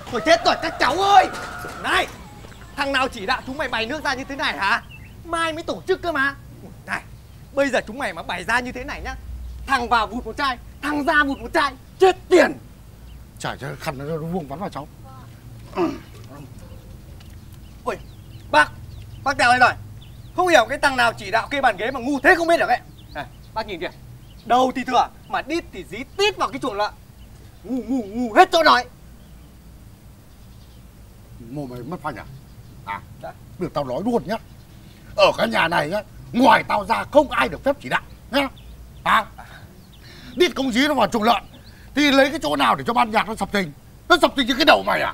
Thôi chết rồi các cháu ơi. Này, thằng nào chỉ đạo chúng mày bày nước ra như thế này hả? Mai mới tổ chức cơ mà. Này, bây giờ chúng mày mà bày ra như thế này nhá, thằng vào vụt một chai, thằng ra vụt một chai, chết tiền. Trải cho khăn nó vuông vắn vào cháu. Ôi, bác Tèo đây rồi. Không hiểu cái thằng nào chỉ đạo kê bàn ghế mà ngu thế không biết được ấy. Này, bác nhìn kìa. Đầu thì thừa, mà đít thì dí tít vào cái chuồng lợn. Ngu hết chỗ nói. Mồm mày mất phanh à? À, đã. Được tao nói luôn nhá. Ở cái nhà này nhá, ngoài tao ra không ai được phép chỉ đạo nhá. À, đít công dí nó vào chuồng lợn thì lấy cái chỗ nào để cho ban nhạc nó sập tình? Nó sập tình trên cái đầu mày à?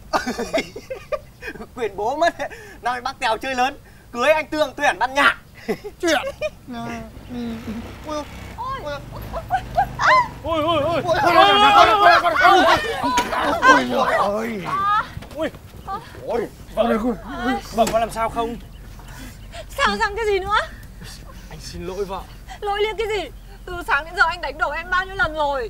Quyền bố mất. Nào bác Tèo chơi lớn, cưới anh Tương tuyển ban nhạc. Chuyện. Ôi ôi ôi. Ôi, Vợ có làm sao không? Sao rằng cái gì nữa? Anh xin lỗi vợ. Lỗi liên cái gì? Từ sáng đến giờ anh đánh đổ em bao nhiêu lần rồi?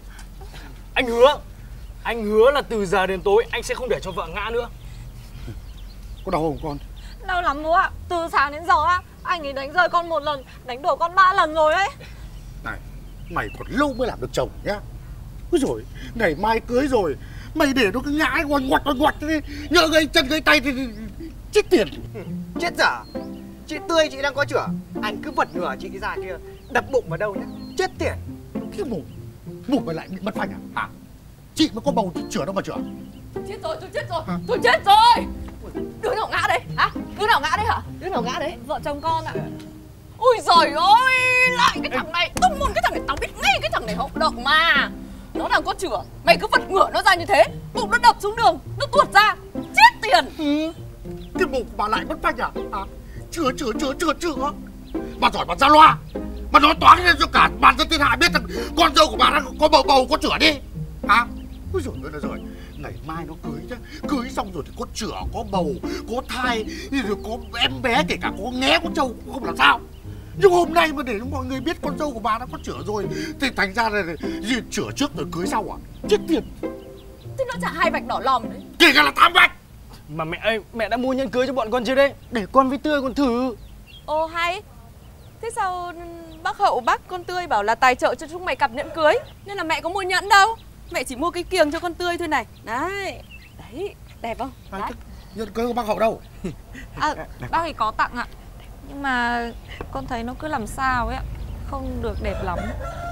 Anh hứa là từ giờ đến tối anh sẽ không để cho vợ ngã nữa. có đau không con? Đau lắm bố ạ. Từ sáng đến giờ á, anh ấy đánh rơi con 1 lần, đánh đổ con 3 lần rồi ấy. Này, mày còn lâu mới làm được chồng nhá. Úi dồi, ngày mai cưới rồi, mày để nó cứ ngã ngoặt thế, nhỡ gây chân gây tay thì chết tiền. Chết dở. Chị Tươi chị đang có chửa, anh cứ vật ngửa chị ra kia, đập bụng vào đâu nhá, chết tiền. Cái mồm mày lại bị mất phanh à? À, chị mới có bầu chị chửa đâu mà chửa. Chết rồi, tôi chết rồi, tôi chết rồi. Đứa nào ngã đấy, hả? Đứa nào ngã đấy hả? Đứa nào ngã đấy? Vợ chồng con ạ. Ui giời ơi, lại cái thằng này, tung môn cái thằng này, tao biết ngay cái thằng này hậu động mà. Nó đang có chửa, mày cứ vật ngửa nó ra như thế, bụng nó đập xuống đường, nó tuột ra, chết tiền. Cái mồm bà lại mất phanh à? À, chửa. Bà giỏi bà ra loa, bà nói toán lên cho cả bàn dân thiên hạ biết rằng con dâu của bà đang có bầu có chửa đi. Hả? Úi dồi ơi là rồi. Ngày mai nó cưới nhá, cưới xong rồi thì có chửa, có bầu, có thai, rồi có em bé, kể cả có nghé, có trâu cũng không làm sao. Nhưng hôm nay mà để mọi người biết con dâu của bà đã có chửa rồi thì thành ra là gì, chửa trước rồi cưới sau à? Chết tiền. Thế nó chả 2 vạch đỏ lòm đấy. Kể cả là 8 vạch. Mà mẹ ơi, mẹ đã mua nhẫn cưới cho bọn con chưa đấy? Để con với Tươi còn thử. Ồ hay. Thế sao bác Hậu bác con Tươi bảo là tài trợ cho chúng mày cặp nhẫn cưới, nên là mẹ có mua nhẫn đâu. Mẹ chỉ mua cái kiềng cho con Tươi thôi này. Đấy. Đấy, đẹp không? Đấy. Nhẫn cưới của bác Hậu đâu? À, bác ấy có tặng ạ. Nhưng mà con thấy nó cứ làm sao ấy ạ, không được đẹp lắm.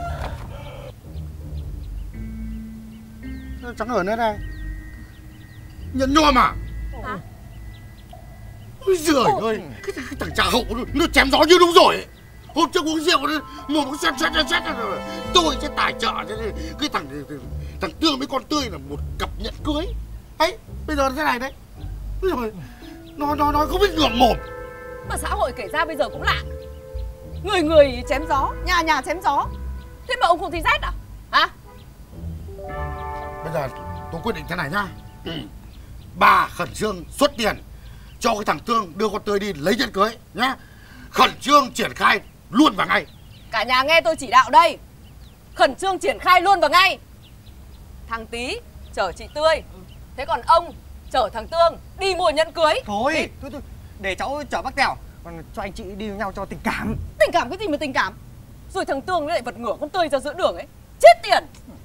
Chẳng ở nữa đây. Nhẫn nhôm à? Hả? Ôi giời ơi, cái thằng cha Hậu nó chém gió như đúng rồi. Hôm trước uống rượu mồm nó xoét rồi. Tôi sẽ tài trợ cho cái thằng Tương với con Tươi là một cặp nhẫn cưới. Ấy, bây giờ thế này đấy. Ôi giời, nói không biết ngượng mồm. Mà xã hội kể ra bây giờ cũng lạ. Người chém gió, nhà chém gió. Thế mà ông không thấy rét à? Hả? Bây giờ tôi quyết định thế này nhá. Bà khẩn trương xuất tiền cho cái thằng Tương đưa con Tươi đi lấy nhẫn cưới nhá. Khẩn trương triển khai luôn và ngay. Cả nhà nghe tôi chỉ đạo đây. Khẩn trương triển khai luôn và ngay. Thằng Tí chở chị Tươi, thế còn ông chở thằng Tương đi mua nhẫn cưới. Thôi, để cháu chở bác Tèo, còn cho anh chị đi với nhau cho tình cảm. Tình cảm cái gì mà tình cảm? Rồi thằng Tương lại vật ngửa con Tươi ra giữa đường ấy, chết tiền.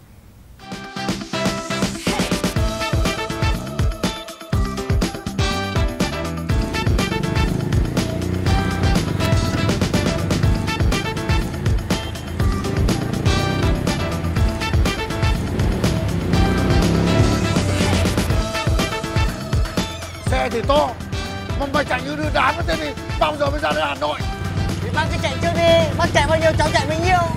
Xe thì to, mà mày chạy như đưa đám thế thì bao giờ mới ra đến Hà Nội? Thì bác cứ chạy trước đi, bác chạy bao nhiêu cháu chạy bấy nhiêu.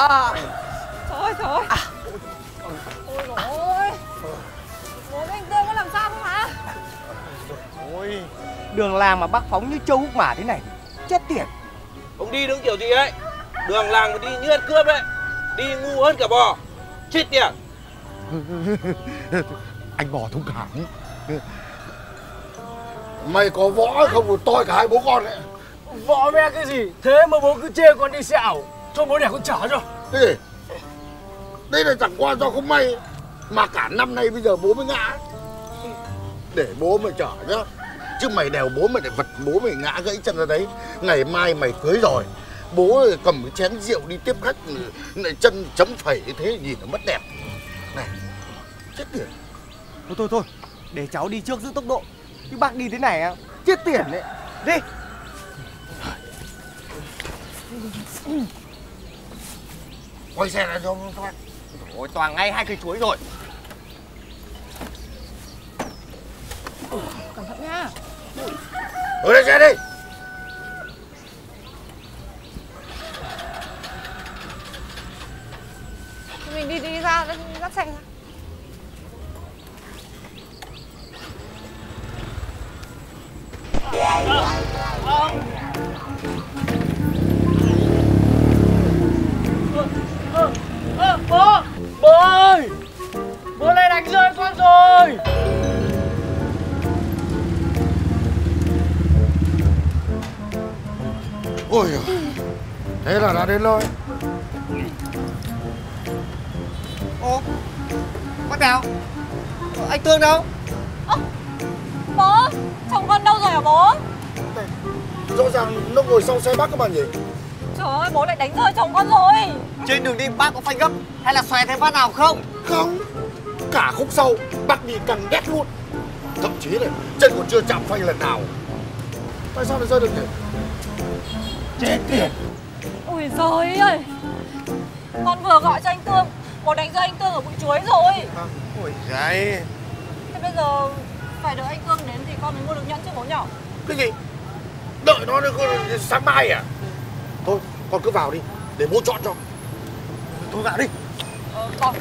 Trời ơi, trời ơi. Ôi dồi ôi. Bố với anh Tương có làm sao không hả? Ôi, đường làng mà bác phóng như trâu hút mả thế này, chết tiệt. Ông đi đứng kiểu gì ấy? Đường làng mà đi như ăn cướp đấy. Đi ngu hơn cả bò. Chết tiệt. Anh Bò thông cảm. Mày có võ không thì tôi cả hai bố con đấy. Võ mẹ cái gì? Thế mà bố cứ chê con đi xẻo, cho bố đẻ con chả cho. Cái gì? Đây là chẳng qua do không may mà cả năm nay bây giờ bố mới ngã. Để bố mày chở nhá. Chứ mày đèo bố mày để vật bố mày ngã gãy chân ra đấy. Ngày mai mày cưới rồi, bố cầm cái chén rượu đi tiếp khách, lại chân chấm phẩy thế nhìn nó mất đẹp. Này, chết tiệt. Thôi, để cháu đi trước giữ tốc độ. Chứ bác đi thế này á, chết tiền đấy. Đi. Quay xe lại cho Toàn. Ôi, toàn ngay 2 cây chuối rồi. Cẩn thận nha. Ở đây xe đi. Mình đi ra, dắt xe ra. Bố ơi! Bố lại đánh rơi con rồi! Ôi giời. Thế là đã đến nơi. Ô, bác Đào, anh Tương đâu? Bố, chồng con đâu rồi hả bố? Rõ ràng nó ngồi sau xe bác các bạn nhỉ? Trời ơi, bố lại đánh rơi chồng con rồi. Trên đường đi bác có phanh gấp hay là xòe thêm phát nào không? Không. Cả khúc sau bác đi căng đét luôn. Thậm chí là chân còn chưa chạm phanh lần nào. Tại sao lại rơi được nhỉ? Chết tiệt. Ui giời ơi. Con vừa gọi cho anh Tương, bố đánh rơi anh Tương ở bụi chuối rồi. Ôi giời. Thế bây giờ phải đợi anh Tương đến thì con mới mua được nhẫn chứ bố nhỏ. Cái gì? Đợi nó đến sáng mai à? Thôi, con cứ vào đi, để bố chọn cho. Thôi vào đi. Con.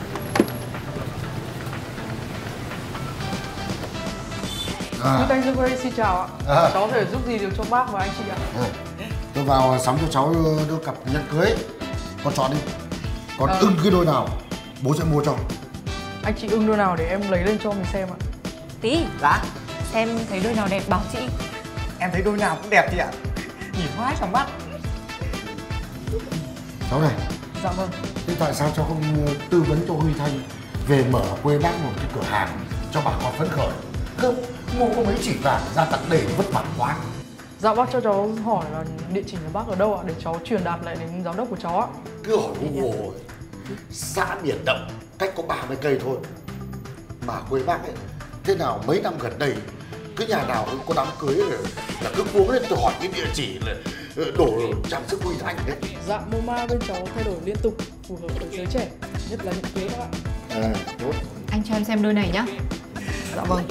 Anh Dương ơi, xin chào ạ. Cháu có thể giúp gì được cho bác và anh chị ạ? Tôi vào sắm cho cháu đưa cặp nhẫn cưới. Con chọn đi. Con ưng cái đôi nào, bố sẽ mua cho. Anh chị ưng đôi nào để em lấy lên cho mình xem ạ? Tí, Dạ, xem thấy đôi nào đẹp bảo chị. em thấy đôi nào cũng đẹp chị ạ. Nhìn hoái trong mắt. Cháu này, Dạ vâng. thế tại sao cháu không tư vấn cho Huy Thanh về mở quê bác một cái cửa hàng cho bà con phấn khởi? Không, mua có mấy chỉ vàng ra tận để vất vả quá. Dạ bác cho cháu hỏi là địa chỉ nhà bác ở đâu ạ? Để cháu truyền đạt lại đến giám đốc của cháu ạ. Cứ hỏi Google, xã Biển Động, cách có 30 cây thôi. Mà quê bác ấy, thế nào mấy năm gần đây, cứ nhà nào cũng có đám cưới là cứ cuống lên tôi hỏi cái địa chỉ là đổ trang sức Huy Thanh đấy. Dạ Moma bên cháu thay đổi liên tục, phù hợp với giới trẻ, nhất là những cưới các ạ. Tốt. Anh cho em xem đôi này nhá. Dạ vâng.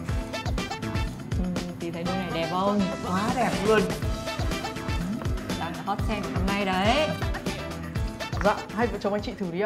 Tí thấy đôi này đẹp không? Quá đẹp luôn. Đang là hot trend của năm nay đấy. Dạ, hai vợ chồng anh chị thử đi ạ.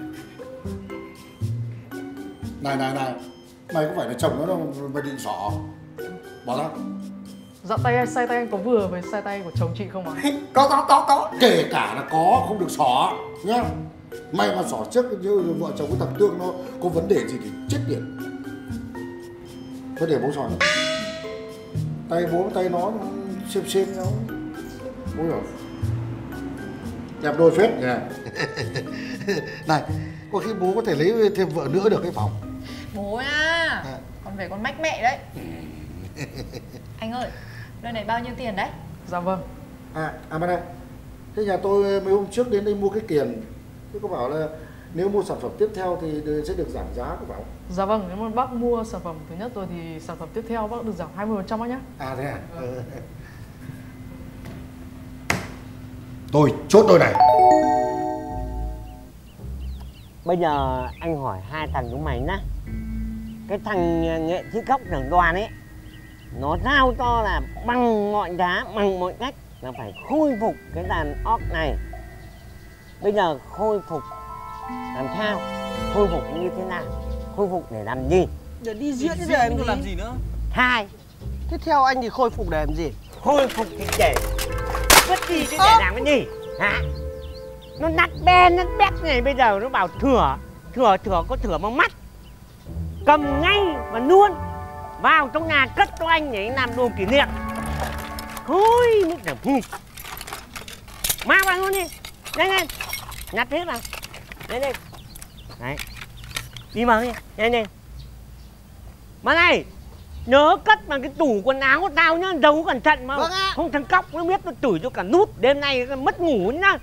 Này, mày có phải là chồng nó đâu, mày định xỏ. Bỏ ra. Dạ size tay anh có vừa với size tay của chồng chị không ạ? Có. Kể cả là có, không được xỏ nhá. Mày mà xỏ trước như vợ chồng cái thằng Tương nó có vấn đề gì thì chết điện. Thôi để bố xỏ nữa. Tay bố tay nó xem nhau. Ôi giời. Đẹp đôi phết nha. Này, có khi bố có thể lấy thêm vợ nữa được cái phòng. Bố nha. Con về con mách mẹ đấy. Anh ơi, đôi này bao nhiêu tiền đấy? Dạ vâng. Mà này, thế nhà tôi mấy hôm trước đến đây mua cái kiềng. Thế có bảo là nếu mua sản phẩm tiếp theo thì sẽ được giảm giá có bảo? Dạ vâng, nếu mà bác mua sản phẩm thứ nhất rồi thì sản phẩm tiếp theo bác được giảm 20% bác nhé. Thế à? Tôi chốt đôi này. Bây giờ anh hỏi hai thằng chúng mày nhá. Cái thằng nghệ sĩ khóc trưởng đoàn ấy, nó giao to là bằng mọi giá, bằng mọi cách là phải khôi phục cái đàn óc này. Bây giờ khôi phục làm sao? Khôi phục như thế nào? Khôi phục để làm gì? Để đi diễn chứ để làm gì nữa? 2. Thế theo anh thì khôi phục để làm gì? Khôi phục thì để vứt đi chứ để làm cái gì? Hả? Nó nát ben nát bét này, bây giờ nó bảo thửa có thửa bằng mắt. Cầm ngay và luôn vào trong nhà cất cho anh để anh làm đồ kỷ niệm. Thôi mới để phun. Mang vào luôn đi. Nhanh lên. Nhặt hết vào. Lên đây. Đấy. Đi vào đi. Nhanh lên. Mà này, nhớ cất vào cái tủ quần áo của tao nhá, giấu cẩn thận mà. Vâng ạ. Không thằng cóc nó biết nó chửi cho cả nút. Đêm nay mất ngủ nhá.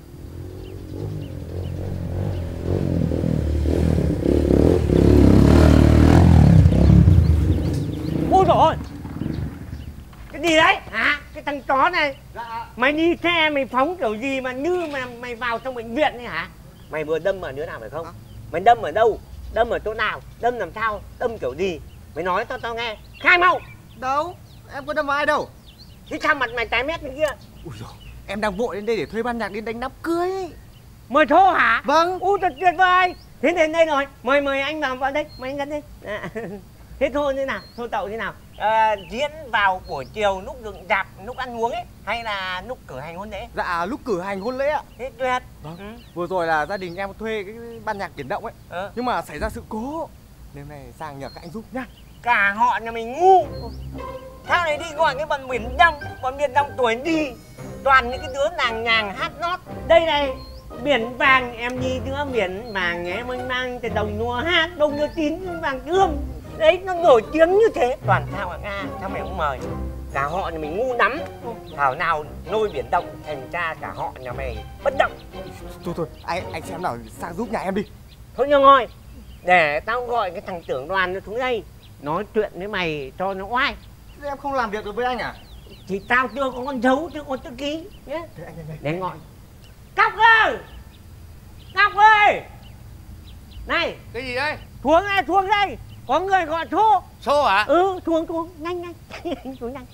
Ôi dồi ôi, cái gì đấy hả? Cái thằng chó này. Mày đi xe mày phóng kiểu gì mà như mà mày vào trong bệnh viện ấy hả? Mày vừa đâm ở đứa nào phải không? Mày đâm ở đâu? Đâm ở chỗ nào? Đâm làm sao? Đâm kiểu gì? Mày nói cho tao nghe. Khai mau. Đâu, em có đâm vào ai đâu. Thế sao mặt mày tái mét bên kia? Ui dồi, em đang vội đến đây để thuê ban nhạc đi đánh đám cưới. Mời thô hả? Vâng. Ui thật tuyệt vời. Thế đến đây rồi. Mời anh vào đây. Mời anh gần đây. Thế thôi như nào? Thôi tậu như nào? Diễn vào buổi chiều lúc dựng rạp, lúc ăn uống ấy, hay là lúc cử hành hôn lễ? Dạ lúc cử hành hôn lễ ạ. Thế tuyệt. Vâng. Vừa rồi là gia đình em thuê cái ban nhạc Biển Động ấy. Nhưng mà xảy ra sự cố. Đêm nay sang nhờ các anh giúp nhá. Cả họ nhà mình ngu. Sao này đi gọi cái bọn Biển Động tuổi đi. Toàn những cái đứa nàng nhàng hát nót. Đây này, biển vàng em đi nữa, biển vàng em anh mang từ đồng nua hát, đông đưa tín vàng ươm. Đấy, nó nổi tiếng như thế. Toàn sao ở Nga, sao mày không mời? Cả họ nhà mình ngu lắm. Thảo nào nôi Biển Động, thành ra cả họ nhà mày bất động. Thôi, anh xem nào sang giúp nhà em đi. Thôi nhờ ngồi, để tao gọi cái thằng trưởng đoàn nó xuống đây nói chuyện với mày cho nó oai. Thế em không làm việc được với anh à? Thì tao chưa có con dấu, chưa có chữ ký nhé. Thế anh Để gọi. Cóc ơi! Cóc ơi! Này! Cái gì đấy? Xuống đây! Có người gọi Thô. Xô hả? Xuống, nhanh. Xuống nhanh.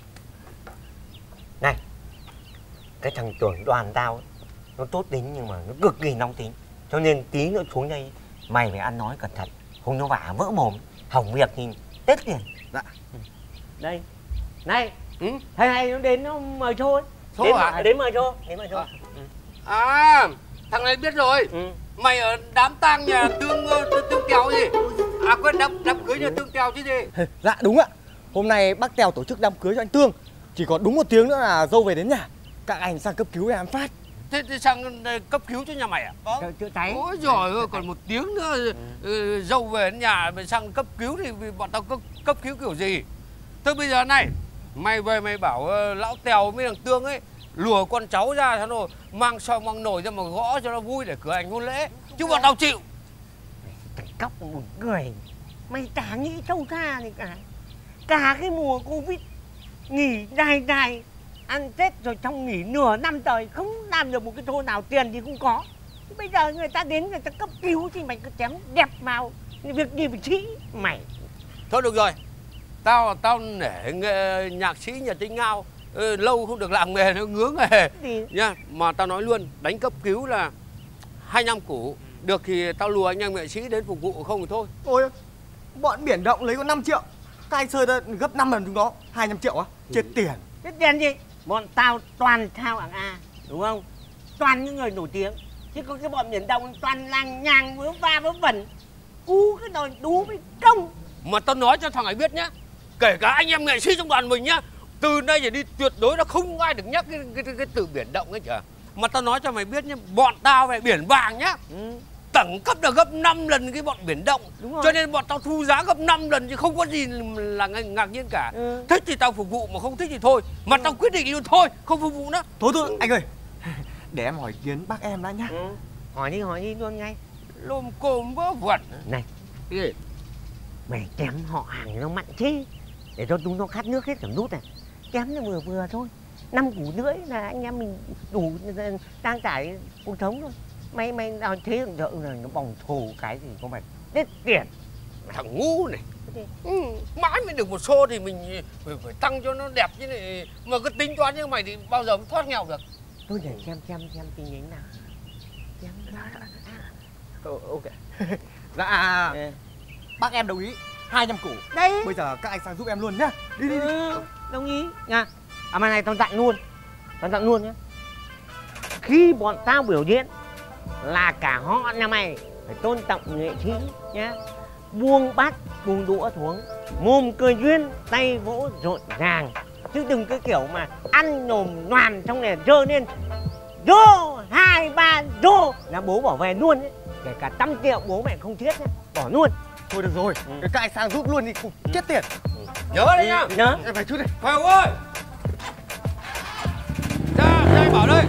Này! Cái thằng trưởng đoàn tao nó tốt tính nhưng mà nó cực kỳ nóng tính. Cho nên tí nữa xuống đây mày phải ăn nói cẩn thận. Không nó vả vỡ mồm, hỏng việc thì tết tiền. Dạ. Đây. Này! Thầy này nó đến nó mời Thô. Thô hả? Đến mời Thô. À, thằng này biết rồi. Mày ở đám tang nhà Tương Tèo gì? À quên, đám cưới nhà Tương Tèo chứ gì? Dạ đúng ạ. Hôm nay bác Tèo tổ chức đám cưới cho anh Tương. Chỉ còn đúng 1 tiếng nữa là dâu về đến nhà. Các anh sang cấp cứu em phát. Thế sang cấp cứu cho nhà mày à? Vâng. Chữa cháy. Ôi giời ơi, còn 1 tiếng nữa dâu về đến nhà mày sang cấp cứu thì bọn tao cấp cứu kiểu gì? Thôi bây giờ này, mày về mày bảo lão Tèo với thằng Tương ấy lùa con cháu ra cho nó mang soi mang nồi ra mà gõ cho nó vui để cử hành hôn lễ. Chứ bọn tao chịu. Thằng cóc buồn cười. Mày chả nghĩ sâu xa gì cả. Cả cái mùa Covid nghỉ dài ăn Tết rồi trong nghỉ nửa năm trời không làm được một cái thô nào, tiền thì không có. Bây giờ người ta đến người ta cấp cứu thì mày cứ chém đẹp vào. Việc gì phải trí mày. Thôi được rồi. Tao nể nhạc sĩ nhà Tinh Ngao. Lâu không được làm nghề nó ngứa nghề nha. Mà tao nói luôn, đánh cấp cứu là 25 củ. Được thì tao lùa anh em nghệ sĩ đến phục vụ, không thì thôi. Ôi, bọn Biển Động lấy có 5 triệu. Các anh sơi ra gấp 5 lần chúng nó. 25 triệu á? Chết tiền. Chết tiền gì? Bọn tao toàn thao hạng A, đúng không? Toàn những người nổi tiếng. Chứ có cái bọn Biển Động toàn làng nhàng vớ va vớ vẩn. Cú cái đòi đú với công. Mà tao nói cho thằng ấy biết nhá, kể cả anh em nghệ sĩ trong đoàn mình nhá, từ nay trở đi tuyệt đối nó không ai được nhắc cái từ Biển Động ấy chả. Mà tao nói cho mày biết nhá, bọn tao về biển vàng nhá, đẳng cấp là gấp 5 lần cái bọn Biển Động. Cho nên bọn tao thu giá gấp 5 lần chứ không có gì là ngạc nhiên cả. Thích thì tao phục vụ, mà không thích thì thôi. Mà tao quyết định luôn thôi, không phục vụ nữa. Thôi anh ơi, để em hỏi ý kiến bác em đã nhá. Hỏi đi luôn ngay. Lôm côm vớ vẩn. Này, mày chém họ hàng nó mặn thế, để cho chúng nó khát nước hết cả nút này. Chém nó vừa thôi. 5 củ rưỡi là anh em mình đủ trang trải cuộc sống thôi. Mày nào thế là nó bỏng thù cái gì có mày đết tiền. Thằng ngu này. Mãi mới được một xô thì mình phải tăng cho nó đẹp chứ này. Mà cứ tính toán như mày thì bao giờ mới thoát nghèo được. Tôi để xem tình hình nào. Ok. Dạ bác em đồng ý 200 củ. Đấy. Bây giờ các anh sang giúp em luôn nhá. Đi đi đi. Đồng ý nha. À mà này tao dặn luôn nhá. Khi bọn tao biểu diễn là cả họ nhà mày phải tôn trọng nghệ sĩ nhá. Buông bát buông đũa xuống, mồm cười duyên, tay vỗ rộn ràng, chứ đừng cái kiểu mà ăn nhồm nhoàm trong này rơ lên rô 2 3 rô là bố bỏ về luôn ấy. Kể cả 100 triệu bố mẹ không thiết nhá, bỏ luôn. Thôi được rồi, các anh sang giúp luôn đi, không chết tiền. Nhớ đấy nhá. Nhớ. Em phải chút đi. Phèo ơi, ra đây bảo đây.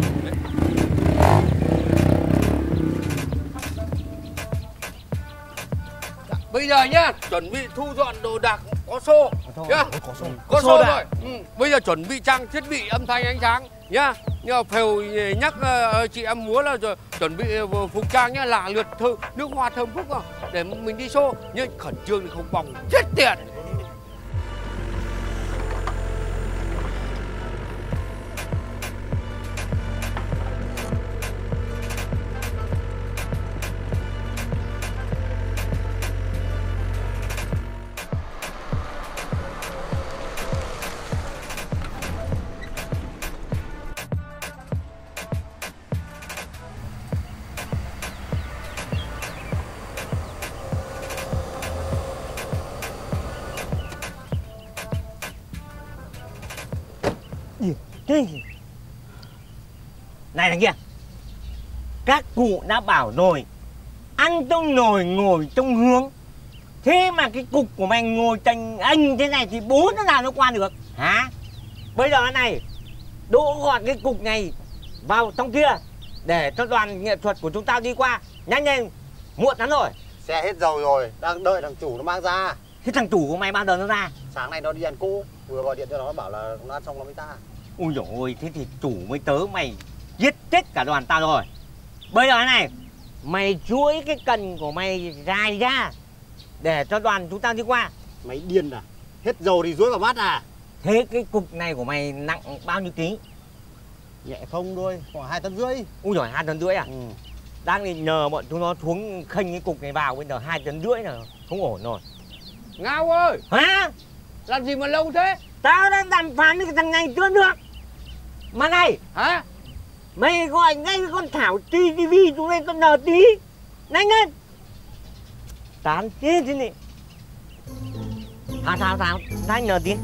Bây giờ nhá, chuẩn bị thu dọn đồ đạc, có xô nhá. Có xô rồi. Bây giờ chuẩn bị trang thiết bị âm thanh ánh sáng nhá. Nhưng mà Phèo nhắc chị em múa là rồi chuẩn bị phục trang nhá, là lượt nước hoa thơm phúc vào để mình đi xô. Nhưng khẩn trương thì không bỏng chết tiền. Này thằng kia, các cụ đã bảo rồi, ăn trong nồi ngồi trong hướng. Thế mà cái cục của mày ngồi chành anh thế này thì bố nó nào nó qua được hả? Bây giờ này, đỗ gọn cái cục này vào trong kia để cho đoàn nghệ thuật của chúng ta đi qua. Nhanh lên, muộn lắm rồi. Xe hết dầu rồi, đang đợi thằng chủ nó mang ra. Thế thằng chủ của mày bao giờ nó ra? Sáng nay nó đi ăn cỗ, vừa gọi điện cho nó bảo là nó ăn xong nó mới ra. Ui dồi ôi, thế thì chủ mới tớ mày giết chết cả đoàn tao rồi. Bây giờ này, mày chuỗi cái cần của mày dài ra để cho đoàn chúng ta đi qua. Mày điên à? Hết dầu thì rúi vào bát à? Thế cái cục này của mày nặng bao nhiêu ký? Nhẹ không thôi, khoảng 2,5 tấn. Ui giời, 2,5 tấn à? Đang định nhờ bọn chúng nó xuống khênh cái cục này vào, bây giờ 2,5 tấn là không ổn rồi. Ngao ơi, Hả? làm gì mà lâu thế? Tao đang đàm phán với cái thằng này chưa được. Mà này, Hả? mày gọi ngay cái con Thảo TV xuống đây con nờ tí. Nhanh lên. Tán chết thế này. Thảo, nhanh nờ tí.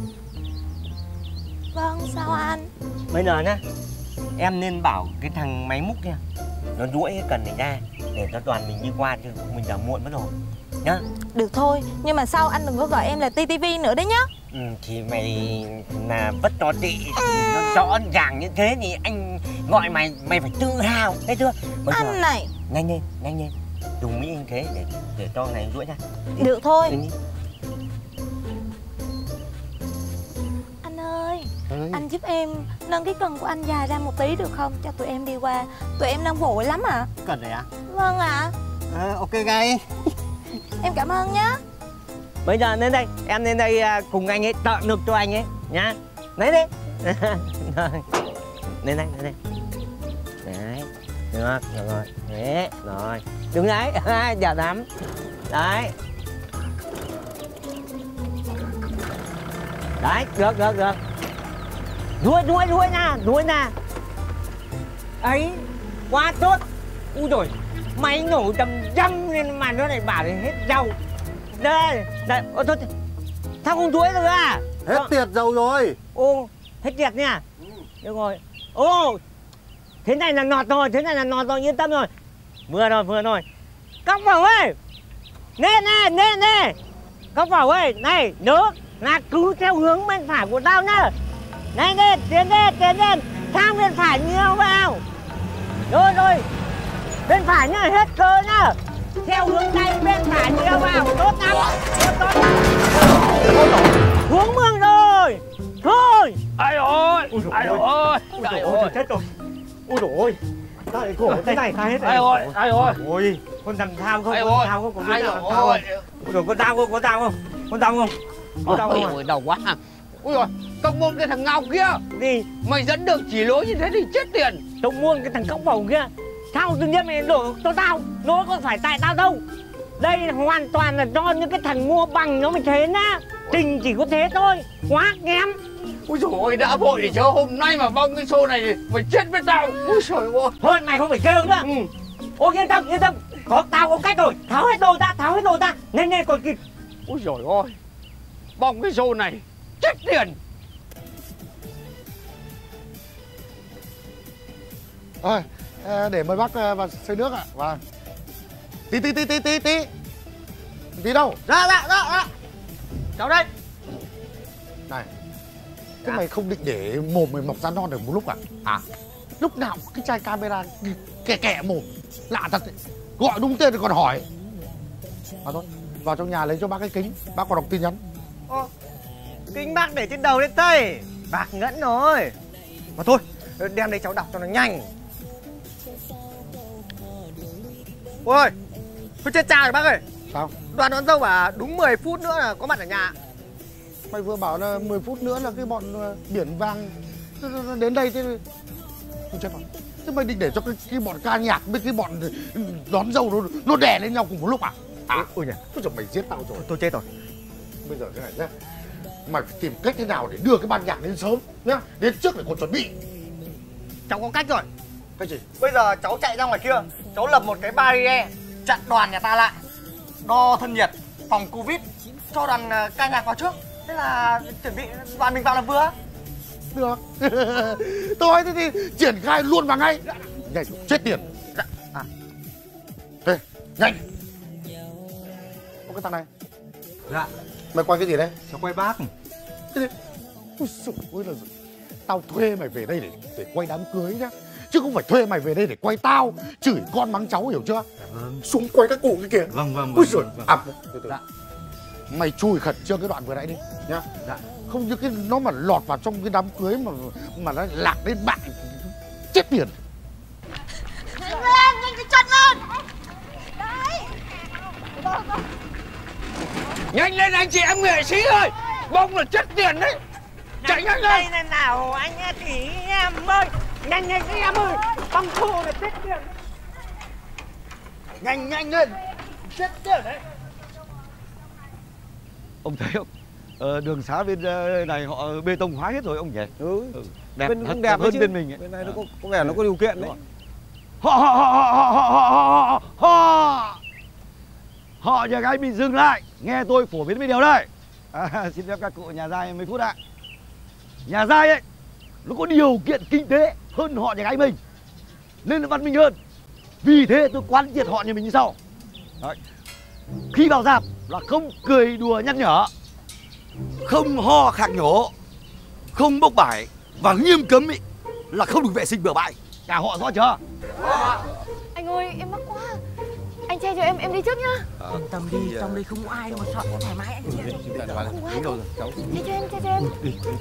Vâng, sao anh? Bây giờ nhá, em nên bảo cái thằng máy múc kia nó duỗi cái cần này ra để cho đoàn mình đi qua, chứ mình đã muộn mất rồi nhá. Được thôi, nhưng mà sau anh đừng có gọi em là TTV nữa đấy nhá. Thì mày là vất to tị, nó rõ ràng như thế thì anh gọi mày phải tự hào, thấy chưa? Bây Anh giờ này. nhanh lên, dùng mỹ như thế để cho này duỗi ra. Được thôi. Đi. Anh ơi, anh giúp em nâng cái cần của anh dài ra một tí được không? Cho tụi em đi qua. Tụi em đang vội lắm ạ. Cần này à? Vâng ạ. Ok gay. Em cảm ơn nhá. Bây giờ lên đây, em lên đây cùng anh ấy tợn được cho anh ấy nhá. Lấy đi. Lên đây. Đấy, được rồi. Đấy, rồi. Đứng đấy, giờ lắm. Đấy. Đấy, được. Đuôi ra. Ấy, quá tốt. Úi rồi, máy nổ tầm răng lên mà nó lại bảo là hết dầu. Đây, thôi, sao không đuối được à? Hết tiệt dầu rồi. Ô, hết tiệt nha. Được rồi. Ô, thế này là nọt rồi, yên tâm rồi. Vừa rồi. Cóc vào ơi. Nè. Cóc vào ơi, này, nhớ là cứ theo hướng bên phải của tao nhá. Này, tiến lên. Sang bên phải nhiều vào. Rồi. Bên phải nhá, hết cơ nhá. Theo hướng tay bên phải nhiều vào, tốt lắm. Xuống mương rồi. Thôi. Ai ơi, Chết rồi. Ôi dồi ôi. Sao lại khổ thế này? Ai ơi. Ôi, con làm sao không? Con sao không? Con sao không? Rồi con đau không? Ôi, đau quá. Ui rồi, tông môn cái thằng Ngao kia. Đi. Mày dẫn được chỉ lối như thế thì chết tiền. Tông muôn cái thằng cóc bầu kia. Sao tự nhiên mày đổ cho tao? Nó có phải tại tao đâu. Đây hoàn toàn là do những cái thằng mua bằng nó mới thế nhá. Trình chỉ có thế thôi. Quá kém. Ôi dồi ôi, đã vội để cho hôm nay mà bong cái show này phải chết với tao. Ôi trời ơi. Thôi mày không phải kêu nữa. Ôi yên tâm, yên tâm. Tao có cách rồi. Tháo hết đồ ra, tháo hết đồ ra. Nhanh còn kịp. Ôi dồi ôi, bong cái show này chết tiền. Ơi, để mời bác vào xơi nước ạ. Vâng. Tí đâu? Dạ. Cháu đây. Này, thế mày không định để mồm mày mọc ra non được một lúc à? À, lúc nào cái chai camera kẻ mồm. Lạ thật đấy. Gọi đúng tên rồi còn hỏi. À thôi, vào trong nhà lấy cho bác cái kính. Bác còn đọc tin nhắn. Kính bác để trên đầu đấy thầy. Bác ngẫn rồi. Mà thôi, đem đây cháu đọc cho nó nhanh. Ôi, tôi chết cha rồi bác ơi. Sao? Đoàn đón dâu bảo đúng 10 phút nữa là có mặt ở nhà. Mày vừa bảo là 10 phút nữa là cái bọn biển vàng nó đến đây thế. Tôi chết rồi. Thế mày định để cho cái bọn ca nhạc với cái bọn đón dâu nó đè lên nhau cùng một lúc à? Ôi nhỉ, tôi mày giết tao rồi. Tôi chết rồi. Bây giờ thế này nhá, mày phải tìm cách thế nào để đưa cái ban nhạc đến sớm nhá. Đến trước để còn chuẩn bị. Cháu có cách rồi. Cái gì? Bây giờ cháu chạy ra ngoài kia, cháu lập một cái barrier chặn đoàn nhà ta lại, đo thân nhiệt, phòng Covid, cho đoàn ca nhạc vào trước. Thế là chuẩn bị đoàn mình vào là vừa. Được. Tôi thế thì triển khai luôn vào ngay. Nhanh, chết tiền. Ê, nhanh. Có cái thằng này. Dạ. Mày quay cái gì đấy? Cháu quay bác. Ôi dồi ôi là tao thuê mày về đây để quay đám cưới nhá. Chứ không phải thuê mày về đây để quay tao, chửi con mắng cháu, hiểu chưa? Vâng. Xuống quay các cụ kia kìa. Vâng. Ôi giời. Từ. Dạ. Mày chui khẩn trương cái đoạn vừa nãy đi nhá. Dạ. Không như cái nó mà lọt vào trong cái đám cưới mà nó lạc đến bạn chết tiền. Nhanh lên, nhanh cái chân lên. Đấy. Nhanh lên anh chị em nghệ sĩ ơi. Bong là chết tiền đấy. Chạy nhanh lên. Đây là nào anh chị em ơi. Nhanh các em ơi. Băng khô là chết tiền. Nhanh lên. Chết tiền đấy. Ông thấy không? Đường xá bên này họ bê tông hóa hết rồi ông nhỉ? Đẹp bên thật, cũng đẹp hơn chứ. bên mình ấy. Bên này nó có vẻ nó có điều kiện đấy. Họ nhà gái mình dừng lại, nghe tôi phổ biến mấy điều đây. Xin phép các cụ nhà giai mấy phút ạ. Nhà giai ấy nó có điều kiện kinh tế hơn họ nhà gái mình nên nó văn minh hơn. Vì thế tôi quán triệt họ nhà mình như sau. Đấy. Khi vào rạp là không cười đùa nhắc nhở, không ho khạc nhổ, không bốc bải và nghiêm cấm ý, là không được vệ sinh bừa bãi. Cả họ rõ chưa? Anh ơi, em mắc quá. Anh che cho em đi trước nhá. Yên tâm đi, trong đây không có ai đâu mà sợ, thoải mái anh che. Không ai đâu. Che cho em.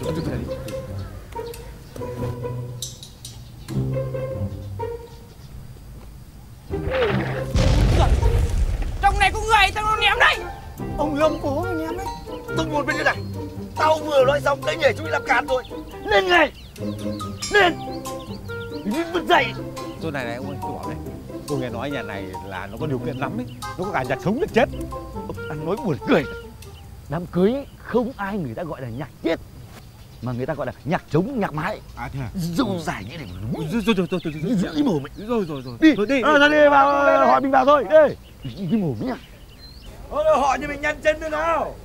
Trong này có người, tao nó ném đây. Ông Lâm cố anh em đấy. Tôi buồn bên đây này. Tao vừa nói xong đã nhảy xuống làm càn rồi. Lên ngay. Lên. Bật dậy. Thôi này ông ơi, tôi bảo đấy. Tôi nghe nói nhà này là nó có điều kiện lắm đấy. Nó có cả nhạc sống nhạc chết. Anh nói buồn cười. Đám cưới không ai người ta gọi là nhạc chết, mà người ta gọi là nhạc trống, nhạc mái. À thế à? Dâu dài như này. Rồi. Giữ cái mồm ấy. Rồi. Đi. Thôi đi. Đi vào hỏi mình vào thôi. Đi. Giữ cái mồm nhá. Họ như mình nhanh chân nữa nào.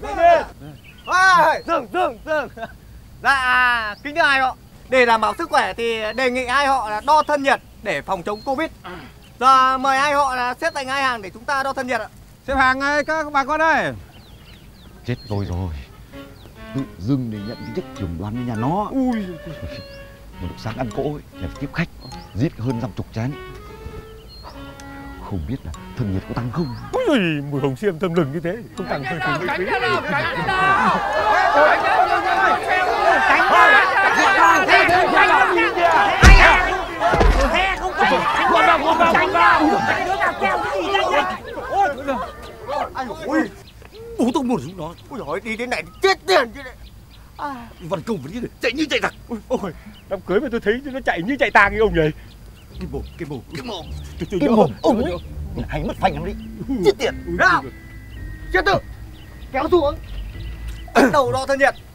Dừng. Dạ, kính thưa hai họ, để đảm bảo sức khỏe thì đề nghị hai họ là đo thân nhiệt để phòng chống Covid. Giờ mời hai họ là xếp thành hai hàng để chúng ta đo thân nhiệt ạ. Xếp hàng ơi, các bà con ơi. Chết tôi rồi. Tự dưng để nhận cái chức trưởng đoàn với nhà nó. Ui. Một lúc sáng ăn cỗ ấy, là tiếp khách giết hơn 50 chén. Không biết là thân nhiệt có tăng không? Ui, mùi hồng xiêm thơm lừng như thế, không tăng hơi Tránh tí. ra nào. Xe không quay. Tránh vào. Đứa nào treo cái gì đây? Ui, Bố tôi một xuống đó. ui giời, đi đến này chết tiền chứ đấy. Văn công vẫn như chạy như chạy giặc. Ôi, đám cưới mà tôi thấy nó chạy như chạy tang như ông nhỉ. Cái mồm. Cái mồm ông ấy hay mất phanh lắm đi. Chết tiệt. Nào, chết tử, kéo xuống. Bắt đầu đo thân nhiệt.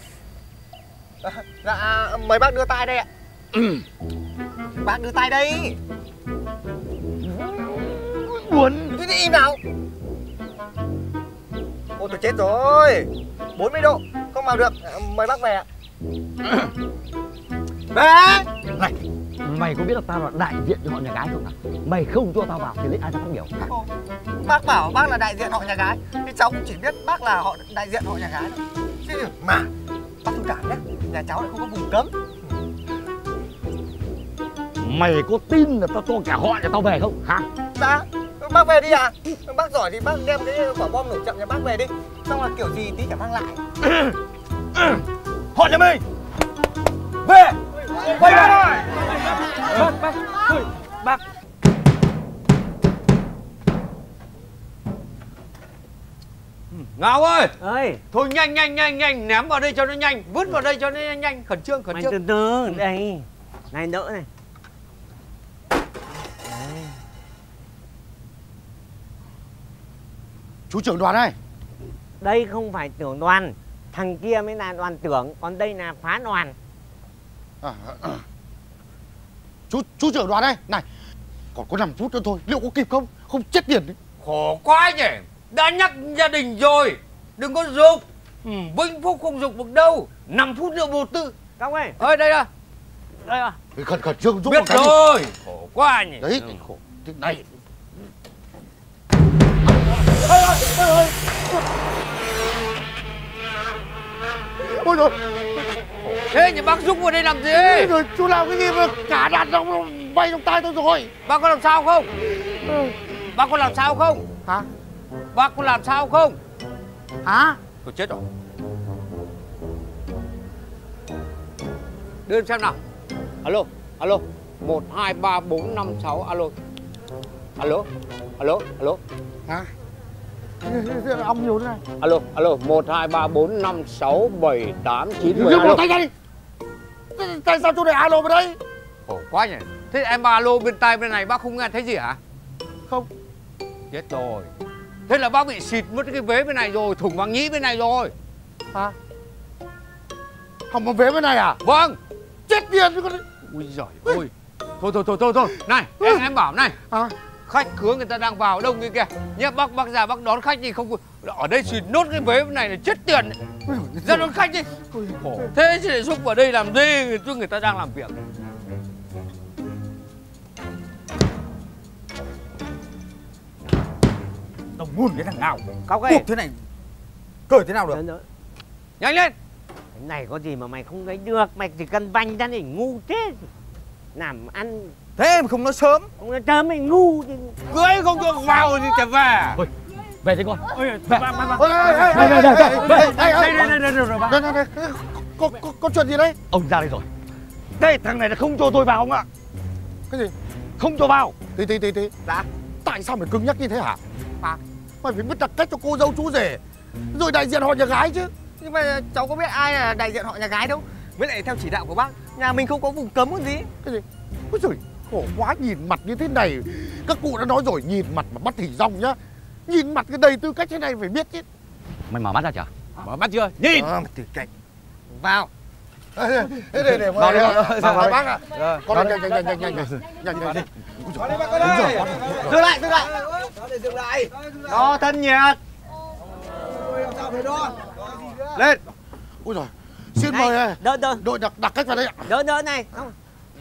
Dạ, mời bác đưa tay đây ạ. Bác đưa tay đây. Buồn. Thế thì im nào. Ôi tôi chết rồi. 40 độ, không vào được. Mời bác về ạ. Về. Này, mày có biết là tao là đại diện cho họ nhà gái không nào? Mày không cho tao vào thì lấy ai ra phát biểu? Bác bảo bác là đại diện họ nhà gái thì cháu cũng chỉ biết bác là họ đại diện họ nhà gái thôi. Chứ mà bác thông cảm nhé, nhà cháu lại không có vùng cấm. Mày có tin là tao cho cả họ nhà tao về không hả? Dạ, bác về đi à. Bác giỏi thì bác đem cái quả bom nổ chậm nhà bác về đi. Xong là kiểu gì tí chả mang lại. Họ nhà mình về. Quay lại. Bác. Ngao ơi, thôi nhanh ném vào đây cho nó nhanh, vứt vào đây cho nó nhanh, khẩn trương. Mày từ từ, đây. Này đỡ này. Chú trưởng đoàn này. Đây không phải trưởng đoàn, thằng kia mới là đoàn trưởng, còn đây là phá đoàn. Chú trưởng đoàn đây. Này, còn có 5 phút nữa thôi, liệu có kịp không? Không chết tiền đấy. Khổ quá nhỉ, đã nhắc gia đình rồi, đừng có dục. Vinh phúc không dục được đâu. 5 phút nữa vô tư. Công ơi. Ơi đây à. Đây à. Khẩn trương giúp Biết một cái rồi. Khổ quá nhỉ. đấy, khổ thế này. Ôi rồi. Thế thì bác giúp vào đây làm gì? Rồi chú làm cái gì mà cả đàn nó bay trong tay tôi rồi. Bác có làm sao không? Bác có làm sao không? Hả? Bác có làm sao không? Hả? Tôi chết rồi. Đưa em xem nào. Alo 1, 2, 3, 4, 5, 6. Alo. Hả? Ông nhiều thế này. Alo 1, 2, 3, 4, 5, 6, 7, 8, 9, 10. Đưa một tay ra đi. Tại sao chú để alo vào đây? Khổ quá nhỉ. Thế em bà alo bên tai bên này bác không nghe thấy gì hả? Không. Chết rồi. Thế là bác bị xịt mất cái vế bên này rồi, thủng vàng nhĩ bên này rồi. Hả? Hỏng một vế bên này à? Vâng. Chết tiền chứ con. Ui giời ơi. Thôi. Này, em bảo này. Khách khứa người ta đang vào đông kia kìa. Nhá, bác già bác đón khách đi không. Ở đây xịt nốt cái vế bên này là chết tiền. Ra đón khách đi. Khổ. Thế chứ lại xúc vào đây làm gì? Người ta đang làm việc. Đồng nguồn cái thằng nào. Cóc ơi. Cuộc thế này cởi thế nào được. Nhanh lên. Cái này có gì mà mày không lấy được, mày chỉ cần vành ra để ngu thế. Làm ăn Thế mà không nói sớm. không nói chớ mày ngu chứ. Cưới không cho vào thì chả về. Thôi, về đi con. Đây. Có chuyện gì đấy? Ông ra đây rồi. Đây thằng này là không cho tôi vào ông ạ. Cái gì? Không cho vào. Tí. Dạ. Tại sao mày cứng nhắc như thế hả? Mày phải biết đặt cách cho cô dâu chú rể, rồi đại diện họ nhà gái chứ. Nhưng mà cháu có biết ai là đại diện họ nhà gái đâu. Với lại theo chỉ đạo của bác, nhà mình không có vùng cấm còn gì. Cái gì? Ôi trời, khổ quá, nhìn mặt như thế này. Các cụ đã nói rồi, nhìn mặt mà bắt thì rong nhá. Nhìn mặt cái đầy tư cách thế này phải biết chứ. Mày mở mắt ra chưa? Mở mắt chưa? Nhìn. Mà từ cạnh. Vào. Để Vào đi, vào bác ạ. Con nhanh. Dừng lại. Đo thân nhiệt. Lên. Ôi trời, xin mời Đỡ. đội đặt cách vào đây ạ. Đỡ này. Không.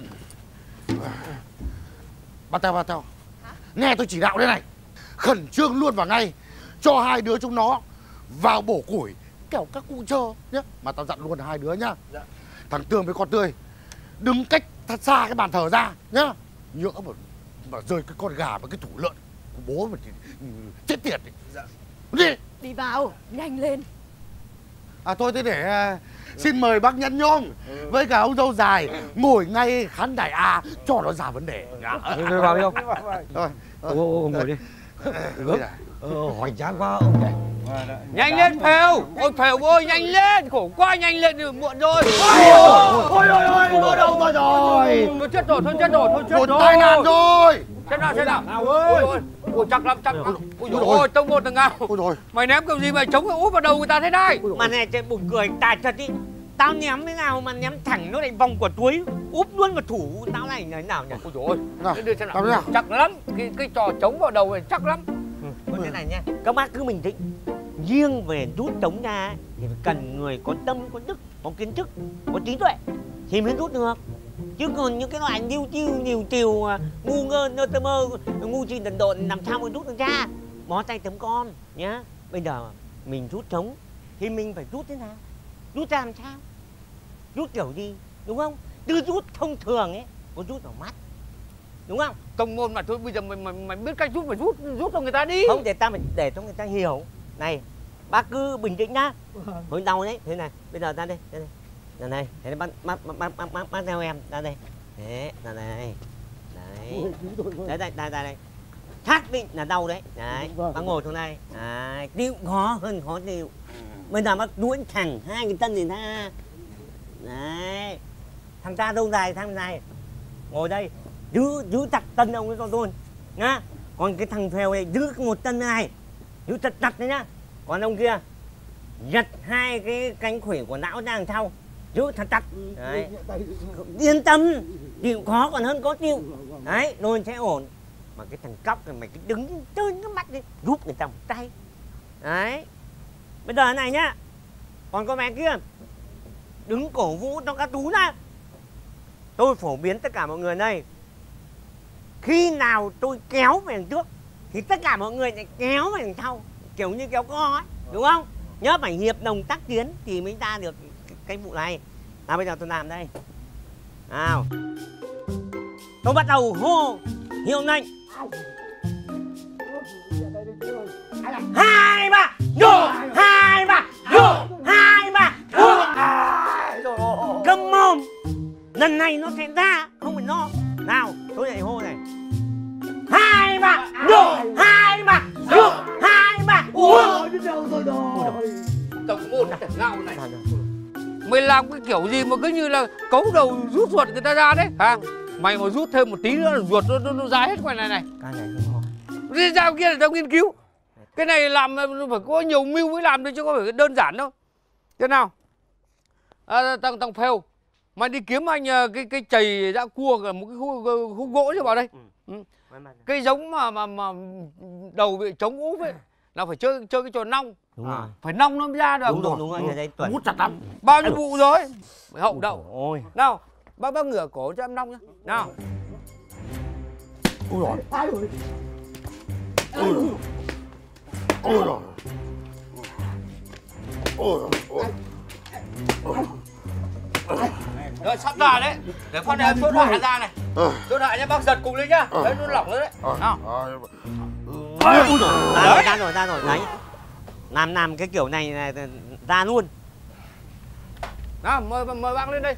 Bắt tao. Nghe tôi chỉ đạo đây này. Khẩn trương luôn vào ngay. Cho hai đứa chúng nó vào bổ củi, kẻo các cụ chờ nhé. Mà tao dặn luôn hai đứa nhá. Thằng Tường với con Tươi đứng cách thật xa cái bàn thờ ra nhá. Nhỡ mà rơi cái con gà và cái thủ lợn của bố mà thì chết tiệt. Đi. Đi vào, nhanh lên. Thôi thế để xin mời bác Nhân Nhôm với cả ông dâu dài ngồi ngay khán đài A cho nó ra vấn đề. Rồi vào đi ông. Thôi. Ngồi đi. Hoành tráng quá ông này. Nhanh lên Phèo. Ôi Phèo ơi nhanh lên, khổ quá, nhanh lên rồi muộn rồi. Ôi ở đâu tôi rồi? Thôi chết rồi, thôi chết rồi, thôi chết Một rồi. tai nạn rồi. Thế nào? Ôi chắc lắm. Ôi ôi tông một thằng nào. Ôi rồi. Mày ném kiểu gì mà chống cái úp vào đầu người ta thế này? Mà này chơi buồn cười tài thật ý. Tao ném thế nào mà ném thẳng nó lại vòng quả túi úp luôn vào thủ tao này thế nào nhỉ? Ôi dồi ôi. Nào, Đưa xem làm thế nào. nào? Chắc lắm. Cái trò chống vào đầu này chắc lắm. Còn thế này nha, các bác cứ bình tĩnh. Riêng về rút trống ra ấy, thì phải cần người có tâm, có đức, có kiến thức, có trí tuệ thì mới rút được. Chứ còn những cái loại nhiều chiều ngu ngơ nơ tơ mơ ngu chi đần độn làm sao mới rút được ra. Bó tay tấm con nhá. Bây giờ mình rút trống thì mình phải rút thế nào? Rút ra làm sao? Rút kiểu gì? Đúng không? Cứ rút thông thường ấy, có rút vào mắt. Đúng không? Tông môn mà thôi, bây giờ mày biết cách rút, phải rút cho người ta đi. Không, để cho người ta hiểu. Này, bác cứ bình tĩnh nhá. Hồi đầu đấy, thế này, bây giờ ra đây, đây này, thế này bác theo em, ra đây. Thế, ra đây. Đấy. Đây. Xác định là đau đấy. Đấy, bác ngồi xuống đây. Đấy, chịu khó hơn khó chịu. Bây giờ bác duỗi thẳng hai cái chân này ra. Đấy. Thằng ta đâu dài, thằng này. Ngồi đây, giữ chặt chân ông ấy cho tôi. Nhá. Còn cái thằng Phèo này giữ một chân này. Giữ chặt đấy nhá. Còn ông kia giật hai cái cánh khuỷu của não ra đằng sau, giữ thật chặt. Đấy. Yên tâm, chịu khó còn hơn có chịu. Đấy, luôn sẽ ổn. Mà cái thằng cóc này mày cứ đứng trơn cái mắt đi, giúp người ta một tay. Đấy. Bây giờ này nhá. Còn con bé kia đứng cổ vũ cho các tú ra. Tôi phổ biến tất cả mọi người đây. Khi nào tôi kéo về đằng trước thì tất cả mọi người lại kéo về đằng sau, kiểu như kéo co ấy, đúng không? Nhớ phải hiệp đồng tác chiến thì mới ra được cái vụ này. Nào bây giờ tôi làm đây. Nào. Tôi bắt đầu hô hiệu lệnh. 2, 3, vô! 2, 3, vô! 2, 3, vô! Câm mồm. Lần này nó sẽ ra, không phải no. Nào, tôi lại hô này. 2, 3, vô! 2, 3, vô! 2, 3, Ôi đâu tôi rồi? Tổng môn thằng ngao này. Mày làm cái kiểu gì mà cứ như là cấu đầu rút ruột người ta ra đấy hả? Mày mà rút thêm một tí nữa là ruột nó ra hết ngoài này. Cái này không ho. Đi ra kia là tao nghiên cứu. Cái này làm phải có nhiều mưu mới làm được chứ có phải đơn giản đâu. Thế nào? Thằng Phèo, mày đi kiếm anh cái chày đã cua một cái khúc gỗ cho vào đây. Cái giống mà đầu bị trống úp ấy là phải chơi cái trò nong. Đúng rồi. Phải nong nó mới ra được. Đúng rồi, đây Tuấn. Mút chặt lắm. Bao nhiêu vụ rồi? Mày hậu đậu. Ôi. Nào, bác ngửa cổ cho em nong nhá. Nào. Ôi rồi. Ôi rồi. Rồi sắp ra đấy. Để con này chốt lại ra này. Chốt lại nhá, bác giật cùng lên nhá. Đấy nó lỏng rồi đấy. Nào. Ra rồi, đấy. Làm cái kiểu này ra luôn. Nào, mời bác lên đây.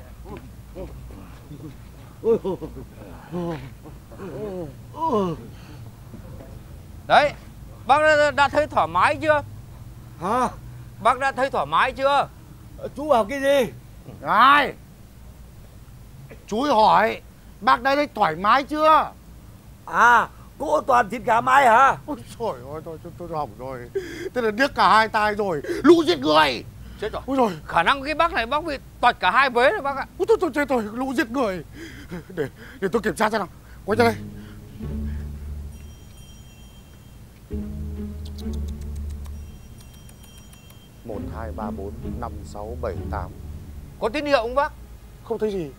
Đấy, bác đã thấy thoải mái chưa? Hả? Bác đã thấy thoải mái chưa? Chú bảo cái gì? Này, chú hỏi bác đây thoải mái chưa? À, cô toàn thịt gà mái hả? Ôi trời ơi, tôi hỏng rồi. Thế là điếc cả hai tai rồi. Lũ giết người. Chết rồi. Ôi rồi. Khả năng cái bác này bác bị toạch cả hai vế rồi bác ạ. Ôi tôi chết rồi, lũ giết người. Để tôi kiểm tra xem nào. Quay ra đây. Một, 2, 3, 4, 5, 6, 7, 8. Có tín hiệu không bác? Không thấy gì.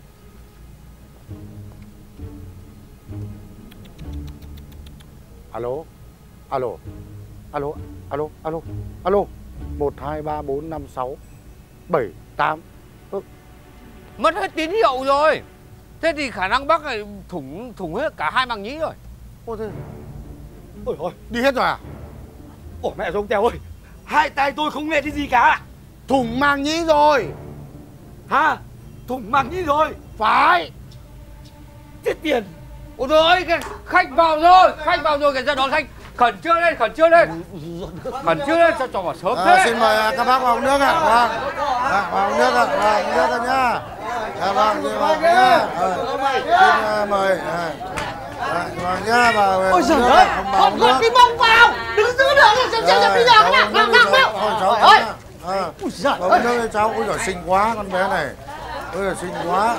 Alo. Alo. Alo. Alo. Alo. Alo. 1, 2, 3, 4, 5, 6, 7, 8. Mất hết tín hiệu rồi. Thế thì khả năng bác này thủng hết cả hai màng nhĩ rồi. Ôi thế. Ôi ôi, đi hết rồi à? Ôi mẹ rồi ông Tèo ơi, hai tay tôi không nghe thấy gì cả. Thủng màng nhĩ rồi. Hả? Thủng màng nhĩ rồi. Phải. Chết tiền. Ôi trời ơi, khách vào rồi, cảnh sát đón khách. Khẩn trương lên, khẩn trương lên. Khẩn trương lên cho vào sớm thế. Xin mời các bác vào nước ạ. Vâng. Vào nước ạ. Vâng, nước ạ nhá. Vâng, xin vào nhá. Xin mời. Vâng nhá, vào. Ôi giời ơi, Con đi mông vào. Đừng giữ được, xem bây giờ cái nào. Cháu ơi. Ôi giời ơi. Nước cho cháu. Ôi giời, xinh quá con bé này. Ôi giời, xinh quá.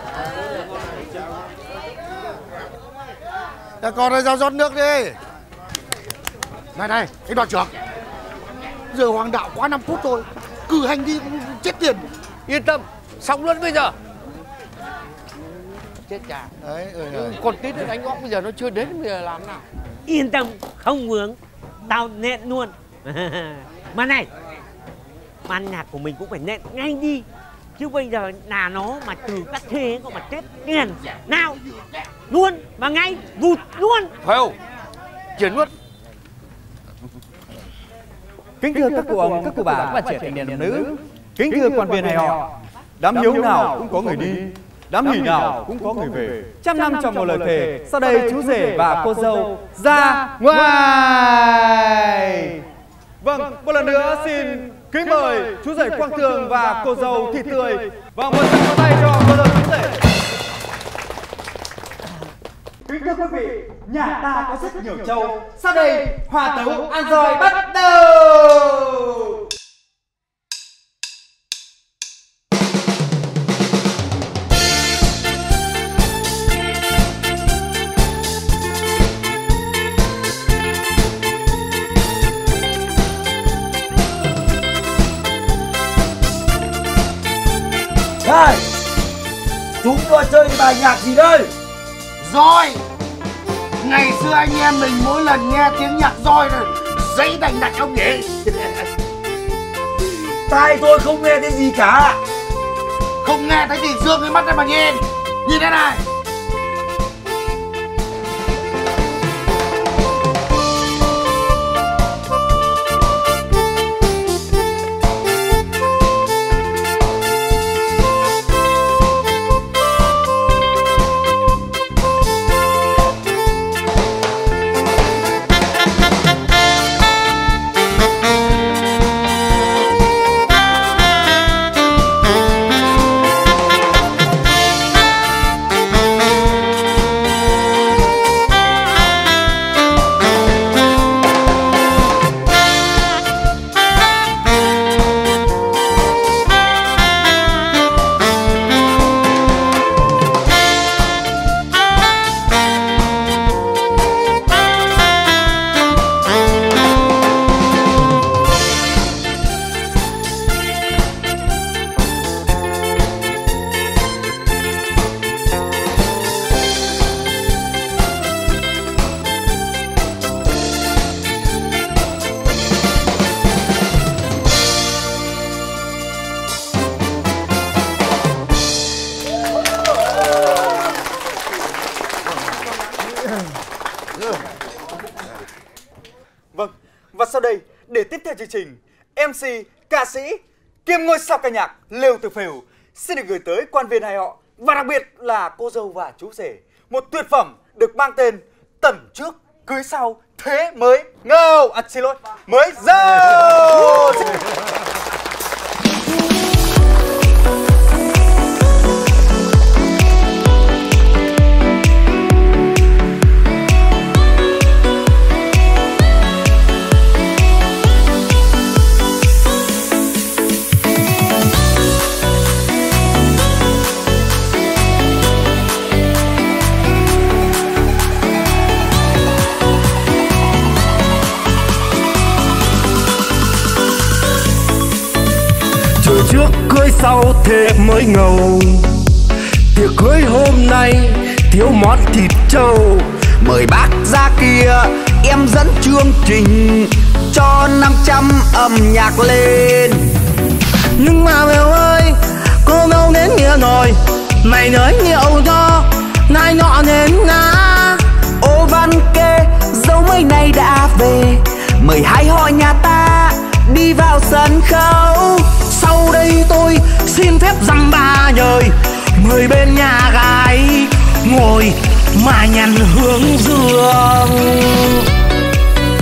Con ơi, ra rót nước đi. Này, anh đoàn trưởng. Giờ hoàng đạo quá 5 phút rồi. Cử hành đi chết tiền. Yên tâm, xong luôn bây giờ. Chết cha. Đấy, còn tí nữa đánh gõ bây giờ nó chưa đến, bây giờ làm nào? Yên tâm, không vướng. Tao nện luôn. Mà này, ban nhạc của mình cũng phải nện ngay đi. Chứ bây giờ là nó mà từ các thế có mà chết tiền. Nào, luôn và ngay, vụt luôn. Phải không? Chuyển luôn. Kính thưa các cụ ông, các cụ bà, các bạn trẻ thành niên nữ. Kính thưa quan viên hay họ. Đám hiếu nào cũng có người đi, đám hỉ nào cũng có người về. 100 năm trong một lời thề, sau đây chú rể và cô dâu ra ngoài. Vâng, một lần nữa xin kính mời chú rể Quang Tường và cô dâu Thị Tươi. Và một tràng pháo tay cho cô dâu chú rể. Kính thưa quý vị, nhà ta có rất nhiều châu. Sau đây, hòa tấu An Roi bắt đầu. Đây, chúng tôi chơi bài nhạc gì đây? Roi. Ngày xưa anh em mình mỗi lần nghe tiếng nhạc roi rồi giấy đành đạch ông nhỉ. Tai tôi không nghe thấy gì cả. Không nghe thấy thì dương cái mắt ra mà nhìn. Nhìn đây này. Vâng, và sau đây, để tiếp theo chương trình, MC, ca sĩ, kiêm ngôi sao ca nhạc Lêu Từ Phều xin được gửi tới quan viên hai họ và đặc biệt là cô dâu và chú rể một tuyệt phẩm được mang tên Tẩn Trước Cưới Sau Thế Mới Ngầu. À xin lỗi, mới giàu. Trước cưới sau thế mới ngầu, tiệc cưới hôm nay thiếu món thịt trâu. Mời bác ra kia em dẫn chương trình cho 500 âm nhạc lên. Nhưng mà Bèo ơi, cô đâu đến nghĩa rồi, mày nói nhiều cho nay nọ đến na. Ô Văn Kê dấu mấy nay đã về, mời hai họ nhà ta đi vào sân khấu. Sau đây tôi xin phép dăm ba nhời, mời bên nhà gái ngồi mà nhàn hướng dương.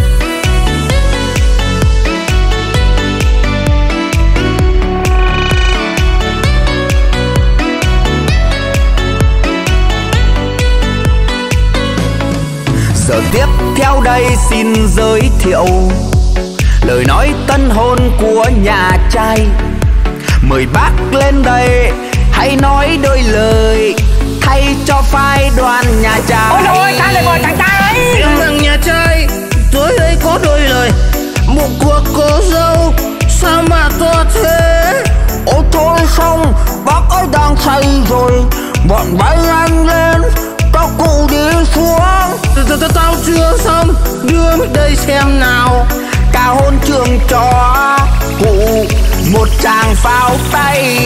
sau đây xin giới thiệu lời nói tân hôn của nhà trai. Mời bác lên đây hãy nói đôi lời thay cho phái đoàn nhà trai. Ôi trời ơi, sao lại mời thằng trai ấy? Em rằng nhà trai tối đây có đôi lời, một cuộc cô dâu sao mà to thế. Ôi thôi xong, bác ấy đang say rồi, bọn bay nhanh lên các cụ đi xuống. Tao chưa xong, đưa mình đây xem nào. Cả hôn trường cho cụ một tràng pháo tay.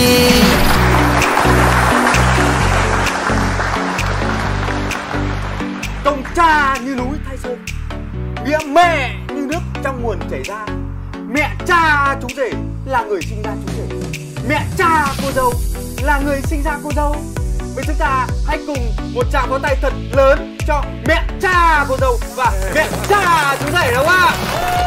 Công cha như núi Thái Sơn, nghĩa mẹ như nước trong nguồn chảy ra. Mẹ cha chú rể là người sinh ra chú rể, mẹ cha cô dâu là người sinh ra cô dâu. Vậy chúng ta hãy cùng một tràng pháo tay thật lớn cho mẹ cha cô dâu và mẹ cha chú rể, đúng không ạ?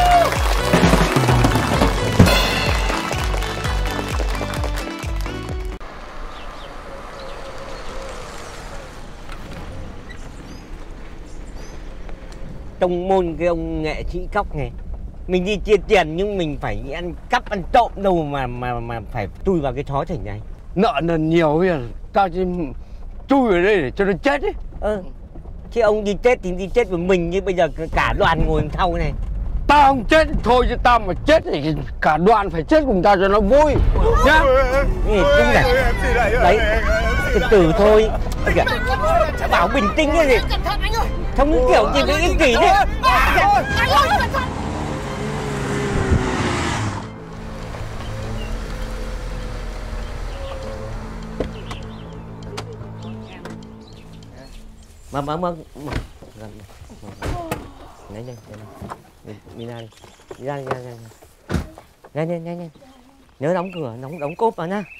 Trong môn cái ông nghệ sĩ cóc này, mình đi chia tiền nhưng mình phải ăn cắp ăn trộm đâu mà phải chui vào cái thói thành này. Nợ nần nhiều bây giờ tao chỉ chui ở đây để cho nó chết ấy. Chứ ông đi chết thì đi chết với mình, như bây giờ cả đoàn ngồi sau này. Tao không chết thôi, chứ tao mà chết thì cả đoàn phải chết cùng tao cho nó vui nhá. Đúng này. Đấy, từ từ thôi. Bảo bình tĩnh cái gì. Không những kiểu gì với ích kỷ đấy. Mà nhanh đi ra nhanh nhớ đóng cửa, đóng cốp vào nha.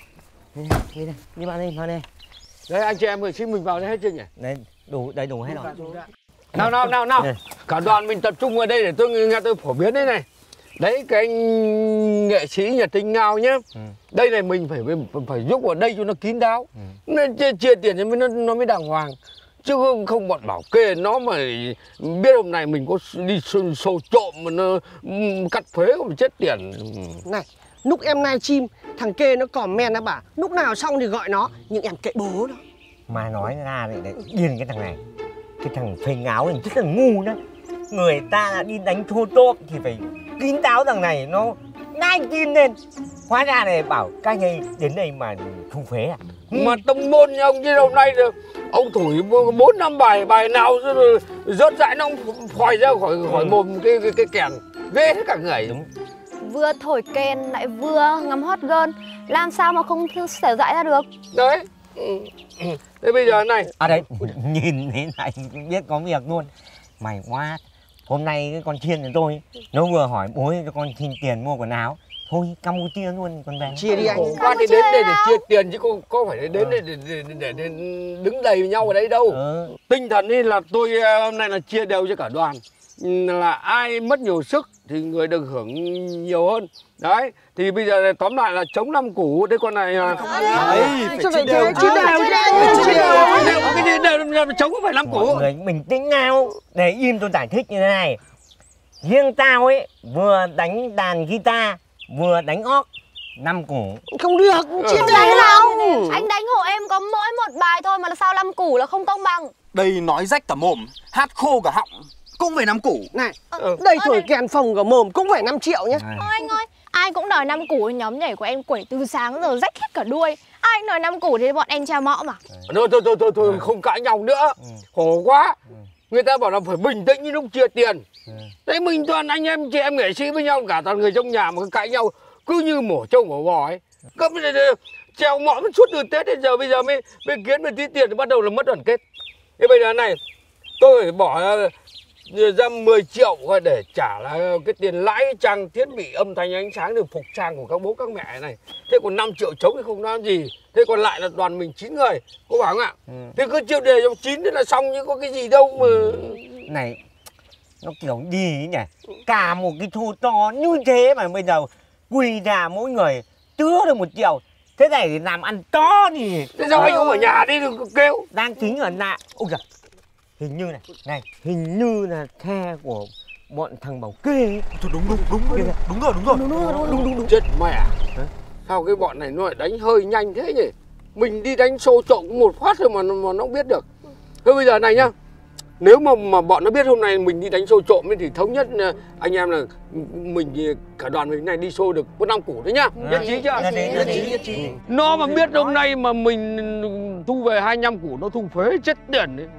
Đi vào đây. Đấy, anh chị em người xin mình vào đây hết chưa nhỉ? Đấy, đủ hết rồi. Nào. Cả đoàn mình tập trung ở đây để tôi nghe tôi phổ biến đây này. Đấy, cái anh nghệ sĩ Nhật Tinh Ngao nhá. Đây này mình phải giúp ở đây cho nó kín đáo. Nên chia tiền cho nó mới đàng hoàng. Chứ không bọn bảo kê nó mà biết hôm nay mình có đi sâu trộm mà nó cắt phế mà chết tiền. Này, lúc em live stream, thằng kê nó comment nó bảo lúc nào xong thì gọi nó, nhưng em kệ bố nó. Mà nói ra để điên cái thằng này. Cái thằng phê ngáo này rất là ngu đó. Người ta là đi đánh thua tôm thì phải kín đáo, thằng này nó nai kim lên. Hóa ra này bảo các anh ấy đến đây mà thu phế à? Mà tông môn như ông chứ đâu nay được. Ông thổi 4-5 bài nào rớt rãi nó phòi ra khỏi mồm cái kèn. Ghê hết cả người. Đúng. Vừa thổi kèn lại vừa ngắm hot girl, làm sao mà không xẻo dãi ra được. Đấy. Thế bây giờ này. À đấy, nhìn thế này biết có việc luôn. Mày quá. Hôm nay cái con Chiên của tôi nó vừa hỏi bố cho con xin tiền mua quần áo. Thôi Campuchia luôn con về. Chia đi anh. Qua thì đến đây để chia tiền chứ có phải đến đây để đứng đầy nhau ở đây đâu. Tinh thần ấy là tôi hôm nay là chia đều cho cả đoàn. Là ai mất nhiều sức thì người được hưởng nhiều hơn. Đấy, thì bây giờ tóm lại là chống 5 củ. Đây con này là đấy, phải chia đều. Chia đều. Cái gì đều chống không phải 5 củ. Người bình tĩnh nào. Để im tôi giải thích như thế này. Riêng tao ấy vừa đánh đàn guitar vừa đánh óc 5 củ. Không được, chia đánh nào. Anh đánh hộ em có mỗi một bài thôi mà sao 5 củ là không công bằng. Đây nói rách cả mồm, hát khô cả họng cũng phải 5 củ. Này, đây thổi kèn phồng cả mồm cũng phải 5 triệu nhá. Anh ơi, ai cũng đòi 5 củ, nhóm nhảy của em quẩy từ sáng giờ rách hết cả đuôi. Ai đòi 5 củ thì bọn em trao mõ mà. Thôi không cãi nhau nữa. Khổ quá. Người ta bảo là phải bình tĩnh như lúc chia tiền. Đấy mình toàn anh em chị em nghệ sĩ với nhau, cả toàn người trong nhà mà cãi nhau cứ như mổ trâu mổ bò ấy. Cứ treo mõm suốt từ Tết đến giờ, bây giờ mới kiếm được tí tiền thì bắt đầu là mất đoàn kết. Thế bây giờ này tôi phải bỏ ra 10 triệu để trả là cái tiền lãi trang thiết bị âm thanh ánh sáng được phục trang của các bố các mẹ này. Thế còn 5 triệu trống thì không làm gì. Thế còn lại là đoàn mình 9 người, có bảo không ạ? Thế cứ chia đề trong 9 thế là xong, chứ có cái gì đâu mà. Này nó kiểu gì nhỉ? Cả một cái thu to như thế mà bây giờ quy ra mỗi người chưa được 1 triệu. Thế này thì làm ăn to thì. Thế sao anh không ở nhà đi đừng kêu. Đang tính ở nạ. Ôi giời, hình như này, hình như là xe của bọn thằng Bảo Kê ấy. Đúng. Chết mẹ. Sao cái bọn này nó lại đánh hơi nhanh thế nhỉ? Mình đi đánh xô trộn một phát thôi mà nó không biết được. Thôi bây giờ này nhá. Nếu mà bọn nó biết hôm nay mình đi đánh xô trộm ấy thì thống nhất anh em là mình cả đoàn mình này đi xô được có 5 củ đấy nhá. Nhất trí chưa? Nhất trí. Nó mà biết hôm nay mà mình thu về 25 củ nó thu phế chết tiền đấy.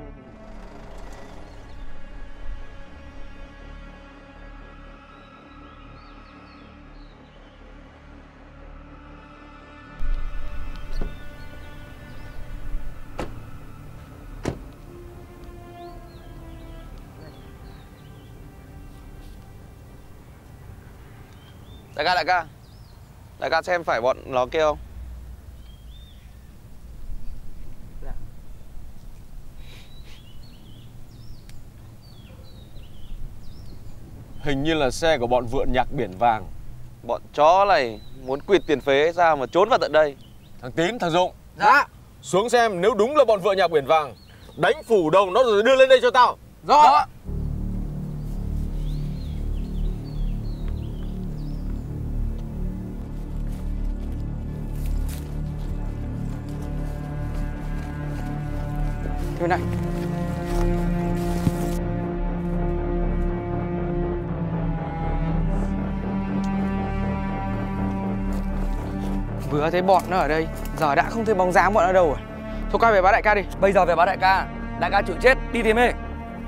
Đại ca xem phải bọn nó kia không? Hình như là xe của bọn vượn nhạc biển vàng. Bọn chó này muốn quỵt tiền phế ra mà trốn vào tận đây. Thằng Tín, thằng Dụng. Dạ. Xuống xem nếu đúng là bọn vượn nhạc biển vàng, đánh phủ đầu nó rồi đưa lên đây cho tao. Rõ. Thôi này. Vừa thấy bọn nó ở đây, giờ đã không thấy bóng dáng bọn nó đâu rồi. Thôi quay về báo đại ca đi. Bây giờ về báo đại ca chịu chết, đi tìm đi.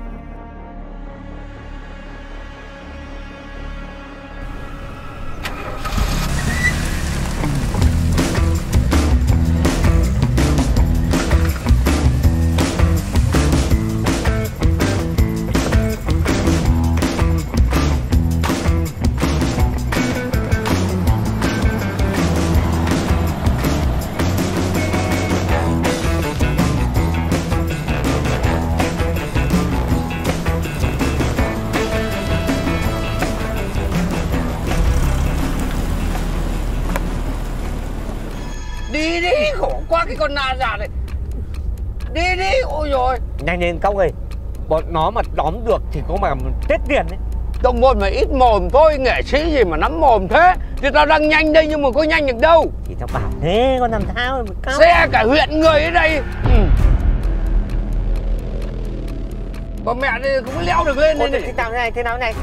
Đi đi, khổ quá cái con nà già này. Đi đi, ôi rồi. Nhanh lên Cóc ơi. Bọn nó mà đóm được thì có mà tết tiền đấy. Tông môn mà ít mồm thôi, nghệ sĩ gì mà nắm mồm thế. Thì tao đang nhanh đây nhưng mà có nhanh được đâu. Thì tao bảo thế, con làm sao mà Cóc. Xe cả huyện người ở đây. Bà mẹ này cũng leo được lên đây này. Thế nào này.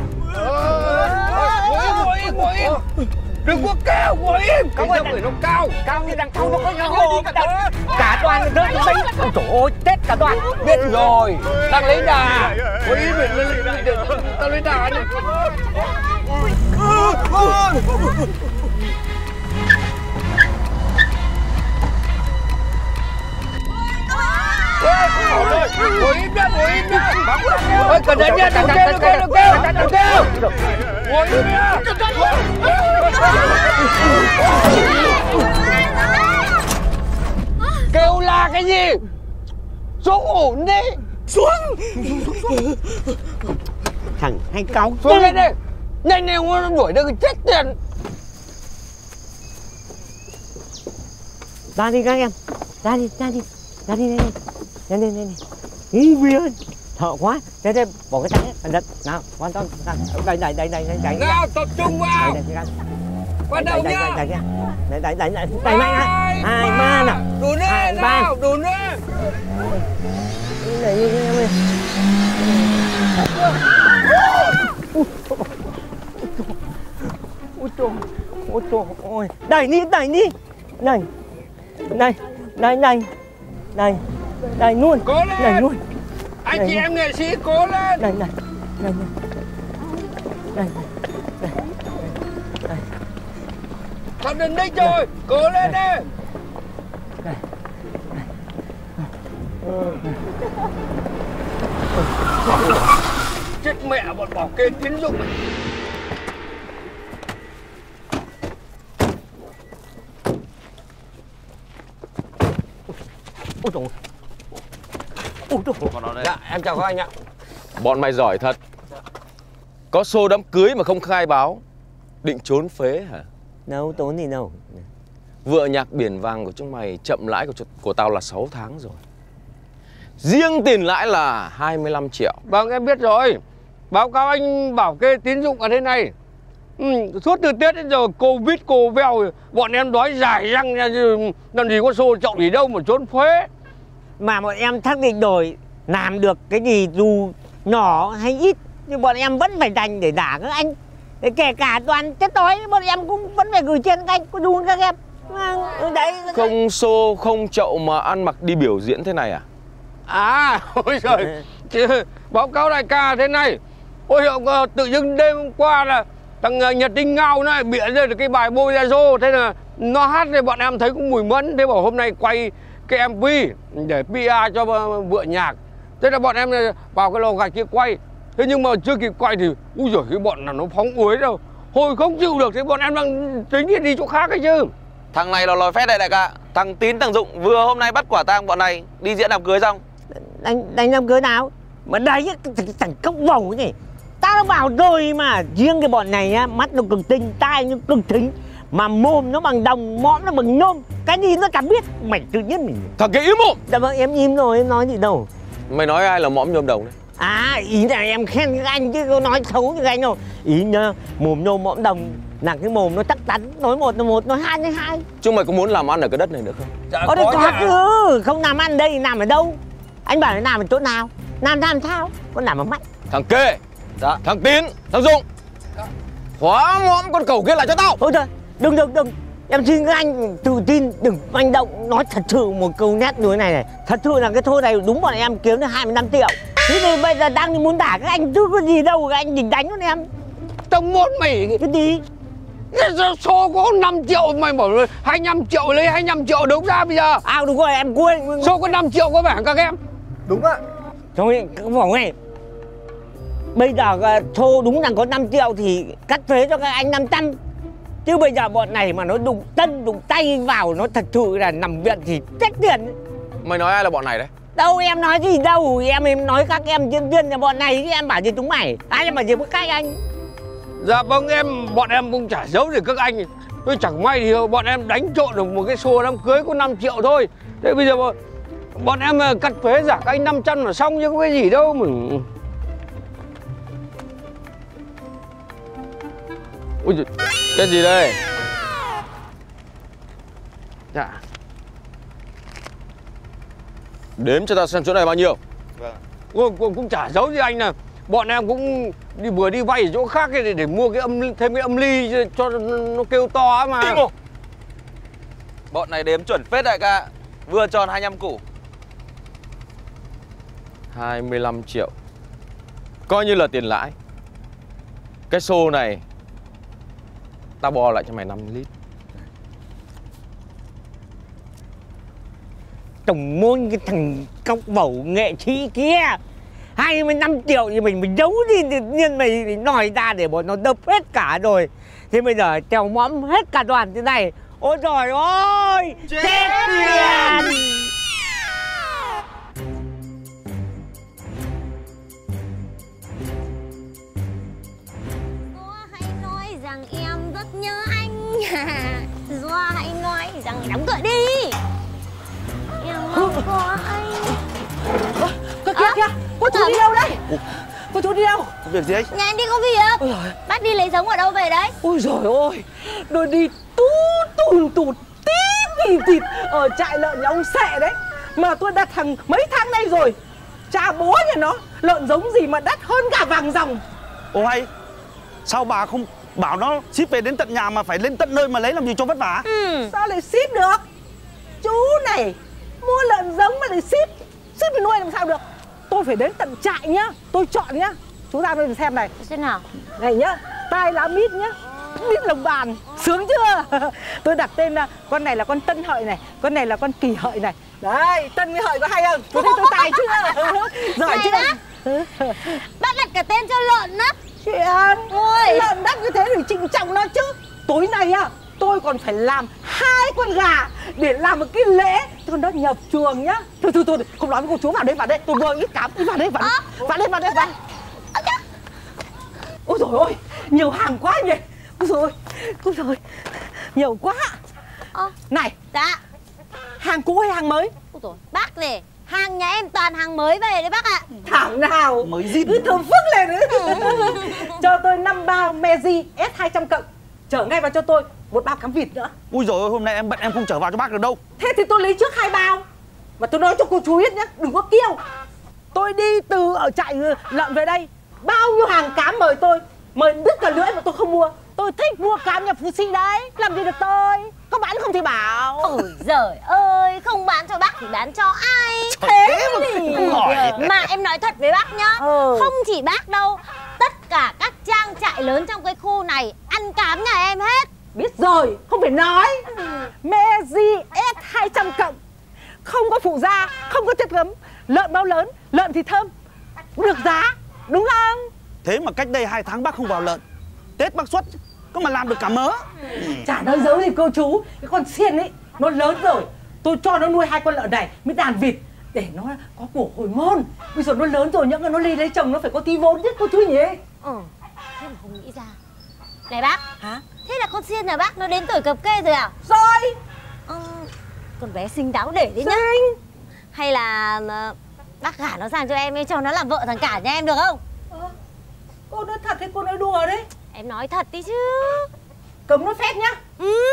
Ngồi im. Đừng có kêu, ngồi im. Cóc ơi, nó cao. Cao như đằng sau nó có nhau. Cả đoàn rơi xuống đấy. Trời ơi, chết cả đoàn. Biết rồi, đang lấy đà. Ngồi im để tao lấy đà nhá. Ngồi im nhá. Ôi, cẩn thận nhá, đừng kêu. Ngồi im nhá. Kêu la cái gì? Xuống ổn đi. Xuống. Thằng hay Cóc. Xuống lên đi. Nhanh lên nó đuổi được chết tiền. Ra đi các em. Ra đi. Nhanh. Ý viên. Thợ quá. Thế bỏ cái tay ấy. Đất. Nào, quan tâm. Đây. Nào, tập trung vào. Bắt đầu nhá. Đẩy mạnh á. 2, 3 nào. Đùn lên nào, đùn lên. Đẩy đi em ơi. Ôi trời ơi. Đẩy đi. Đẩy luôn. Cố lên. Đẩy luôn. Anh chị em nghệ sĩ cố lên. Đẩy. Sắp đến đích rồi, cố lên đi. Chết mẹ bọn Bảo Kê Tín Dụng này. Ôi trời. Dạ, em chào các anh ạ. Bọn mày giỏi thật. Có xô đám cưới mà không khai báo. Định trốn phế hả? Đâu, trốn gì đâu. Vựa nhạc biển vàng của chúng mày chậm lãi của tao là 6 tháng rồi. Riêng tiền lãi là 25 triệu. Vâng, em biết rồi. Báo cáo anh bảo kê tín dụng ở thế này. Suốt từ Tết đến giờ Covid cô veo, bọn em đói rải răng ra, làm gì có xô chậu gì đâu mà trốn thuế. Mà bọn em xác định rồi, làm được cái gì dù nhỏ hay ít nhưng bọn em vẫn phải dành để đả các anh. Để kể cả đoàn Tết tối bọn em cũng vẫn phải gửi trên các anh, có đúng các em. Đấy. Không xô không chậu mà ăn mặc đi biểu diễn thế này à? À, ôi trời, báo cáo đại ca thế này. Ôi tự dưng đêm hôm qua là thằng Nhật Tinh Ngao nó bịa ra được cái bài Bôi Ra Rô. Thế là nó hát thì bọn em thấy cũng mùi mẫn. Thế bảo hôm nay quay cái MV để PR cho vựa nhạc. Thế là bọn em vào cái lò gạch kia quay. Thế nhưng mà chưa kịp quay thì úi giời, cái bọn là nó phóng uế đâu. Hồi không chịu được thì bọn em đang tính đi chỗ khác ấy chứ. Thằng này là lòi phét đây đại ca. Thằng Tín thằng Dụng vừa hôm nay bắt quả tang bọn này đi diễn đám cưới xong. Đánh đám cưới nào? Mà đấy thằng cốc vầu này, tao đã bảo rồi mà. Riêng cái bọn này á, mắt nó cực tinh, tai nó cực thính, mà mồm nó bằng đồng, mõm nó bằng nhôm, cái gì nó chẳng biết. Mày tự nhiên mình. Thằng kia im mồm. Dạ vâng, em im rồi, em nói gì đâu. Mày nói ai là mõm nhôm đồng đấy? À, ý là em khen các anh chứ có nói xấu như anh đâu. Ý nhá, mồm nhôm mõm đồng là cái mồm nó chắc chắn, nói một là một, nói hai là hai. Chứ mày có muốn làm ăn ở cái đất này nữa không? Dạ, có chứ, không làm ăn đây, làm ở đâu? Anh bảo là làm ở chỗ nào? Làm sao? Con làm ở mắt. Thằng Kê, dạ. Thằng Tín, thằng Dụng, khóa mõm con cẩu kia lại cho tao. Ôi trời, đừng. Em xin các anh tự tin, đừng manh động. Nói thật sự một câu nét như thế này. Thật sự là cái thô này đúng bọn em kiếm được 25 triệu. Thế thì bây giờ đang muốn đả các anh chứ có gì đâu, các anh định đánh bọn em. Tao muốn mày cái gì? Số có 5 triệu, mày bảo 25 triệu, lấy 25 triệu đúng ra bây giờ. À đúng rồi, em quên. Số có 5 triệu có vẻ các em. Đúng ạ. Thôi, các phòng này, bây giờ thô đúng là có 5 triệu thì cắt thuế cho các anh 500. Chứ bây giờ bọn này mà nó đụng chân, đụng tay vào, nó thật sự là nằm viện thì chết tiền. Mày nói ai là bọn này đấy? Đâu em nói gì đâu, em nói các em diễn viên là bọn này chứ em bảo gì chúng mày. Ai em bảo gì với các anh. Dạ vâng, bọn em cũng chả giấu gì các anh. Tôi chẳng may thì bọn em đánh trộn được một cái show đám cưới có 5 triệu thôi. Thế bây giờ bọn em cắt thuế giả các anh 500 là xong chứ có cái gì đâu mà. Ui giời, cái gì đây? Dạ. Đếm cho tao xem chỗ này bao nhiêu. Vâng. Cũng chả giấu gì anh là bọn em cũng vừa đi vay ở chỗ khác để mua cái thêm cái âm ly cho nó kêu to mà. Bọn này đếm chuẩn phết đại ca. Vừa tròn 25 củ. 25 triệu. Coi như là tiền lãi. Cái xô này tao bò lại cho mày 5 lít. Tổng môn cái thằng cóc bẩu nghệ sĩ kia 25 triệu thì mình giấu đi, tự nhiên mày nói ra để bọn nó đập hết cả rồi. Thế bây giờ trèo mõm hết cả đoàn thế này. Ôi trời ơi, chết tiền. Hãy nói rằng em rất nhớ anh. Doa hãy nói rằng đóng cửa đi. Em mong có anh. Kìa, cô chú đi đâu đấy? Cô chú đi đâu? Có việc gì ấy? Nhà anh đi có việc. Bác đi lấy giống ở đâu về đấy? Ôi giời ơi, tôi đi tụt tít ở trại lợn nhà ông Sệ đấy. Mà tôi đặt hàng mấy tháng nay rồi. Cha bố nhà nó, lợn giống gì mà đắt hơn cả vàng ròng. Ồ hay, sao bà không bảo nó ship về đến tận nhà mà phải lên tận nơi mà lấy làm gì cho vất vả? Sao lại ship được? Chú này, mua lợn giống mà để ship về nuôi làm sao được? Tôi phải đến tận trại nhá, tôi chọn nhá. Chú ra đây xem này. Xem nào. Này nhá, tai lá mít nhá, mít lồng bàn, sướng chưa? Tôi đặt tên là con này là con Tân Hợi này, con này là con Kỳ Hợi này. Đấy, Tân với Hợi có hay không? Tôi thấy tôi tài chưa? Giỏi chưa? Bác đặt cả tên cho lợn á. Chuyện ôi, lợn đắt như thế thì trịnh trọng nó chứ. Tối nay á, tôi còn phải làm 2 con gà để làm một cái lễ cho nó nhập chuồng nhá. Thôi, không nói với cô chú, vào đây, tôi vừa ít cám, vào đây. Ôi dồi ôi, nhiều hàng quá nhỉ. Ôi dồi, nhiều quá. Này, dạ. Hàng cũ hay hàng mới? Ôi dồi, bác này, Hàng nhà em toàn hàng mới về đấy bác ạ. Thảo nào mới zin cứ thơm phức lên nữa. Cho tôi 5 bao Meiji S200 cộng. Chở ngay vào cho tôi một bao cám vịt nữa. Ui dồi ôi, hôm nay em bận em không chở vào cho bác được đâu. Thế thì tôi lấy trước 2 bao. Mà tôi nói cho cô chú biết nhé, đừng có kiêu. Tôi đi từ ở trại lợn về đây, bao nhiêu hàng cám mời tôi, mời đứt cả lưỡi mà tôi không mua. Tôi thích mua cám nhà Phú Sĩ đấy, làm gì được tôi. Có bán không thì bảo. Ôi giời ơi, không bán cho bác thì bán cho ai. Thế mà em nói thật với bác nhá, không chỉ bác đâu, tất cả các trang trại lớn trong cái khu này ăn cám nhà em hết. Biết rồi, không phải nói. Meiji S200 cộng, không có phụ gia, không có chất ngấm, lợn bao lớn, lợn thì thơm, được giá, đúng không? Thế mà cách đây 2 tháng bác không vào lợn, Tết bác xuất, có mà làm được cả mớ. Chả nói giấu gì cô chú, cái con xiên ấy nó lớn rồi, tôi cho nó nuôi 2 con lợn này mới đàn vịt để nó có của hồi môn. Bây giờ nó lớn rồi, những cái nó lấy chồng nó phải có tí vốn chứ cô chú nhỉ. Thế mà không nghĩ ra. Này bác. Hả? Thế là con xiên nhà bác nó đến tuổi cập kê rồi à? Rồi. Con bé xinh đáo để đấy nhá. Hay là bác gả nó sang cho em cho nó làm vợ thằng cả nhà em được không? Cô nói thật hay cô nói đùa đấy? Em nói thật đi chứ. Cấm nó phép nhá.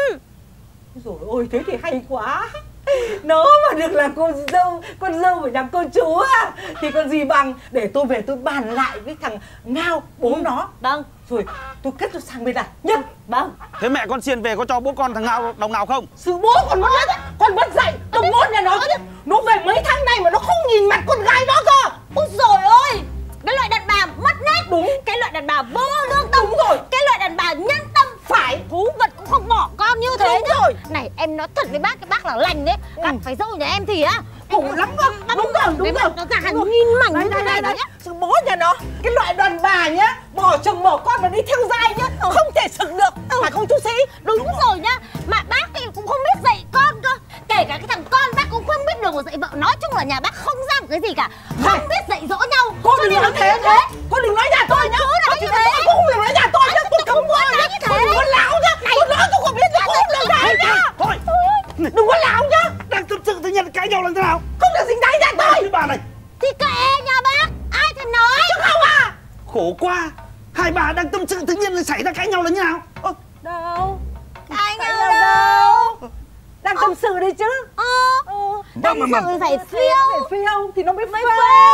Rồi ôi thế thì hay quá. Nó mà được là con dâu của nhà cô chú à, thì còn gì bằng. Để tôi về tôi bàn lại với thằng Ngao, bố nó. Vâng. Rồi tôi cất nó sang bên này nhất. Vâng. Thế mẹ con xiên về có cho bố con thằng Ngao đồng nào không? Sự bố còn mất đấy, còn mất dạy đồng môn nhà nó. Nó về mấy tháng nay mà nó không nhìn mặt con gái nó cơ. Ôi dồi ôi, cái loại đàn bà mất nét. Đúng. Cái loại đàn bà vô lương tâm. Đúng rồi. Cái loại đàn bà nhân tâm. Phải. Thú vật cũng không bỏ con như thế. Đúng rồi. Này em nói thật với bác, cái bác là lành đấy. Gặp phải dâu nhà em thì á khổ lắm cơ. Đúng rồi. Nó ra hàng nghìn mảnh như thế này nhá. Sự bố nhà nó, cái loại đàn bà nhá, bỏ chồng bỏ con mà đi theo dai nhá, không thể sực được. Phải không chú Sĩ? Đúng rồi nhá. Mà bác thì cũng không biết dạy con cơ. Kể cả cái thằng con bác cũng không biết đường mà dạy vợ. Nói chung là nhà bác không ra một cái gì cả. Không biết dạy dỗ nhau. Cô đừng nói thế nhá. Cô đừng nói nhà tôi nhá. Cô như thế. Cô không đừng nói nhà tôi nhá. Tôi không muốn nhá. Tôi đừng có láo nhá. Tôi nói tôi không biết tôi không được đấy nhá. Thôi. Đừng có láo nhá. Đang tâm sự tự nhiên cãi nhau làm thế nào? Không được dính tay nhà tôi. Cái bà này. Thì kệ nhà bác. Ai thèm nói. Chứ không à. Khổ quá. Hai bà đang tâm sự tự nhiên xảy ra cãi nhau là như nào? Đâu? Cãi nhau đâu? Đang tâm sự đi chứ. Tâm sự phải phiêu. Phải phiêu thì nó mới phê.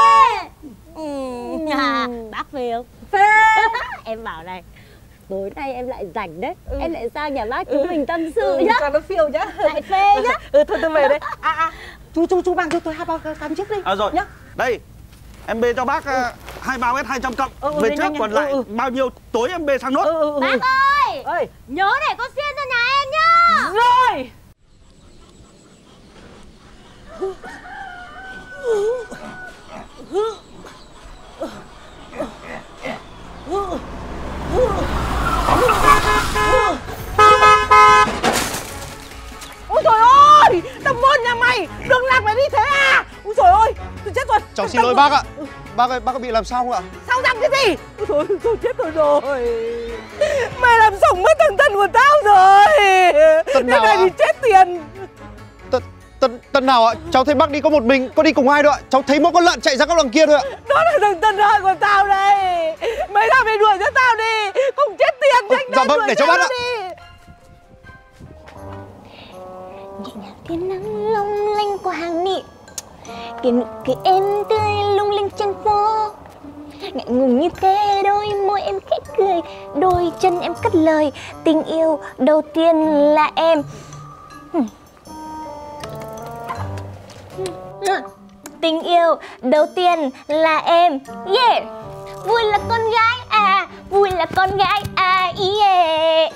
Bác phê không? Phê. Em bảo này, tối nay em lại rảnh đấy. Em lại sang nhà bác chúng mình tâm sự nhá. Cho nó phiêu nhá. Lại phê nhá. Thôi tôi về đây. Chú mang cho tôi 2 bao cám trước đi. Rồi nhá. Đây em bê cho bác 2 bao S200 cộng. Về trước còn lại bao nhiêu tối em bê sang nốt. Bác ơi, nhớ để con xiên cho nhà em nhá. Rồi. Ôi trời ơi, đồng môn nhà mày, đường lạc mày đi thế à? Ôi trời ơi, tôi chết rồi. Cháu xin lỗi bác ạ. Bác ơi, bác có bị làm sao không ạ? Sao rằng cái gì? Ôi trời, tôi chết rồi. Mày làm sống mất thằng thân của tao rồi. Tân nào thế này ạ? thì chết tiền. Tân nào ạ? Cháu thấy bác đi có một mình, có đi cùng ai đâu ạ? Cháu thấy mỗi con lợn chạy ra các đằng kia thôi ạ. Đó là thằng Tân Hợi của tao đây. Mày ra mày đuổi cho tao đi. Không chết tiền. Dạ vâng, để cháu bắt ạ. Nhẹ nhàng tia nắng long lanh qua hàng nị, cái nụ cười em tươi lung linh trên phố. Ngại ngùng như thế, đôi môi em khẽ cười, đôi chân em cất lời. Tình yêu đầu tiên là em. Tình yêu đầu tiên là em. Yeah. Vui là con gái à, vui là con gái à. Yeah.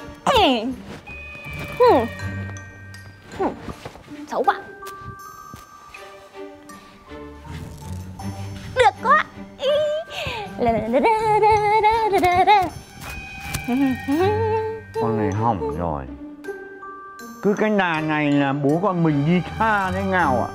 Xấu quá. Được quá. Con này hỏng rồi. Cứ cái nà này là bố con mình đi xa thế nào ạ?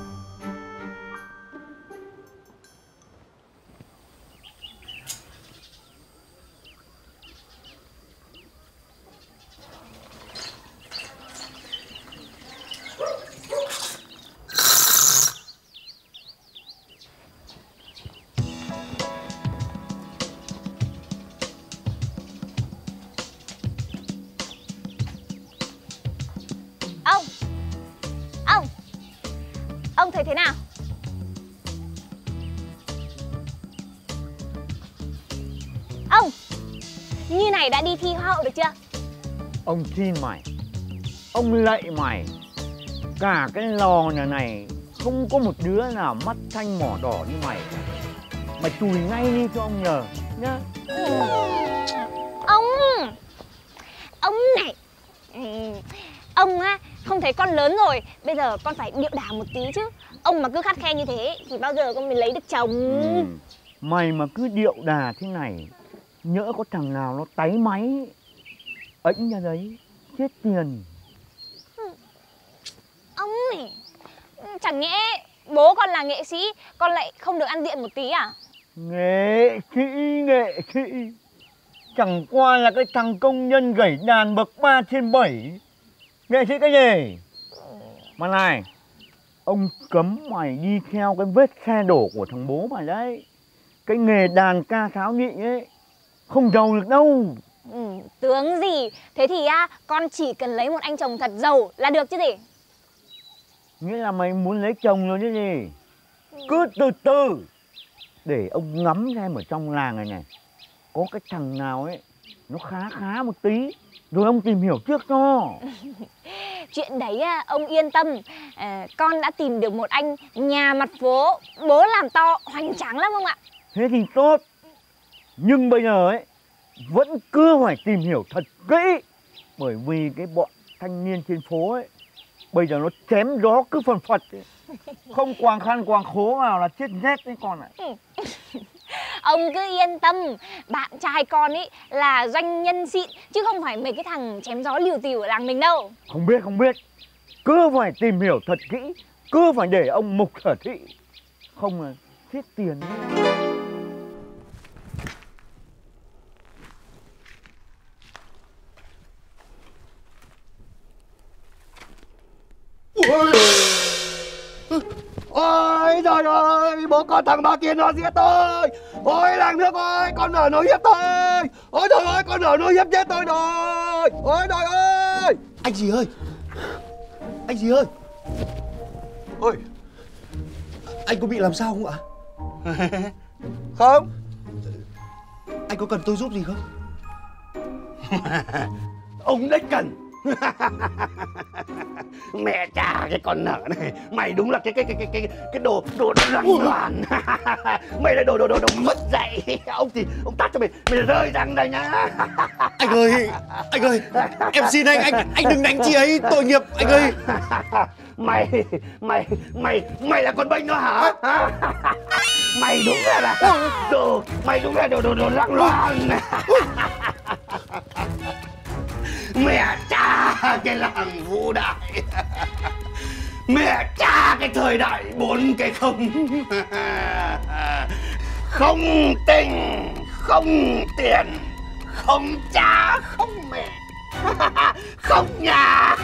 thấy thế nào? Ông, như này đã đi thi hoa hậu được chưa? Ông xin mày, ông lạy mày, cả cái lò nhà này không có một đứa nào mắt xanh mỏ đỏ như mày. Mày chùi ngay đi cho ông nhờ nhá. Ông này, ông á không thấy con lớn rồi, bây giờ con phải điệu đà một tí chứ. Ông mà cứ khắt khe như thế thì bao giờ con mới lấy được chồng. Mày mà cứ điệu đà thế này, nhỡ có thằng nào nó táy máy ẫnh ra đấy, chết tiền. Ông này, chẳng nhẽ bố con là nghệ sĩ, con lại không được ăn diện một tí à? Nghệ sĩ, chẳng qua là cái thằng công nhân gảy đàn bậc 3/7. Nghệ sĩ cái gì? Mà này, ông cấm mày đi theo cái vết xe đổ của thằng bố mày đấy. Cái nghề đàn ca sáo nhị ấy không giàu được đâu. Tướng gì? Thế thì con chỉ cần lấy một anh chồng thật giàu là được chứ gì? Nghĩa là mày muốn lấy chồng rồi chứ gì? Cứ từ từ để ông ngắm xem ở trong làng này này có cái thằng nào ấy nó khá một tí, rồi ông tìm hiểu trước cho. Chuyện đấy ông yên tâm, con đã tìm được một anh nhà mặt phố, bố làm to hoành tráng lắm ông ạ. Thế thì tốt, nhưng bây giờ ấy vẫn cứ phải tìm hiểu thật kỹ, bởi vì cái bọn thanh niên trên phố ấy bây giờ nó chém gió cứ phần phật ấy. Không quàng khăn quàng khố nào là chết rét đấy con ạ. Ông cứ yên tâm, bạn trai con ấy là doanh nhân xịn chứ không phải mấy cái thằng chém gió liều tìu ở làng mình đâu. Không biết, cứ phải tìm hiểu thật kỹ, cứ phải để ông mục sở thị, không là chết tiền. Ôi trời ơi, bố con thằng Ba Kiên nó giết tôi. Ôi làng nước ơi, con nở nó hiếp tôi. Ôi trời ơi, con nở nó hiếp chết tôi rồi. Ôi trời ơi. Anh gì ơi, anh gì ơi. Ôi, anh có bị làm sao không ạ? Không. Anh có cần tôi giúp gì không? Ông đấy cần. Mẹ cha cái con nợ này, mày đúng là cái đồ lăng loàn. Mày là đồ mất dạy. Ông thì ông tát cho mày rơi răng đây nhá. Anh ơi, em xin anh đừng đánh chị ấy, tội nghiệp anh ơi. Mày là con bênh đó hả? Mày đúng là đồ lăng loàn. Mẹ cha cái làng Vũ Đại, mẹ cha cái thời đại 4 cái không. Không tình, không tiền, không cha, không mẹ, không nhà.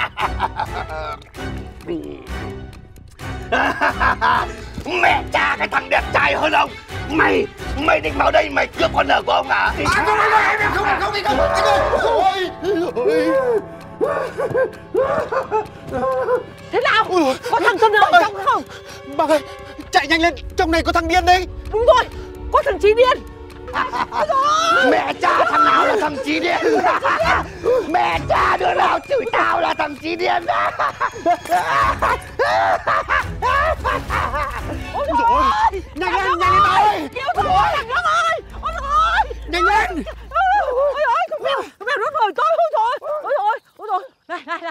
Mẹ cha cái thằng đẹp trai hơn ông. Mày định vào đây mày cướp con nợ của ông à? Không. Thế nào? Có thằng con nợ trong không? Bác ơi, chạy nhanh lên, trong này có thằng điên đấy. Đúng rồi, có thằng Chí điên. Mẹ cha thằng nào là thằng Chí điên? Mẹ cha đứa nào chửi tao là thằng Chí điên. Ôi dồi ôi, nhanh lên tao ơi. Cứu tôi ơi, thằng Nước ơi. Ôi dồi ôi. Nhanh lên. Ôi ôi, con mèo rút rồi tôi. Ôi dồi. Này.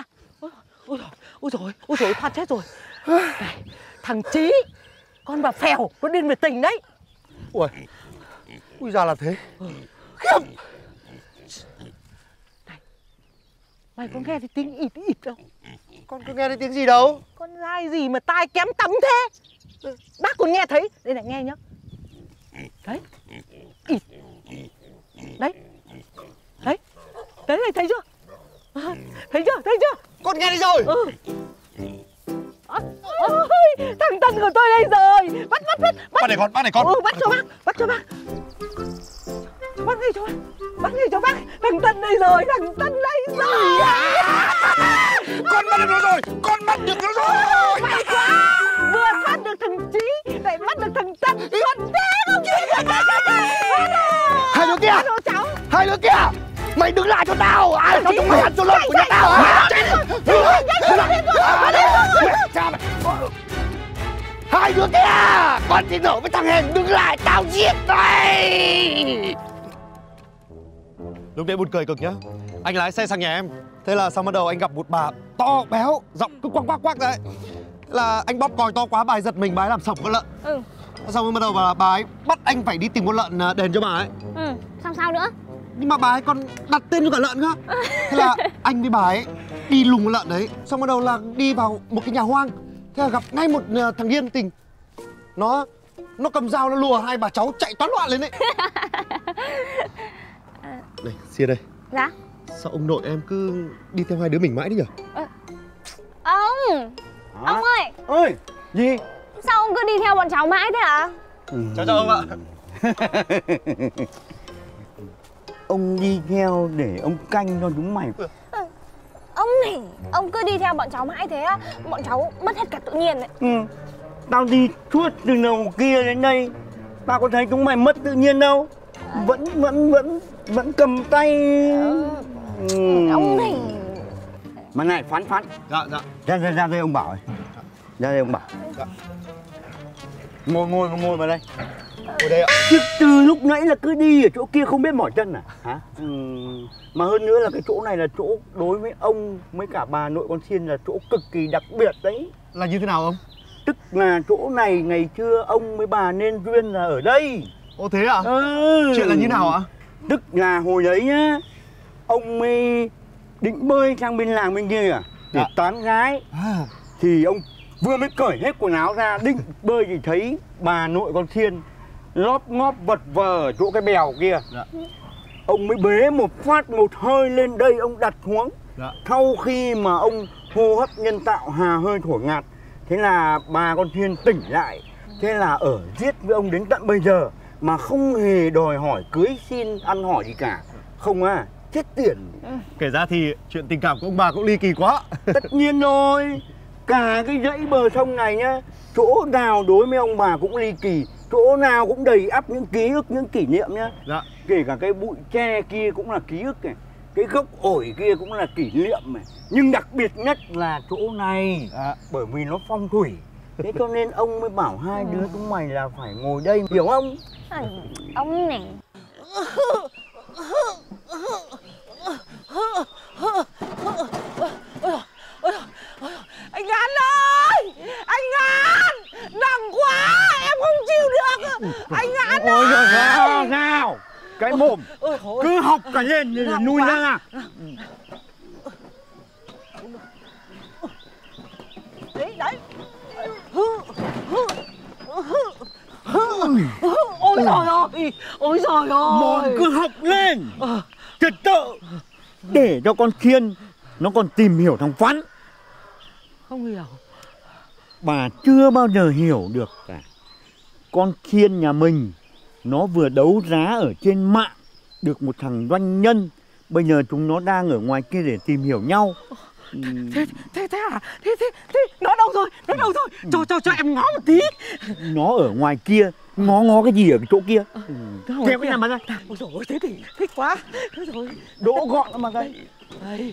Ôi dồi, thoát chết rồi. Này, thằng Chí, con bà phèo, nó điên về tình đấy. Ui ra là thế. Khiếp. Này, mày có nghe thấy tiếng ịt đâu? Con có nghe thấy tiếng gì đâu? Con dai gì mà tai kém tắm thế? Bác còn nghe thấy. Đây này nghe nhá. Đấy. Ịt. Đấy này thấy chưa? Thấy chưa? Con nghe thấy rồi. Ôi, thằng Tân của tôi đây rồi. Bắt. Bắt này con. Bắt cho bác. Bắt ngay cho bác. Thằng Tân đây rồi. Con bắt được nó rồi. May quá. đứa kia, mày đứng lại cho tao. Ai cho chúng mày ăn cho lợn của nhà tao hả? Hai đứa kia, con chỉ nổ với thằng hèn, đứng lại tao giết mày. Lúc đấy buồn cười cực nhá. Anh lái xe sang nhà em, thế là xong bắt đầu anh gặp một bà to béo, giọng cứ quắc quắc quắc đấy. Là anh bóp còi to quá, bà ấy giật mình, bà ấy làm sập con lợn. Xong rồi bắt đầu bà ấy bắt anh phải đi tìm con lợn đền cho bà ấy. Xong sao nữa? Nhưng mà bà ấy còn đặt tên cho cả lợn nữa. Thế là anh với bà ấy đi lùng con lợn đấy. Xong bắt đầu là đi vào một cái nhà hoang. Thế là gặp ngay một thằng điên tình. Nó cầm dao nó lùa hai bà cháu chạy toán loạn lên đấy. Này, Sia đây. Dạ? Sao ông nội em cứ đi theo hai đứa mình mãi đấy nhỉ? Ông! Ông ơi! Ơi! Gì? Sao ông cứ đi theo bọn cháu mãi thế ạ? Chào ông ạ. Ông đi theo để ông canh cho chúng mày. Ông này, ông cứ đi theo bọn cháu mãi thế á, bọn cháu mất hết cả tự nhiên đấy. Tao đi suốt từ đầu kia đến đây, tao có thấy chúng mày mất tự nhiên đâu. Vẫn cầm tay. Ông này. Mà này, Phán. Dạ. Ra đây ông bảo ấy. Ra đây ông bảo. Dạ. Ngồi vào đây. Ngồi đây ạ. Chứ từ lúc nãy là cứ đi ở chỗ kia không biết mỏi chân à? Hả? Mà hơn nữa là cái chỗ này là chỗ đối với ông với cả bà nội con Xiên là chỗ cực kỳ đặc biệt đấy. Là như thế nào ông? Tức là chỗ này ngày xưa ông với bà nên duyên là ở đây. Ồ thế à? Chuyện là như nào ạ? Tức là hồi đấy nhá, ông mới định bơi sang bên làng bên kia để tán gái. Thì ông vừa mới cởi hết quần áo ra định bơi thì thấy bà nội con Xiên lóp ngóp vật vờ ở chỗ cái bèo kia. Ông mới bế một phát một hơi lên đây ông đặt xuống. Sau khi mà ông hô hấp nhân tạo hà hơi thổi ngạt, thế là bà con Xiên tỉnh lại. Thế là ở giết với ông đến tận bây giờ mà không hề đòi hỏi cưới xin ăn hỏi gì cả. Không à, chết tiền. Kể ra thì chuyện tình cảm của ông bà cũng ly kỳ quá. Tất nhiên rồi. Cả cái dãy bờ sông này nhá, chỗ nào đối với ông bà cũng ly kỳ, chỗ nào cũng đầy ắp những ký ức, những kỷ niệm nhá. Kể cả cái bụi tre kia cũng là ký ức này, cái gốc ổi kia cũng là kỷ niệm này. Nhưng đặc biệt nhất là chỗ này, bởi vì nó phong thủy. Thế cho nên ông mới bảo hai đứa chúng mày là phải ngồi đây, hiểu không? Ông này. Anh Ngán ơi! Anh Ngán! Nặng quá! Em không chịu được! Anh Ngán ơi! Ôi giời, nào! Cái mồm cứ học cả lên rồi nuôi ra. Đấy, đấy! Ôi trời ơi! Ôi trời ơi! Mồm cứ học lên! Trật tự! Để cho con Xiên nó còn tìm hiểu thằng Phán. Không hiểu. Bà chưa bao giờ hiểu được cả. Con Xiên nhà mình nó vừa đấu giá ở trên mạng được một thằng doanh nhân. Bây giờ chúng nó đang ở ngoài kia để tìm hiểu nhau. Thế à? Thế nó đâu rồi? Nó đâu rồi? Cho em ngó một tí. Nó ở ngoài kia. Ngó cái gì ở cái chỗ kia? Kéo cái nhà mà ra. Ôi dồi ôi, thế thì thích quá. Rồi. Đỗ gọn mà đây. Đây.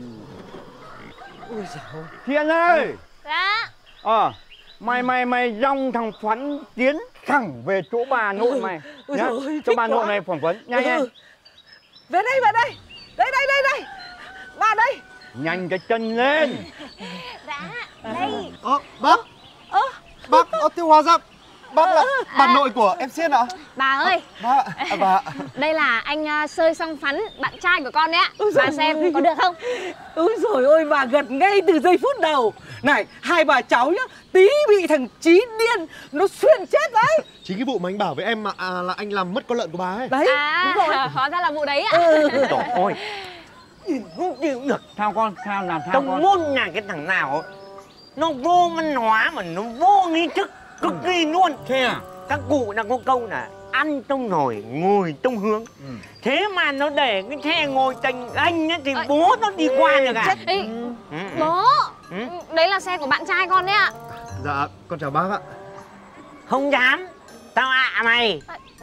Ôi dồi ôi. Xiên ơi! Dạ. Mày dòng thằng Phán tiến thẳng về chỗ bà nội mày nhá. Cho bà nội này phỏng vấn nhanh nhanh. Về đây. Đây. Vào đây. Nhanh cái chân lên. Dạ. Đây. Bác, thì hóa ra bác là bà nội của em Xiên ạ? Bà ơi. Bà. Đây là anh Sơi Song Phắn, bạn trai của con đấy ạ. Bà xem có được không? Ôi dồi ôi, bà gật ngay từ giây phút đầu. Này, hai bà cháu nhá, tí bị thằng Chí điên nó xuyên chết đấy. Chính cái vụ mà anh bảo với em mà là anh làm mất con lợn của bà ấy. Đấy, đúng rồi. Hóa ra là vụ đấy ạ. Trời ơi, nhìn không chịu được. Sao con? Sao làm sao Trong con? môn nhà cái thằng nào nó vô văn hóa mà nó vô nghi thức cực kỳ luôn. Thế à? Các cụ đã có câu là ăn trong nồi, ngồi trong hướng. Thế mà nó để cái xe ngồi cạnh anh ấy, thì bố nó đi qua được à? Bố, đấy là xe của bạn trai con đấy ạ. Dạ, con chào bác ạ. Không dám. Tao ạ mày.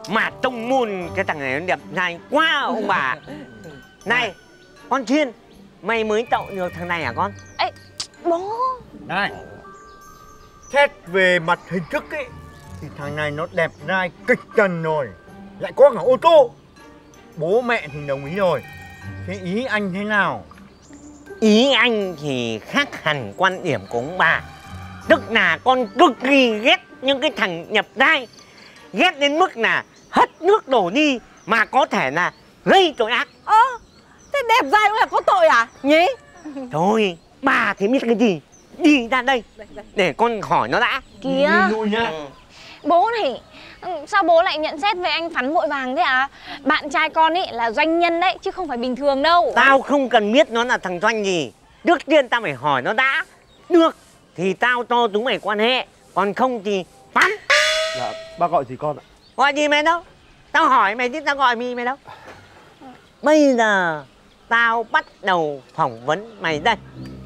Mà trông môn cái thằng này nó đẹp trai quá ông bà. Này, con Chuyên, mày mới tậu được thằng này hả con? Ê, bố. Này, xét về mặt hình thức ấy thì thằng này nó đẹp trai kịch trần rồi, lại có cả ô tô. Bố mẹ thì đồng ý rồi. Thế ý anh thế nào? Ý anh thì khác hẳn quan điểm của ông bà. Tức là con cực kỳ ghét những cái thằng nhập giai, ghét đến mức là hất nước đổ đi mà có thể là gây tội ác. Thế đẹp dai cũng là có tội à nhỉ? Thôi, bà thì biết cái gì. Đi ra đây để con hỏi nó đã. Kìa, bố này, sao bố lại nhận xét về anh Phắn vội vàng thế à? Bạn trai con ấy là doanh nhân đấy, chứ không phải bình thường đâu. Tao không cần biết nó là thằng doanh gì. Trước tiên tao phải hỏi nó đã. Được thì tao cho chúng mày quan hệ, còn không thì Phắn. Dạ, bác gọi gì con ạ? Gọi gì mày đâu? Tao hỏi mày chứ tao gọi mày đâu. Bây giờ tao bắt đầu phỏng vấn mày đây.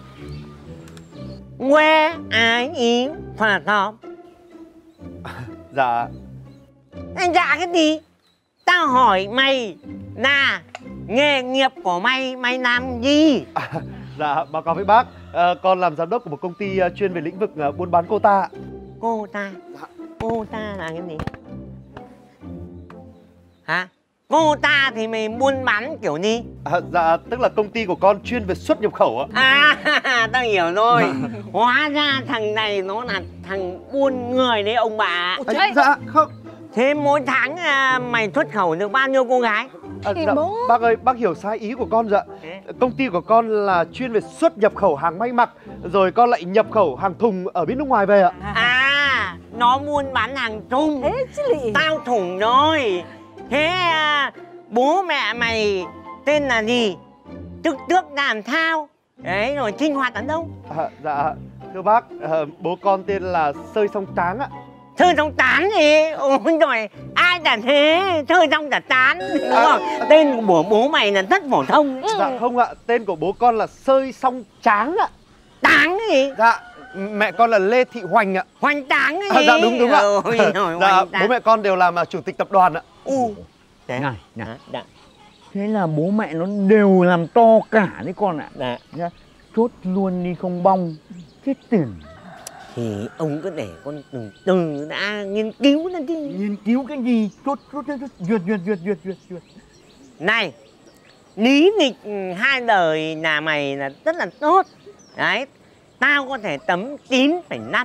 Where are you from? Dạ. Anh dạ cái gì? Tao hỏi mày là nghề nghiệp của mày, mày làm gì? Dạ, báo cáo với bác, con làm giám đốc của một công ty chuyên về lĩnh vực buôn bán quota. Quota? Quota là cái gì? Hả? Quota thì mày buôn bán kiểu gì? Dạ, tức là công ty của con chuyên về xuất nhập khẩu ạ. Tao hiểu rồi. Hóa ra thằng này nó là thằng buôn người đấy ông bà. Dạ, không. Thế mỗi tháng mày xuất khẩu được bao nhiêu cô gái? Dạ, bác ơi, bác hiểu sai ý của con rồi ạ. Công ty của con là chuyên về xuất nhập khẩu hàng may mặc, rồi con lại nhập khẩu hàng thùng ở bên nước ngoài về ạ. Nó buôn bán hàng thùng. Tao thủng rồi. Thế bố mẹ mày tên là gì? Trước làm thao. Đấy, rồi sinh hoạt ở đâu? Dạ, thưa bác, bố con tên là Sơi Song Tráng ạ. Sơi Song Tráng gì? Ôi rồi, ai là thế? Sơi Song là Tráng, đúng không? Tên của bố mày là rất phổ thông. Dạ không ạ, tên của bố con là Sơi Song Tráng ạ. Tráng gì? Dạ, mẹ con là Lê Thị Hoành ạ. Hoành Tráng gì? Dạ đúng ạ. Dạ, Tráng. bố mẹ con đều làm chủ tịch tập đoàn ạ. Này, thế là bố mẹ nó đều làm to cả đấy con ạ. Dạ. Chốt luôn đi không bong, chết tiền. Thì ông cứ để con từ từ đã nghiên cứu lên chứ. Nghiên cứu cái gì? Chốt duyệt. Này, lý lịch hai đời nhà mày là rất là tốt. Đấy, tao có thể tấm 9,5.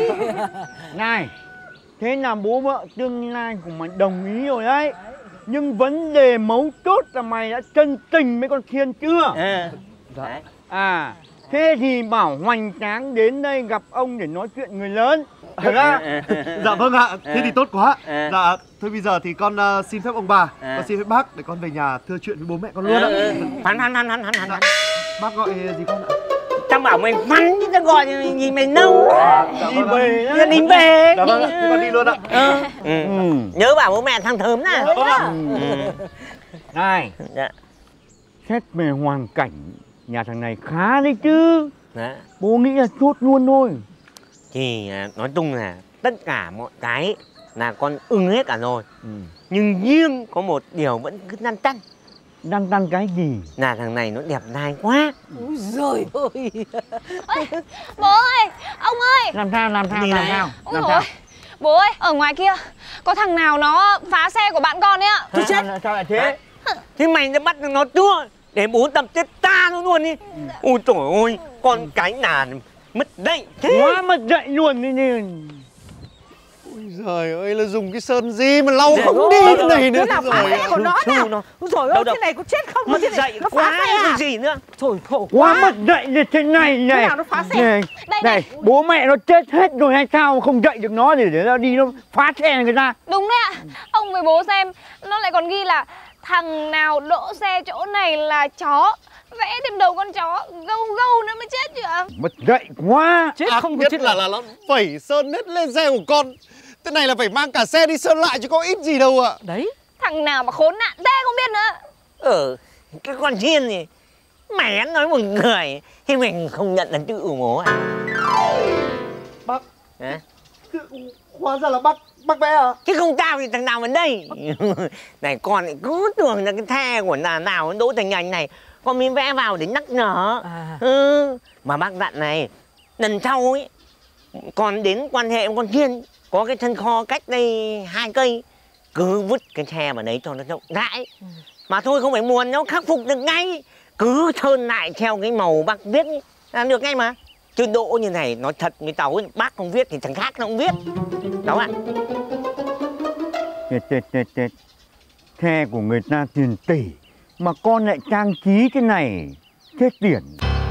Này, thế là bố vợ tương lai của mày đồng ý rồi đấy. Nhưng vấn đề mấu chốt là mày đã chân tình với con Thiên chưa? Dạ. Thế thì bảo Hoành Tráng đến đây gặp ông để nói chuyện người lớn. Được không? Dạ vâng ạ, thế thì tốt quá. Dạ, thôi bây giờ thì con xin phép ông bà, con xin phép bác để con về nhà thưa chuyện với bố mẹ con luôn ạ. Phắn. Bác gọi gì con ạ? Tao bảo mày Phắn chứ tao gọi gì mày nâu. Đi về đó. Đi về. Dạ vâng ạ, thế con đi luôn ạ. Nhớ bảo bố mẹ thằng Thớm nè. Này, xét về hoàn cảnh nhà thằng này khá đấy chứ. Bố nghĩ là chốt luôn thôi. Thì nói chung là tất cả mọi cái là con ưng hết cả rồi. Nhưng riêng có một điều vẫn cứ lăn tăn. Lăn tăn cái gì? Là thằng này nó đẹp trai quá. Úi giời ơi. Bố ơi, ông ơi. Làm sao? Ôi dồi ôi. Bố ơi, ở ngoài kia có thằng nào nó phá xe của bạn con ấy ạ. Tôi chết. Sao lại thế? Thế mày đã bắt nó chưa? Để bố tập chết ta nó luôn đi. Ôi trời ơi, con cái nào mất dạy thế. Quá mất dạy luôn đi nhỉ. Ôi giời ơi, là dùng cái sơn gì mà lau không đi cái này nữa. Thế là phá xe của nó nè. Ôi trời ơi, thế này có chết không? Mất dạy quá gì nữa. Trời khổ quá. Mất dạy như thế này này. Thế nào nó phá xe? Này, bố mẹ nó chết hết rồi hay sao không dạy được nó để nó đi nó phá xe người ta. Đúng đấy ạ. Ông với bố xem, nó lại còn ghi là thằng nào đỗ xe chỗ này là chó. Vẽ thêm đầu con chó gâu nữa mới chết chứ ạ. Mất dạy quá. Chết không biết là nó phẩy sơn hết lên xe của con. Thế này là phải mang cả xe đi sơn lại chứ có ít gì đâu ạ. Đấy. Thằng nào mà khốn nạn thế không biết nữa. Cái con Hiên gì mày nói một người thì mình không nhận là chữ của bố à? Bác Hóa ra là bác vẽ à? Chứ không tao thì thằng nào ở đây. Này con lại cứ tưởng là cái the của nào Đỗ Thành Anh này con mới vẽ vào để nhắc nhở. Mà bác dặn này, lần sau ấy con đến quan hệ con Thiên có cái thân kho cách đây 2 cây, cứ vứt cái the vào đấy cho nó rộng rãi. Mà thôi không phải buồn, nó khắc phục được ngay, cứ sơn lại theo cái màu bác viết ấy, là được ngay mà. Chứ Đỗ như này nói thật với tao ấy, bác không viết thì thằng khác nó không viết. Đó ạ. Chết. The của người ta tiền tỷ mà con lại trang trí cái này, chết tiền.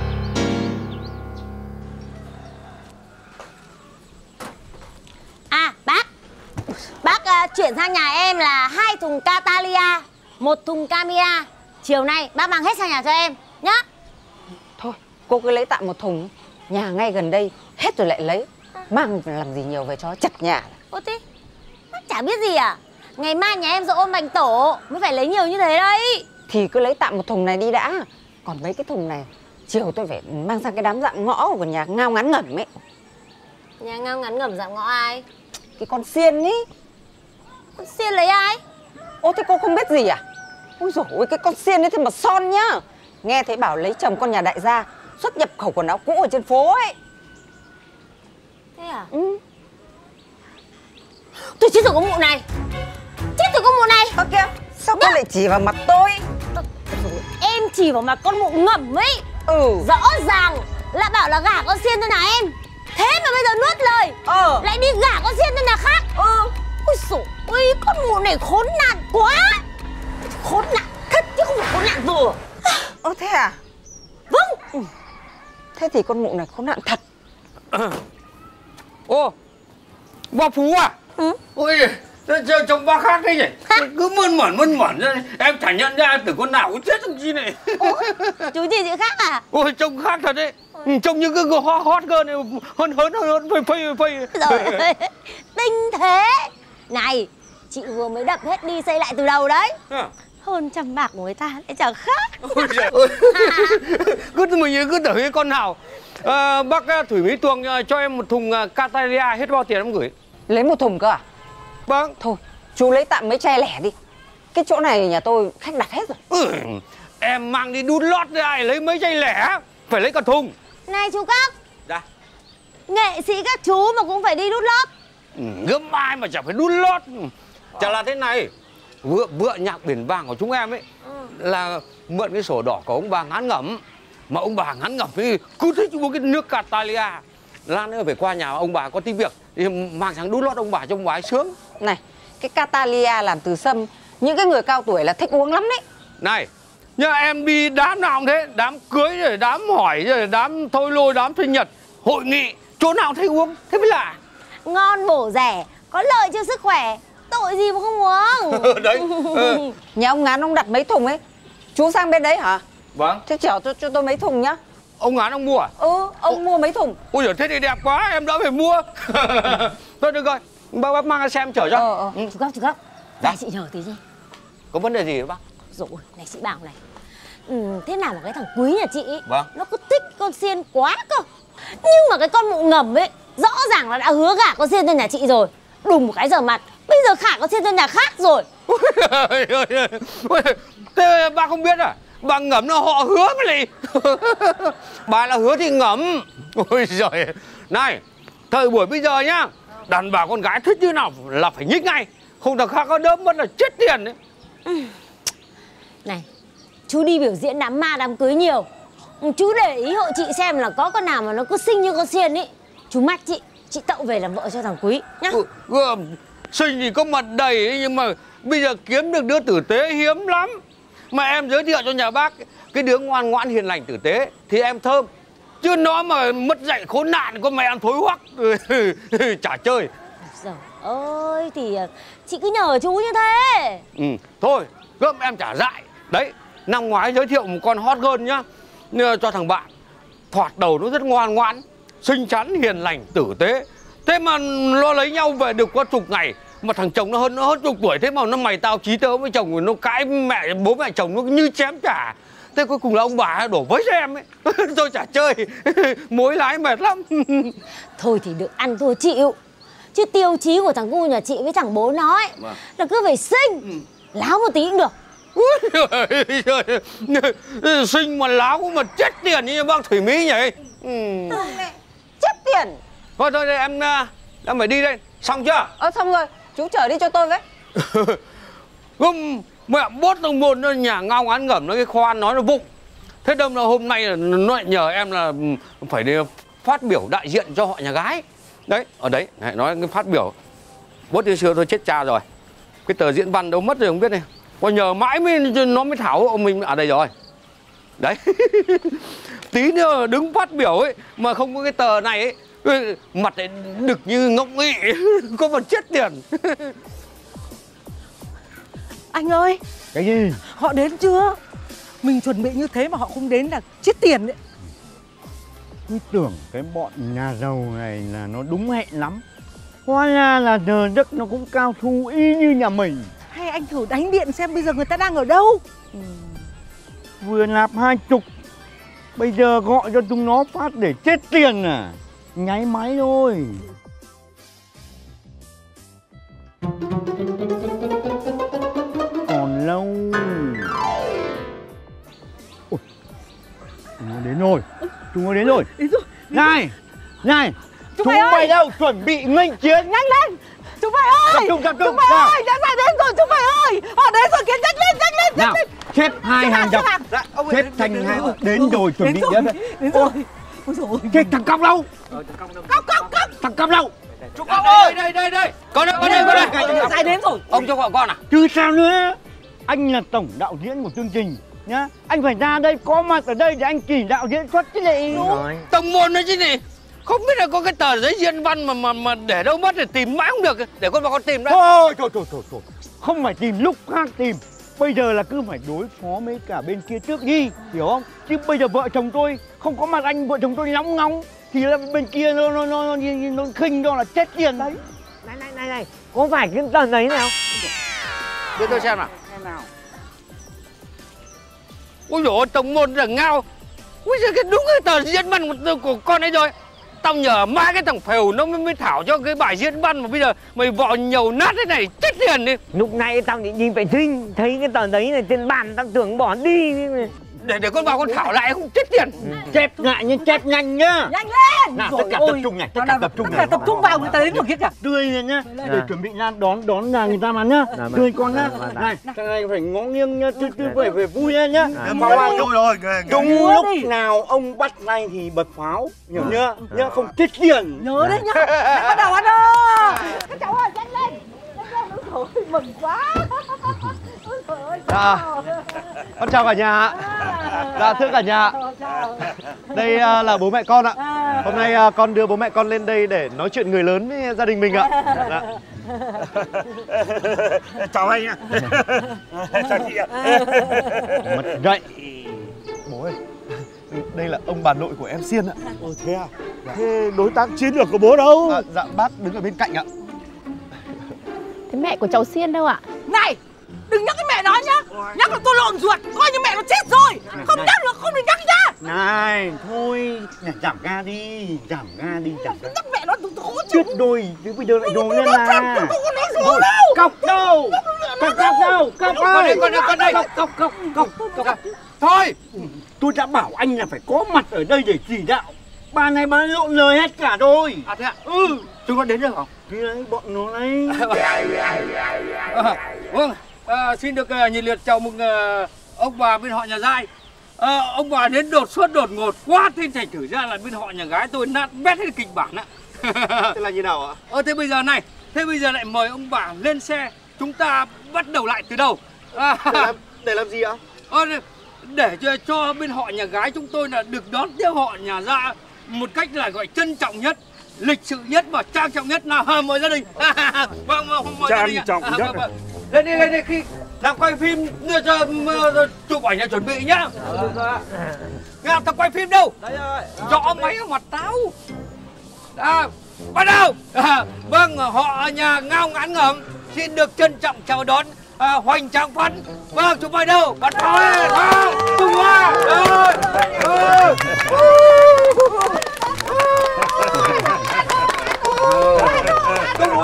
À bác chuyển sang nhà em là 2 thùng Catalia, 1 thùng Camilla. Chiều nay bác mang hết sang nhà cho em nhá. Thôi cô cứ lấy tạm 1 thùng, nhà ngay gần đây, hết rồi lại lấy. Mang làm gì nhiều về cho chật nhà. Ô thế bác chả biết gì à? Ngày mai nhà em dỗ ôm bánh tổ mới phải lấy nhiều như thế đấy. Thì cứ lấy tạm 1 thùng này đi đã. Còn mấy cái thùng này chiều tôi phải mang sang cái đám dạm ngõ của nhà Ngao Ngắn Ngẩm ấy. Nhà Ngao Ngắn Ngẩm dạm ngõ ai? Cái con Xiên ý. Con Xiên lấy ai? Ô thế cô không biết gì à? Ôi dồi ôi, cái con Xiên ấy thì mà son nhá. Nghe thấy bảo lấy chồng con nhà đại gia, xuất nhập khẩu quần áo cũ ở trên phố ấy. Thế à? Tôi chết rồi con mụ này. Chết rồi con mụ này. Ơ kìa, sao cô lại chỉ vào mặt tôi? Em chỉ vào mặt con mụ ngẩm ấy. Rõ ràng là bảo là gả con Xiên cho nhà em. Thế mà bây giờ nuốt lời lại đi gả con Xiên cho nhà khác. Ôi dồi ôi, con mụ này khốn nạn quá. Khốn nạn thật chứ không phải khốn nạn vừa. Ơ thế à? Vâng. Thế thì con mụ này khốn nạn thật. Ô, bà Phú à? Ôi, chồng bác khác đấy nhỉ? Cứ mơn mởn ra, em chả nhận ra từ con nào cũng chết trong chi này. Chú gì chị khác à? Ôi, trông khác thật đấy. Trông như cái hot girl này, hớn phây. Rồi, tinh thế. Này, chị vừa mới đập hết đi xây lại từ đầu đấy. Hơn trăm bạc của người ta lại chẳng khác. Mình cứ tưởng cái con nào. Bác Thủy Mỹ Tuồng cho em 1 thùng Catalia, hết bao tiền em gửi? Lấy 1 thùng cơ à? Vâng. Thôi, chú lấy tạm mấy chai lẻ đi. Cái chỗ này nhà tôi khách đặt hết rồi. Em mang đi đút lót ra ai lấy mấy chai lẻ, phải lấy cả thùng. Này chú Các. Dạ. Nghệ sĩ các chú mà cũng phải đi đút lót. Gớm ai mà chẳng phải đút lót. Chả là thế này, vựa nhạc Biển Vàng của chúng em ấy là mượn cái sổ đỏ của ông bà Ngán Ngẩm. Mà ông bà Ngán Ngẩm ấy cứ thích uống cái nước Catalia. Lát nữa phải qua nhà ông bà có tí việc thì mang sang đút lót ông bà cho ông bà ấy sướng. Này, cái Catalia làm từ sâm, những cái người cao tuổi là thích uống lắm đấy. Này, nhưng em đi đám nào cũng thế, đám cưới rồi đám hỏi rồi đám thôi lôi, đám sinh nhật, hội nghị, chỗ nào thấy uống, thế mới lạ. Ngon bổ rẻ, có lợi cho sức khỏe, tội gì mà không uống. Đấy. Nhà ông Ngán ông đặt mấy thùng ấy, chú sang bên đấy hả? Vâng. Thế chở cho tôi mấy thùng nhá. Ông Ngán ông mua à? Ông mua mấy thùng. Ôi giời, thế thì đẹp quá, em đã phải mua. Thôi được rồi, bác mang ra xem chở cho. Chú Góc, này chị nhờ tí gì. Có vấn đề gì bác? Rồi, này chị bảo này, thế nào mà cái thằng Quý nhà chị ấy, vâng, nó cứ thích con Xiên quá cơ. Nhưng mà cái con mụ ngẩm ấy, rõ ràng là đã hứa gả con Xiên cho nhà chị rồi. Đùng một cái giờ mặt, bây giờ khả con Xiên cho nhà khác rồi. Thế bà không biết à? Bà Ngẩm nó họ hứa cái gì? Bà là hứa thì Ngẩm. Ôi giời. Này, thời buổi bây giờ nhá, đàn bà con gái thích như nào là phải nhích ngay, không thằng khác có đớm mất là chết tiền đấy. Này, chú đi biểu diễn đám ma đám cưới nhiều, chú để ý hộ chị xem là có con nào mà nó cứ xinh như con Xiên ấy, chú mách chị tậu về làm vợ cho thằng Quý nhá. Xinh thì có mặt đầy ấy, nhưng mà bây giờ kiếm được đứa tử tế hiếm lắm. Mà em giới thiệu cho nhà bác cái đứa ngoan ngoãn hiền lành tử tế thì em thơm. Chứ nó mà mất dạy khốn nạn con mẹ ăn thối hoắc chả chơi. Giời ơi, thì chị cứ nhờ chú như thế. Thôi, gớm em chả dại. Đấy, năm ngoái giới thiệu một con hot girl nhá cho thằng bạn. Thoạt đầu nó rất ngoan ngoãn, xinh xắn, hiền lành, tử tế. Thế mà nó lấy nhau về được có chục ngày mà thằng chồng nó hơn chục tuổi, thế mà nó mày tao chí tớ với chồng, nó cãi bố mẹ chồng nó như chém chả. Thế cuối cùng là ông bà đổ với cho em ấy. Tôi chả chơi, mối lái mệt lắm. Thôi thì được ăn thua chịu, Chứ tiêu chí của thằng cu nhà chị với thằng bố nó ấy là cứ phải xinh, láo một tí cũng được. Xinh mà láo mà chết tiền như bác Thủy Mỹ nhỉ. Chết tiền. Thôi thôi em phải đi đây. Xong chưa? Xong rồi, chú chở đi cho tôi với. Không, mẹ bốt thằng Môn nó nhà ngao ngán ngẩm nó cái khoan nói nó vụng. Thế đâm là hôm nay là nó lại nhờ em là phải đi phát biểu đại diện cho họ nhà gái. Đấy, ở đấy, nói cái phát biểu. Bốt đi xưa thôi chết cha rồi. Cái tờ diễn văn đâu mất rồi không biết này. Còn nhờ mãi nó mới thảo hộ mình ở đây rồi. Đấy. Tí nữa đứng phát biểu ấy mà không có cái tờ này ấy, mặt ấy đực như ngốc nghị. Có phần chết tiền. Anh ơi. Cái gì? Họ đến chưa? Mình chuẩn bị như thế mà họ không đến là chết tiền đấy. Tôi tưởng cái bọn nhà giàu này là nó đúng hẹn lắm. Hóa ra là giờ giấc nó cũng cao thu y như nhà mình. Hay anh thử đánh điện xem bây giờ người ta đang ở đâu. Vừa nạp 20, bây giờ gọi cho chúng nó phát để chết tiền à. Nháy máy thôi. Còn lâu. Ôi, chúng nó đến rồi. Chúng nó đến rồi. Này, này, chúng mày đâu chuẩn bị nghênh chiến. Nhanh lên. Chúng mày ơi. Chúng mày ơi, đã ra đến rồi chúng mày ơi. Họ đến rồi kìa, nhanh lên, nhanh lên, nhanh lên. Xếp hai hàng dọc. Xếp thành hai. Đến rồi, chuẩn bị đến rồi. Đến rồi. Ôi dồi ôi. Cái thằng Cóc đâu? Cóc. Thằng Cóc đâu? Chú Cóc ơi, đây. Con đây. Sai đến rồi. Ông cho gọi con à? Chứ sao nữa? Anh là tổng đạo diễn của chương trình nhá. Anh phải ra đây, có mặt ở đây để anh chỉ đạo diễn xuất chứ lại. Tổng môn đấy chứ gì. Không biết là có cái tờ giấy diễn văn mà để đâu mất để tìm mãi không được. Để con vào con tìm đó. Thôi. Không phải tìm lúc khác tìm. Bây giờ là cứ phải đối phó với cả bên kia trước đi, hiểu không? Chứ bây giờ vợ chồng tôi không có mặt anh, vợ chồng tôi nóng ngóng thì là bên kia nó khinh cho là chết tiền đấy. Này, có phải cái tờ đấy nào? Đưa tôi xem nào. Ôi dồi ôi, tổng môn là ngao. Ôi giời, cái đúng cái tờ diễn văn của con ấy rồi. Tao nhờ mãi cái thằng phèo nó mới thảo cho cái bài diễn văn mà bây giờ mày vò nhiều nát thế này chết tiền đi. Lúc nãy tao định nhìn vệ sinh thấy cái tờ giấy này trên bàn tao tưởng bỏ đi. Để con vào con thảo lại không chết tiền. Chép lại nhưng chép nhanh nhá. Nhanh lên. Nào tất cả tập trung này, tất cả tập trung vào người ta đến rồi kia kìa. Tươi lên nhá. Để chuẩn bị ra đón nhà người ta mà nhá. Tươi con nhá. Này, thằng này phải ngó nghiêng nhá, phải vui lên nhá. Đúng lúc nào ông bắt này thì bật pháo, hiểu nhá. Nhá không chết tiền. Nhớ đấy nhá. Bắt đầu ăn ơi. Các cháu ơi, nhanh lên. Ôi mừng quá. Dạ, con chào cả nhà. Dạ thưa cả nhà, đây là bố mẹ con ạ. Hôm nay con đưa bố mẹ con lên đây để nói chuyện người lớn với gia đình mình ạ. Dạ. Chào anh ạ. Chào chị ạ. Mất gậy. Bố ơi, đây là ông bà nội của em Xiên ạ. Ồ thế à? Thế đối tác chiến lược của bố đâu? Dạ bác đứng ở bên cạnh ạ. Thế mẹ của cháu Xiên đâu ạ? Này, đừng nhắc cái mẹ nó nhá. Nhắc là tôi lộn ruột, coi như mẹ nó chết rồi. Không nhắc được, không được nhắc nhá. Này, thôi, giảm ga đi. Nhắc mẹ nó khó chịu. Chết đôi, chứ bây giờ lại đổ lên là Cóc đâu? Cóc ơi. Cóc. Thôi, tôi đã bảo anh là phải có mặt ở đây để chỉ đạo. Bà này bà lộn lời hết cả rồi. À thế ạ? Chúng nó đến được không? Thì đấy, bọn nó đấy. Vâng, xin được nhiệt liệt chào mừng ông bà bên họ nhà Giai. Ông bà đến đột xuất đột ngột quá, thế thành thử ra là bên họ nhà gái tôi nát bét hết kịch bản á. Thế là như nào ạ? Thế bây giờ này, lại mời ông bà lên xe, chúng ta bắt đầu lại từ đầu. Để làm gì ạ? Để cho bên họ nhà gái chúng tôi là được đón tiếp họ nhà ra một cách là gọi trân trọng nhất, lịch sự nhất và trang trọng nhất. Nào mời gia đình. Vâng, mời gia đình. Trang trọng nhất. Lên đi khi đang quay phim đưa cho chụp ảnh là chuẩn bị nhá. Nghe tao quay phim đâu? Rõ máy vào mặt tao. Bắt đầu. Vâng, họ nhà Ngao Ngán Ngẩm xin được trân trọng chào đón Hoành Tráng Phấn. Vâng, chúng mày đâu? Bắn pháo lên. Vâng, tung hoa. Tung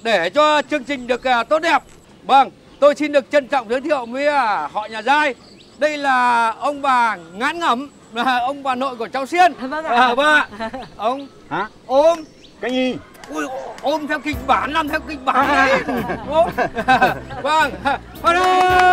để cho chương trình được tốt đẹp. Vâng, tôi xin được trân trọng giới thiệu với họ nhà Giai. Đây là ông bà Ngán Ngẩm, là ông bà nội của cháu Xiên. Vâng ạ. Vâng ạ. Ông hả? Ôm cái gì? Ui, ôm theo kịch bản, làm theo kịch bản đấy. Ôm. Vâng. Vào đâu?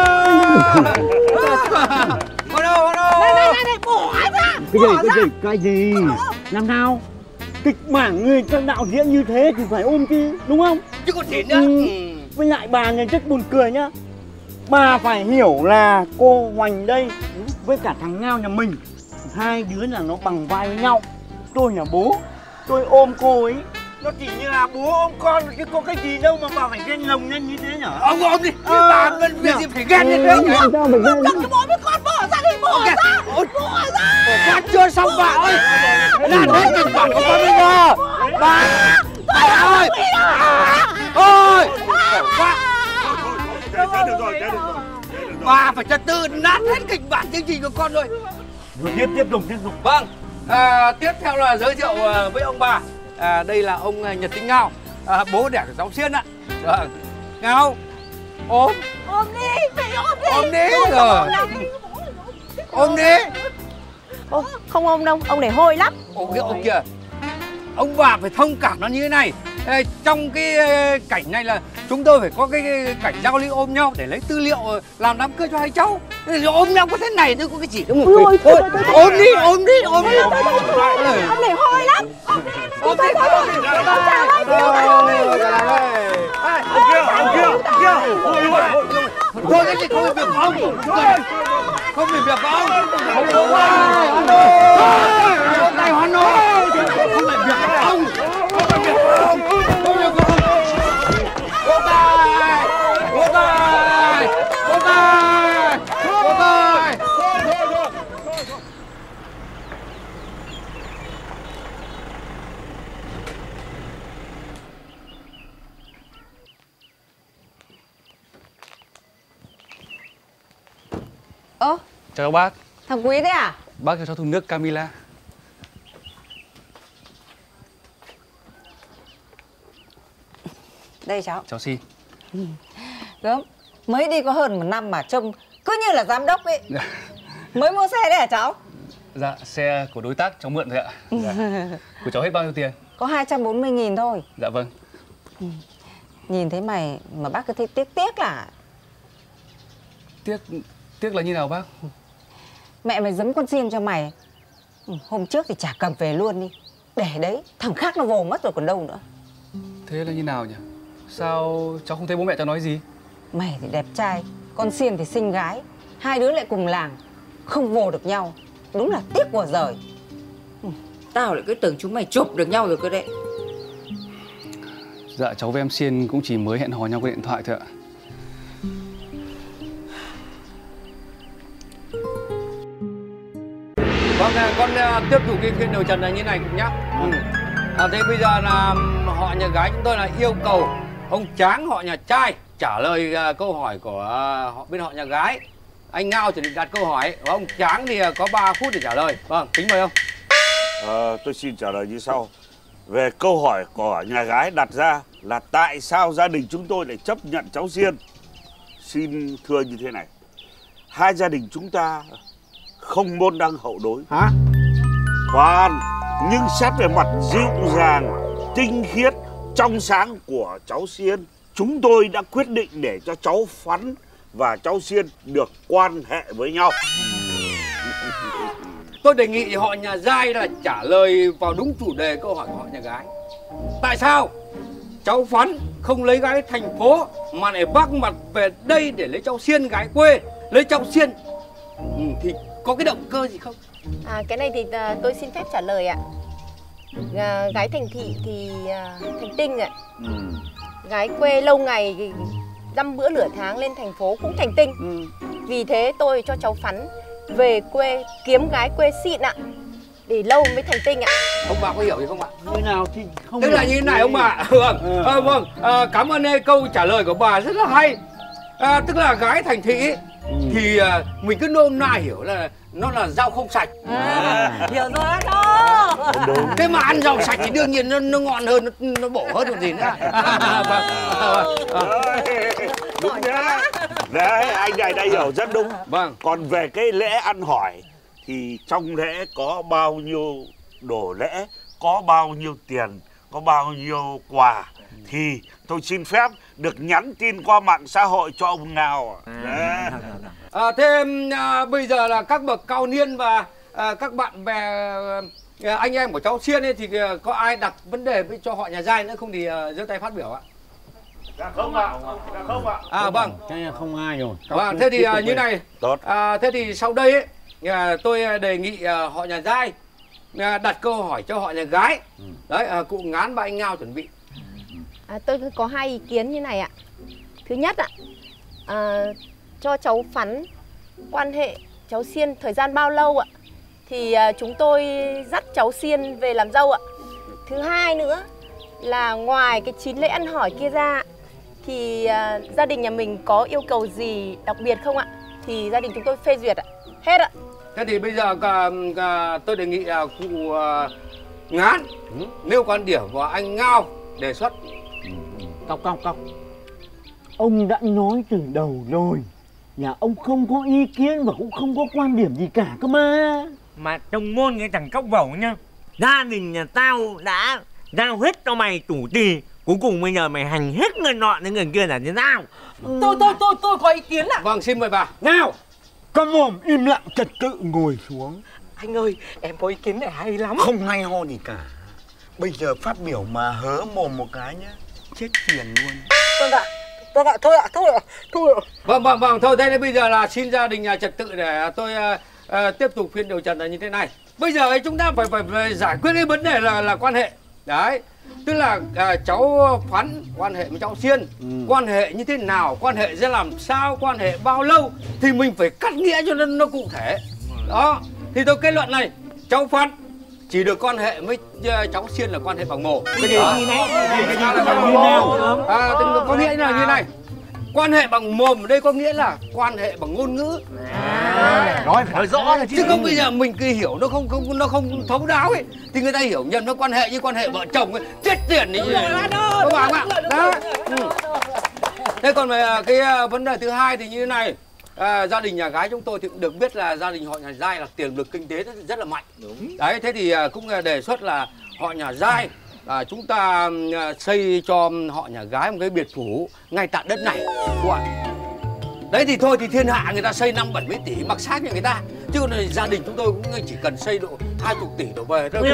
Vào đâu? Này, bỏ ra. Cái gì? Làm nào? Kịch bản người ta đạo diễn như thế thì phải ôm chứ, đúng không? Chứ còn gì nữa. Với lại bà này rất buồn cười nhá. Bà phải hiểu là cô Hoành đây với cả thằng Ngao nhà mình, hai đứa là nó bằng vai với nhau. Tôi là bố, tôi ôm cô ấy, nó chỉ như là bố ôm con chứ có cái gì đâu mà bà phải ghen lồng lên như thế nhở? Ông ôm đi, bà bên việc gì phải ghen như thế nhỉ? Không được cái bố với con, bỏ ra đi, bỏ ra. Bỏ ra. Con chưa xong bà ơi. Là đến kịch bản của con bây giờ. Bà ơi. Ôi. Được rồi. Bà phải trật tự, nát hết kịch bản chương trình của con rồi. Tiếp tục. Vâng, tiếp theo là giới thiệu với ông bà. Đây là ông Nhật Tinh Ngao, bố đẻ của cháu Xiên ạ. Ngao, ôm đi, mày ôm đi. Ôm đi rồi. Ôm đi. Không ôm đâu, ông để hôi lắm. Ông kìa, ông bà phải thông cảm nó như thế này. Trong cái cảnh này là chúng tôi phải có cái cảnh giao lưu ôm nhau để lấy tư liệu làm đám cưới cho hai cháu. Ôm nhau có thế này thôi, có cái gì đúng không? Ôm đi. Ông để hôi lắm. Ôm đi. Thôi cái gì không bị việc của ông. Không bị việc của ông. Tay hoan hô. Không phải việc của ông. Không phải việc của ông. Vỗ tay. Chào các bác. Thằng Quý đấy à? Bác cho cháu thùng nước Camila. Đây cháu. Cháu xin. Gớm, mới đi có hơn 1 năm mà trông cứ như là giám đốc ấy. Mới mua xe đấy hả cháu? Dạ, xe của đối tác cháu mượn thôi ạ. Dạ. Của cháu hết bao nhiêu tiền? Có 240.000 thôi. Dạ vâng. Nhìn thấy mày mà bác cứ thấy tiếc à? Tiếc là như nào bác? Mẹ mày giấm con xiên cho mày. Hôm trước thì chả cầm về luôn đi. Để đấy, thằng khác nó vồ mất rồi còn đâu nữa. Thế là như nào nhỉ? Sao cháu không thấy bố mẹ cháu nói gì? Mày thì đẹp trai, con xiên thì xinh gái. Hai đứa lại cùng làng, không vồ được nhau. Đúng là tiếc của giời. Tao lại cứ tưởng chúng mày chụp được nhau rồi cơ đấy. Dạ cháu với em Xiên cũng chỉ mới hẹn hò nhau qua điện thoại thôi ạ. Vâng, con tiếp tục cái phiên điều trần này như này nhá. Thế bây giờ là họ nhà gái chúng tôi là yêu cầu ông Tráng họ nhà trai trả lời câu hỏi của bên họ nhà gái. Anh Ngao chỉ định đặt câu hỏi và ông Tráng thì có 3 phút để trả lời. Vâng, kính mời ông. Tôi xin trả lời như sau. Về câu hỏi của nhà gái đặt ra là tại sao gia đình chúng tôi lại chấp nhận cháu Xiên. Xin thưa như thế này. Hai gia đình chúng ta không môn đăng hậu đối. Hả? Khoan, nhưng xét về mặt dịu dàng, tinh khiết, trong sáng của cháu Xiên, chúng tôi đã quyết định để cho cháu Phắn và cháu Xiên được quan hệ với nhau. Tôi đề nghị họ nhà Giai là trả lời vào đúng chủ đề câu hỏi của họ nhà gái. Tại sao cháu Phắn không lấy gái thành phố mà lại vác mặt về đây để lấy cháu Xiên gái quê, lấy cháu Xiên thì có cái động cơ gì không? Cái này thì tôi xin phép trả lời ạ. Gái thành thị thì thành tinh ạ. Gái quê lâu ngày dăm bữa nửa tháng lên thành phố cũng thành tinh. Vì thế tôi cho cháu Phắn về quê kiếm gái quê xịn ạ, để lâu mới thành tinh ạ. Ông bà có hiểu gì không ạ? Như nào thì không. Tức là như thế này ông bà. Vâng, cảm ơn câu trả lời của bà rất là hay. Tức là gái thành thị ấy, thì mình cứ nôm na hiểu là nó là rau không sạch. Hiểu rồi đó. Thế mà ăn rau sạch thì đương nhiên nó ngon hơn, nó bổ hơn còn gì nữa. Đúng nhá. Đấy, anh này đã hiểu rất đúng. Vâng. Còn về cái lễ ăn hỏi thì trong lễ có bao nhiêu đồ lễ, có bao nhiêu tiền, có bao nhiêu quà thì tôi xin phép được nhắn tin qua mạng xã hội cho ông Ngao. Thế bây giờ là các bậc cao niên và các bạn bè anh em của cháu Xiên ấy thì có ai đặt vấn đề với cho họ nhà giai nữa không thì giơ tay phát biểu ạ. Dạ không ạ. Dạ không ạ. Vâng. Thế là không ai rồi. Vâng, thế thì như này. Tốt. Thế thì sau đây ấy, tôi đề nghị họ nhà giai đặt câu hỏi cho họ nhà gái. Đấy, cụ Ngán và anh Ngao chuẩn bị. Tôi có 2 ý kiến như này ạ. Thứ nhất ạ, cho cháu Phắn quan hệ cháu Xiên thời gian bao lâu ạ? Thì chúng tôi dắt cháu Xiên về làm dâu ạ. Thứ hai nữa là ngoài cái 9 lễ ăn hỏi kia ra thì gia đình nhà mình có yêu cầu gì đặc biệt không ạ? Thì gia đình chúng tôi phê duyệt ạ. Hết ạ. Thế thì bây giờ tôi đề nghị cụ Ngán nêu quan điểm và anh Ngao đề xuất. Cọc. Ông đã nói từ đầu rồi, nhà ông không có ý kiến và cũng không có quan điểm gì cả cơ mà. Mà trong môn cái thằng Cóc Vẩu nhá, gia đình nhà tao đã giao hết cho mày tủ tì, cuối cùng bây giờ mày hành hết người nọ đến người kia là thế nào? Tôi có ý kiến ạ. Vâng, xin mời bà. Nào, Câm mồm im lặng trật tự ngồi xuống. Anh ơi, em có ý kiến này hay lắm. Không hay ho gì cả. Bây giờ phát biểu mà hớ mồm một cái nhá, chết tiền luôn. Vâng ạ, thôi ạ. Vâng, thôi thế nên bây giờ là xin gia đình nhà trật tự để tôi tiếp tục phiên điều trần là như thế này. Bây giờ ấy, chúng ta phải giải quyết cái vấn đề là quan hệ. Đấy, tức là cháu Phắn quan hệ với cháu Xiên, quan hệ như thế nào, quan hệ sẽ làm sao, quan hệ bao lâu thì mình phải cắt nghĩa cho nó cụ thể. Đó, thì tôi kết luận này, cháu Phắn chỉ được quan hệ với cháu Xiên là quan hệ bằng mồ. Cái gì có nghĩa là như này. Quan hệ bằng mồm ở đây có nghĩa là quan hệ bằng ngôn ngữ. Nói phải rõ là chứ không bây giờ mình cứ hiểu nó không thấu đáo ấy thì người ta hiểu nhầm nó quan hệ như quan hệ vợ chồng ấy, chết tiền ấy. Các bạn ạ. Đó. Thế còn cái vấn đề thứ hai thì như thế này. Gia đình nhà gái chúng tôi thì cũng được biết là gia đình họ nhà giai là tiềm lực kinh tế rất là mạnh. Đúng. Đấy, thế thì cũng đề xuất là họ nhà giai chúng ta xây cho họ nhà gái một cái biệt phủ ngay tại đất này. Đấy thì thôi thì thiên hạ người ta xây 50-70 tỷ mặc xác như người ta. Chứ còn gia đình chúng tôi cũng chỉ cần xây độ 20 tỷ đổ về thôi.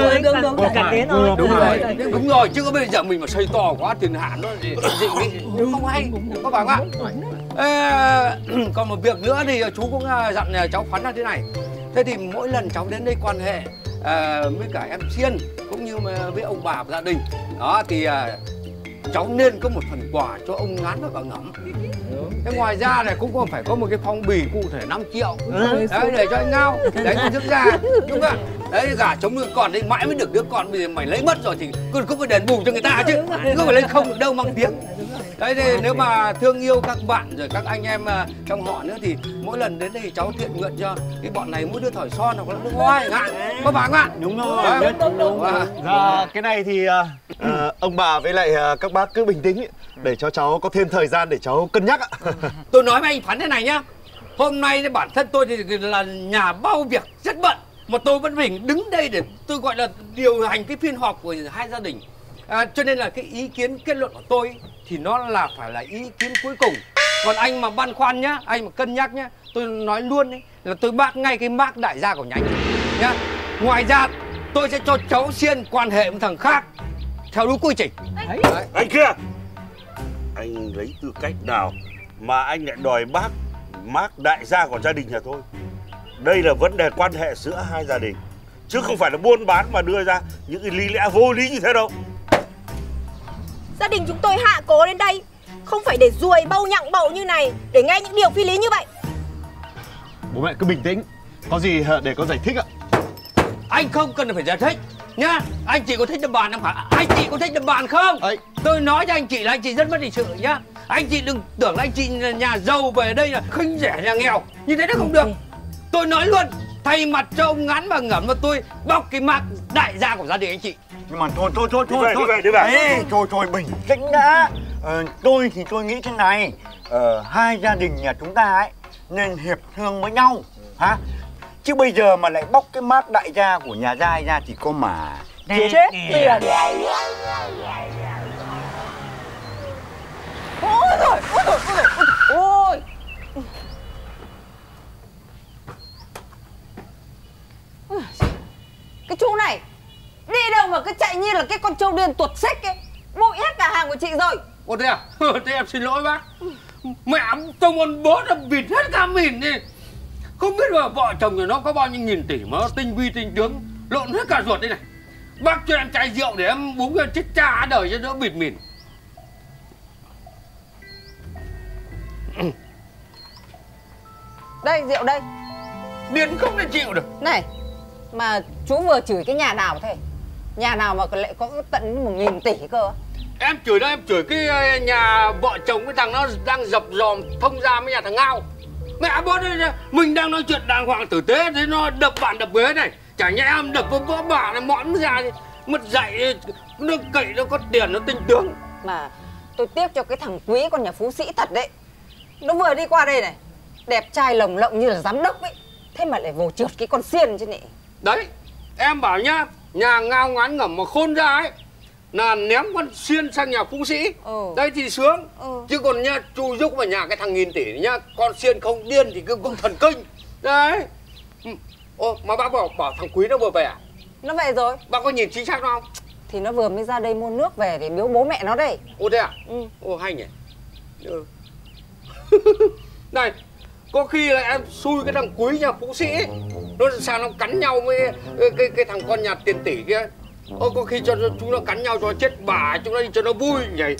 Đúng rồi, chứ có bây giờ mình mà xây to quá thiên hạ nó dị không hay. Các bạn ạ. Còn một việc nữa thì chú cũng dặn cháu Phắn là thế này. Thế thì mỗi lần cháu đến đây quan hệ với cả em Xiên cũng như với ông bà và gia đình đó thì cháu nên có một phần quà cho ông Ngán và bà Ngẫm. Thế ngoài ra này cũng phải có một cái phong bì cụ thể 5 triệu đấy để cho anh Ngao đấy con dưỡng già, đúng không? Đấy gả chống đứa con đấy mãi mới được đứa con, bây giờ mày lấy mất rồi thì còn không phải đền bù cho người ta chứ, không phải lấy không được đâu mang tiếng. Đấy thì nếu mà thương yêu các bạn rồi các anh em trong họ nữa thì mỗi lần đến đây thì cháu thiện nguyện cho cái bọn này mỗi đứa thỏi son hoặc là nước hoa chẳng hạn. Có phải không ạ? Đúng rồi. Đúng. Dạ, cái này thì ông bà với lại các bác cứ bình tĩnh để cho cháu có thêm thời gian để cháu cân nhắc ạ. Tôi nói với anh Phắn thế này nhá. Hôm nay bản thân tôi thì là nhà bao việc rất bận mà tôi vẫn phải đứng đây để tôi gọi là điều hành cái phiên họp của hai gia đình. Cho nên là cái ý kiến kết luận của tôi thì nó là phải là ý kiến cuối cùng. Còn anh mà băn khoăn nhá, anh mà cân nhắc nhá, tôi nói luôn đấy là tôi bác ngay cái mác đại gia của nhánh nhá. Ngoài ra tôi sẽ cho cháu Xiên quan hệ với thằng khác theo đúng quy trình. Anh kia, anh lấy tư cách nào mà anh lại đòi bác mác đại gia của gia đình nhà tôi? Đây là vấn đề quan hệ giữa hai gia đình chứ không phải là buôn bán mà đưa ra những cái lý lẽ vô lý như thế đâu. Gia đình chúng tôi hạ cố đến đây không phải để ruồi bâu nhặng bầu như này để nghe những điều phi lý như vậy. Bố mẹ cứ bình tĩnh, có gì để con giải thích ạ. Anh không cần phải giải thích nhá. Anh chị có thích đập bàn không hả? Anh chị có thích đập bàn không? Tôi nói cho anh chị là anh chị rất mất lịch sự nhá. Anh chị đừng tưởng là anh chị là nhà giàu về đây là khinh rẻ nhà nghèo. Như thế nó không được. Tôi nói luôn, thay mặt cho ông Ngắn và Ngẩm mà tôi bóc cái mác đại gia của gia đình anh chị. Nhưng mà thôi. Đi về. Ê, thôi bình tĩnh đã. Tôi thì tôi nghĩ thế này, hai gia đình nhà chúng ta ấy nên hiệp thương với nhau, hả? Chứ bây giờ mà lại bóc cái mác đại gia của nhà Giai ra thì có mà chết tiền. Ôi rồi, ôi. Cái chú này đi đâu mà cứ chạy như là cái con trâu điên tuột xích ấy, bụi hết cả hàng của chị rồi. Ồ thế à? Thế em xin lỗi bác. Mẹ trông con bố là vịt hết cả mìn đi. Không biết là vợ chồng nhà nó có bao nhiêu nghìn tỷ mà nó tinh vi tinh tướng, lộn hết cả ruột đây này. Bác cho em chai rượu để em uống cho chết cha đời cho đỡ bịt mìn. Đây, rượu đây. Điên không thể chịu được. Này, mà chú vừa chửi cái nhà nào thế? Nhà nào mà lại có tận 1.000 tỷ cơ? Em chửi đó, em chửi cái nhà vợ chồng cái thằng nó đang dập dòm thông ra với nhà thằng Ngao. Mẹ bố đây, mình đang nói chuyện đàng hoàng tử tế, thế nó đập bạn đập bế này. Chả nhẽ em đập với vỡ bà này mõm ra đi. Mất dạy, nó cậy nó có tiền, nó tinh tướng. Mà tôi tiếc cho cái thằng Quý con nhà phú sĩ thật đấy. Nó vừa đi qua đây này, đẹp trai lồng lộng như là giám đốc ấy. Thế mà lại vồ trượt cái con xiên chứ nị. Đấy, em bảo nhá, nhà Ngao Ngán Ngẩm mà khôn ra ấy là ném con xiên sang nhà phú sĩ. Đây thì sướng. Chứ còn nha, Chu Dúc vào nhà cái thằng 1.000 tỷ nhá, con xiên không điên thì cứ cũng thần kinh. Đấy. Ô, mà bác bảo thằng Quý nó vừa về à? Nó về rồi. Bác có nhìn chính xác nó không? Thì nó vừa mới ra đây mua nước về để biếu bố mẹ nó đây. Ô thế à? Ô hay nhỉ. Này, có khi là em xui cái thằng Quý nhà phú sĩ ấy. Nó sang nó cắn nhau với cái thằng con nhà tiền tỷ kia. Ô, có khi cho chúng nó cắn nhau cho chết bà, chúng nó đi cho nó vui nhỉ.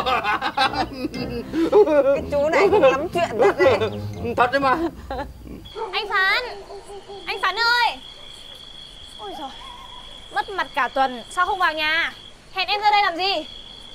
Cái chú này cũng lắm chuyện thật đấy. Thật đấy mà. Anh Phán ơi. Ôi giời, mất mặt cả tuần, sao không vào nhà? Hẹn em ra đây làm gì?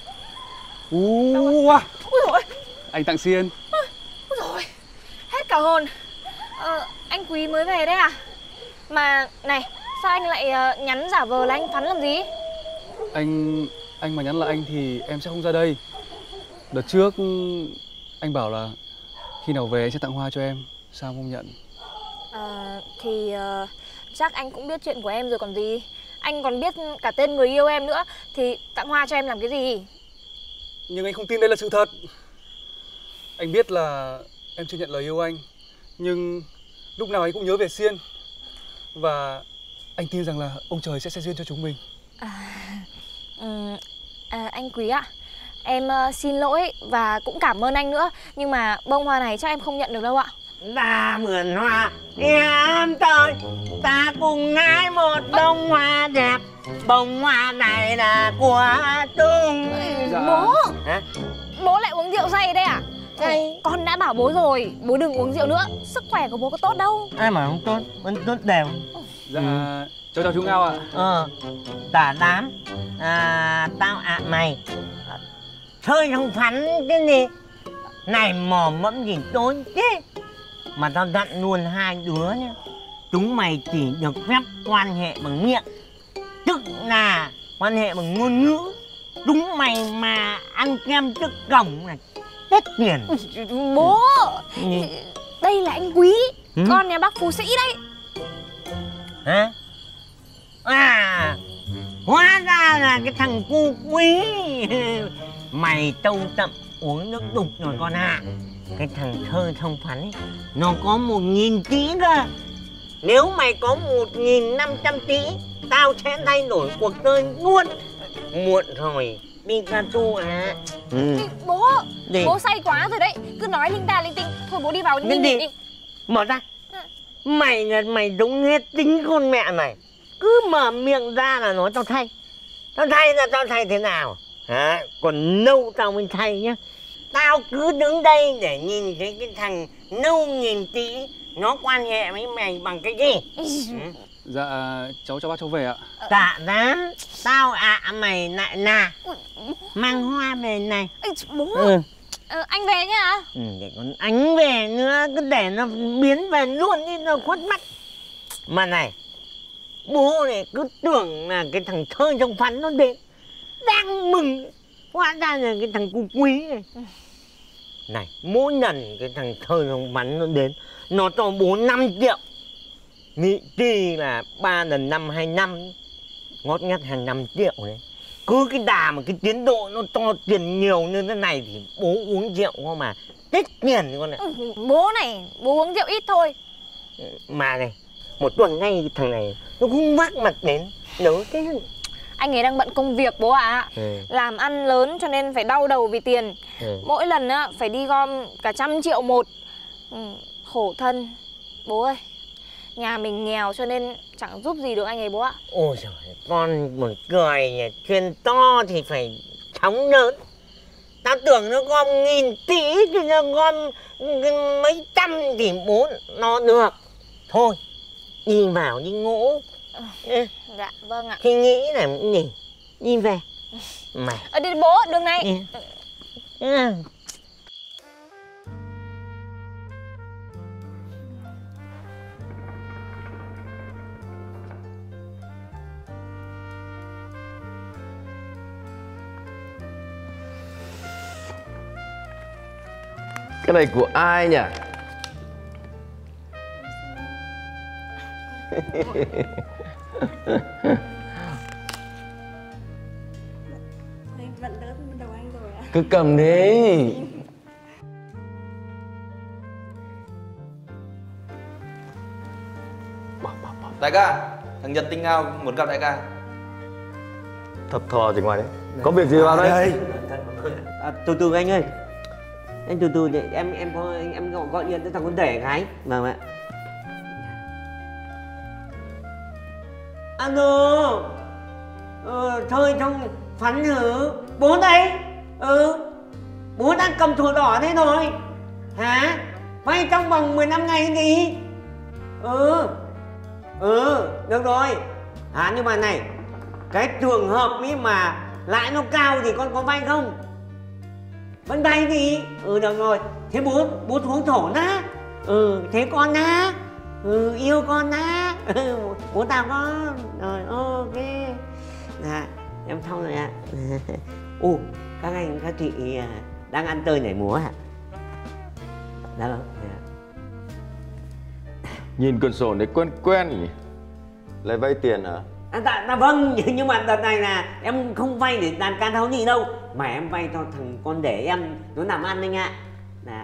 Ui dồi, anh tặng xiên. ôi dồi, hết cả hồn. Anh Quý mới về đấy à? Mà này, sao anh lại nhắn giả vờ là anh Phán làm gì? Anh mà nhắn là anh thì em sẽ không ra đây. Đợt trước anh bảo là khi nào về anh sẽ tặng hoa cho em. Sao không nhận? Thì chắc anh cũng biết chuyện của em rồi còn gì. Anh còn biết cả tên người yêu em nữa. Thì tặng hoa cho em làm cái gì? Nhưng anh không tin đây là sự thật. Anh biết là em chưa nhận lời yêu anh, nhưng lúc nào anh cũng nhớ về xiên. Và anh tin rằng là ông trời sẽ duyên cho chúng mình. Anh Quý ạ, em xin lỗi và cũng cảm ơn anh nữa. Nhưng mà bông hoa này chắc em không nhận được đâu ạ. Ta vườn hoa em tôi, ta cùng ngái một bông hoa đẹp. Bông hoa này là của Tung. Bố. Hả? Bố lại uống rượu say đây à? Con đã bảo bố rồi, bố đừng uống rượu nữa. Sức khỏe của bố có tốt đâu. Ai mà không tốt, vẫn tốt đều. Dạ, cháu chào chú Ngao ạ. Cả đám tao mày chơi không phắn cái gì. Này mồm mẫm gì tối thế. Mà tao dặn luôn hai đứa nhá, chúng mày chỉ được phép quan hệ bằng miệng, tức là quan hệ bằng ngôn ngữ. Chúng mày mà ăn kem trước cổng là hết tiền. Bố, đây là anh Quý, con nhà bác phú sĩ đấy. Hả? Hóa ra là cái thằng cu Quý. Mày tâu tậm uống nước đục rồi con ạ. Cái thằng thơ thông phắn ấy, nó có 1.000 tỷ cơ. Nếu mày có 1.500 tỷ, tao sẽ thay đổi cuộc chơi luôn. Muộn rồi, Pikachu à. Bố, bố say quá rồi đấy. Cứ nói linh ta linh tinh. Thôi bố đi vào đi nghỉ đi. Mở ra. Mày đúng hết tính con mẹ mày. Cứ mở miệng ra là nói tao thay. Tao thay là tao thay thế nào? Hả? Còn nâu tao mới thay nhá. Tao cứ đứng đây để nhìn thấy cái thằng nâu 1.000 tỷ nó quan hệ với mày bằng cái gì? Dạ, cháu cho bác cháu về ạ. Tạ dám. Tao mày lại là mang hoa về này. Bố. Anh về nhá. Để còn anh về nữa, cứ để nó biến về luôn đi nó khuất mắt. Mà này, bố này cứ tưởng là cái thằng thơ trong phắn nó đến, đang mừng, hóa ra là cái thằng cu quý này. Này, mỗi lần cái thằng thơ trong phắn nó đến, nó cho bố 5 triệu. Nghị kỳ là 3 lần năm 2 năm, ngót nghét hàng 5 triệu đấy. Cứ cái đà mà cái tiến độ nó to tiền nhiều như thế này thì bố uống rượu không mà tiết tiền con này. Bố này, bố uống rượu ít thôi. Mà này, một tuần nay thằng này nó cũng vác mặt đến đâu thế. Anh ấy đang bận công việc bố ạ. Làm ăn lớn cho nên phải đau đầu vì tiền. Mỗi lần á phải đi gom cả 100 triệu một. Khổ thân. Bố ơi, nhà mình nghèo cho nên chẳng giúp gì được anh ấy bố ạ. Ôi giời, con buồn cười nhỉ. Thuyền to thì phải sóng lớn. Tao tưởng nó gom 1000 tỷ thì nó gom mấy trăm thì bố nó được. Thôi, đi vào đi ngủ. Dạ, vâng ạ. Thì nghĩ là gì? Đi về. Mày. Đi bố, đường này. Cái này của ai nhỉ? Vẫn đỡ đầu anh rồi ạ. Cứ cầm đi. Đại ca, thằng Nhật Tinh Ngao muốn gặp đại ca. Thập thò gì ngoài đấy. Có việc gì vào đây? Từ từ anh ơi. Anh từ từ để em gọi điện cho thằng con rể cái. Vâng ạ. Alo. Thôi trong phắn hử. Bố đây. Bố đang cầm thủa đỏ thế rồi. Hả? Vay trong vòng 15 ngày gì? Được rồi. Nhưng mà này, cái trường hợp ấy mà lãi nó cao thì con có vay không? Vẫn vay gì? Được rồi. Thế bố xuống thổ ná. Thế con ná. Yêu con ná. Bố tao có. Rồi, ok. Dạ, em xong rồi ạ. Các anh, các chị đang ăn tơi nhảy múa hả? Dạ vâng. Nhìn con sổ này quen quen nhỉ? Lại vay tiền hả? Dạ vâng, nhưng mà đợt này là em không vay để đàn can tháo nhị đâu, mà em vay cho thằng con rể em nó làm ăn anh ạ. Dạ.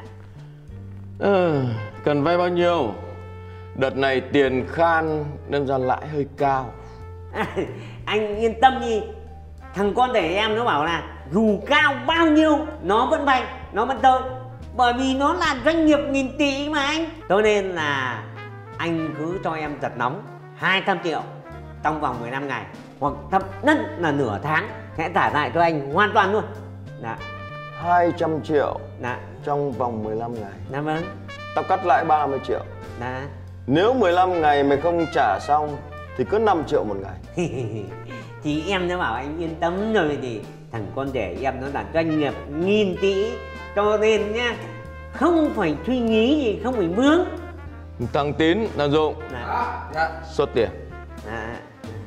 Cần vay bao nhiêu? Đợt này tiền khan đâm ra lãi hơi cao. Anh yên tâm đi, thằng con rể em nó bảo là dù cao bao nhiêu nó vẫn vay, nó vẫn tới. Bởi vì nó là doanh nghiệp 1000 tỷ mà anh. Cho nên là anh cứ cho em giật nóng 200 triệu trong vòng 15 ngày, hoặc thấp nhất là nửa tháng sẽ trả lại cho anh hoàn toàn luôn. Dạ. 200 triệu dạ. Trong vòng 15 ngày. Dạ vâng. Tao cắt lại 30 triệu. Dạ. Nếu 15 ngày mày không trả xong thì cứ 5 triệu một ngày. Thì em nó bảo anh yên tâm rồi, thì thằng con rể em nó là doanh nghiệp 1000 tỷ, cho nên nhá, không phải suy nghĩ gì, không phải vướng. Thằng Tín, thằng Dụng. Dạ. Xuất tiền. Dạ.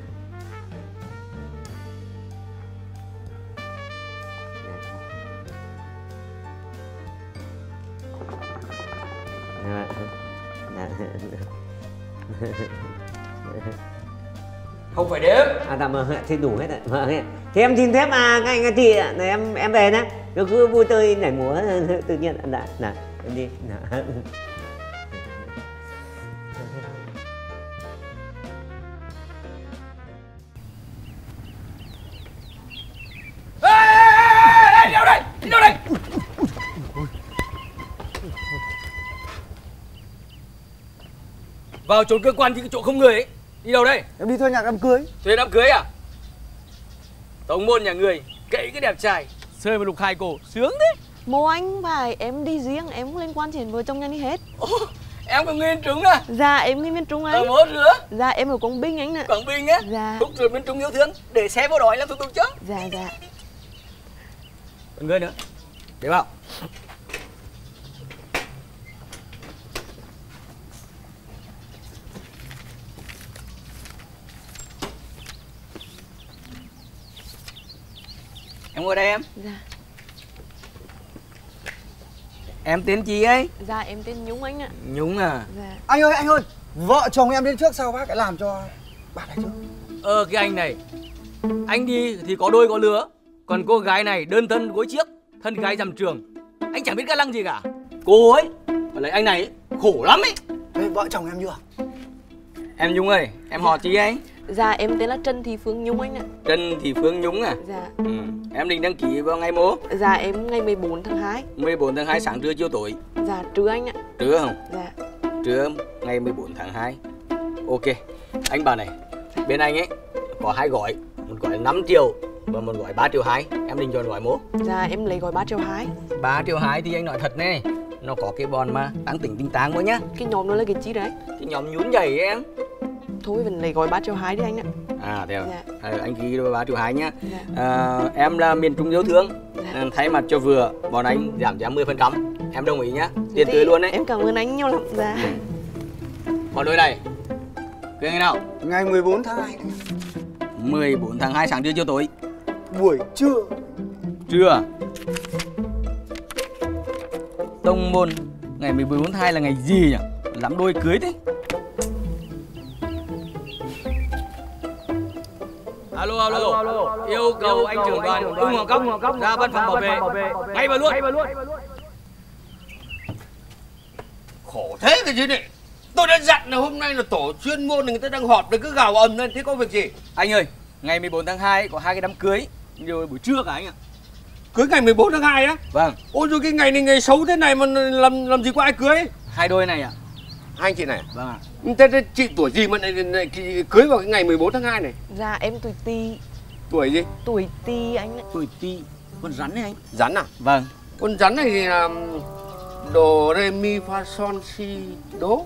Không phải đếm. Dạ vâng, thì đủ hết ạ. Vâng. Thì em xin phép các anh các chị ạ, em về nhé. Cứ vui tươi nhảy múa tự nhiên. Dạ, em đi. Dạ. Đi đâu đây? Đi đâu đây? Vào trốn cơ quan thì cái chỗ không người ấy. Đi đâu đây? Em đi thuê nhà đám cưới. Thuê đám cưới à? Tống môn nhà người kệ cái đẹp trai, sơi mà lục hai cổ sướng thế. Mô anh phải em đi riêng, em không liên quan chuyện vợ chồng nhà đi hết. Em có nguyên trúng à? Dạ em người miền Trung anh. Ở mốt nữa? Dạ em ở Quảng Bình anh nè. Quảng Bình á? Dạ. Lúc rồi miền Trung yêu thương, để xe vô đói làm thủ tục chứ. Dạ. Còn người nữa, để vào. Em ngồi đây em. Dạ. Em tên gì ấy? Dạ em tên Nhung anh ạ. Nhung à? Dạ. Anh ơi, vợ chồng em đến trước sao bác lại làm cho bạn này chứ? Cái anh này, anh đi thì có đôi có lứa, còn cô gái này đơn thân gối chiếc, thân gái dằm trường. Anh chẳng biết cái lăng gì cả. Cô ấy, và lại anh này ấy, khổ lắm ấy. Thế vợ chồng em chưa? Em Nhung ơi, em họ chi ấy? Dạ em tên là Trần Thị Phương Nhung anh ạ. Trần Thị Phương Nhung à? Dạ. Em định đăng ký vào ngày mô? Dạ em ngày 14 tháng 2. 14 tháng 2 sáng trưa chiều tối? Dạ trưa anh ạ. Trưa không? Dạ. Trưa ngày 14 tháng 2. Ok, anh bảo này, bên anh ấy có 2 gói, một gói 5 triệu và một gói 3 triệu 2. Em định chọn gói mô? Dạ em lấy gói 3 triệu 2. 3 triệu 2 thì anh nói thật này, nó có cái bọn mà tăng tính tinh táng mới nhá. Cái nhóm đó là cái chi đấy? Cái nhóm nhún nhảy em. Thôi mình lấy gói 3 triệu 2 đi anh ạ. À thế à? Dạ. Anh ghi 3 triệu 2 nhá. Dạ. Em là miền Trung yêu thương. Dạ. Thay mặt cho vừa, bọn anh giảm giá 10%. Em đồng ý nhá. Tiền tươi luôn đấy. Em cảm ơn anh nhiều lắm. Dạ. Còn đôi này, cưới ngày nào? Ngày 14 tháng 2. 14 tháng 2 sáng trưa chiều tối? Buổi trưa. Trưa. Tông môn ngày 14 tháng 2 là ngày gì nhỉ? Lắm đôi cưới thế. Alo. Yêu cầu anh trưởng đoàn Ưng Hoàng Cốc ra văn phòng bảo vệ. Ngay vào luôn. Khổ thế cái gì này. Tôi đã dặn là hôm nay là tổ chuyên môn người ta đang họp để cứ gào ầm lên, thế có việc gì? Anh ơi, ngày 14 tháng 2 có 2 cái đám cưới. Rồi buổi trưa cả anh ạ. Cưới ngày 14 tháng 2 á? Vâng. Ôi rồi cái ngày này ngày xấu thế này mà làm gì có ai cưới? 2 đôi này ạ. Hai anh chị này? Vâng ạ. Thế chị tuổi gì mà lại cưới vào cái ngày 14 tháng 2 này? Dạ em tuổi Tý. Tuổi gì? Tuổi Tý anh ạ. Tuổi Tý. Con rắn đấy anh. Rắn à? Vâng. Con rắn này thì là đồ re mi fa son si đố.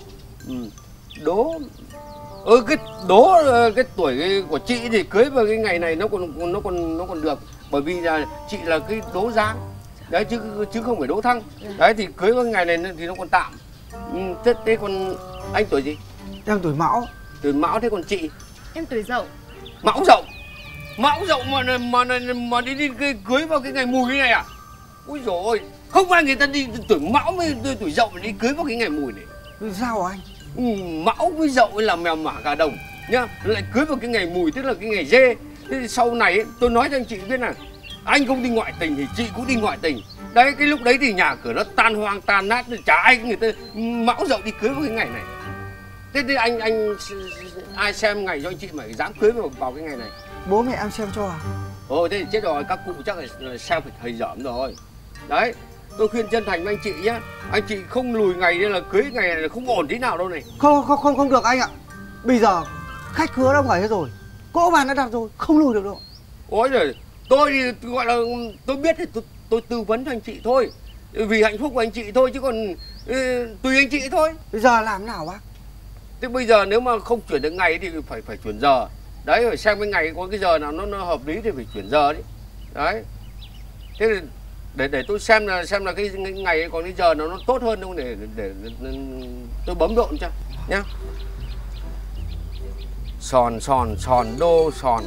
Đố. Cái đố cái tuổi của chị thì cưới vào cái ngày này nó còn được, bởi vì là chị là cái đố giáng. Đấy chứ không phải đố thăng. Đấy thì cưới vào cái ngày này thì nó còn tạm. Thế còn anh tuổi gì? Em tuổi Mão. Tuổi Mão. Thế còn chị? Em tuổi Dậu. Mão Dậu mà đi cưới vào cái ngày mùi này à? Ui dồi ôi, không phải người ta đi tuổi Mão với tuổi Dậu mà đi cưới vào cái ngày mùi này. Sao anh? Mão với Dậu là mèo mả gà đồng nhá, lại cưới vào cái ngày mùi, tức là cái ngày dê. Thế sau này ấy, tôi nói cho anh chị biết là anh không đi ngoại tình thì chị cũng đi ngoại tình. Đấy, cái lúc đấy thì nhà cửa nó tan hoang tan nát, chả ai người ta Mão Dậu đi cưới vào cái ngày này. Thế thì anh ai xem ngày cho anh chị mà dám cưới vào cái ngày này? Bố mẹ em xem cho à? Ôi thế thì chết rồi, các cụ chắc là xem phải thầy dởm rồi. Đấy, tôi khuyên chân thành với anh chị nhá, anh chị không lùi ngày nên là cưới ngày này là không ổn tí nào đâu này. Không được anh ạ. Bây giờ khách khứa đã hỏi hết rồi, cỗ bàn đã đặt rồi, không lùi được đâu. Ôi giời, tôi thì gọi là tôi biết thì tôi tư vấn cho anh chị thôi, vì hạnh phúc của anh chị thôi, chứ còn tùy anh chị thôi. Bây giờ làm nào bác? Thế bây giờ nếu mà không chuyển được ngày thì phải chuyển giờ. Đấy, phải xem cái ngày có cái giờ nào nó hợp lý thì phải chuyển giờ đấy. Đấy. Thế thì để tôi xem là cái ngày còn cái giờ nào nó tốt hơn không, để tôi bấm độn cho nhá. Sòn đô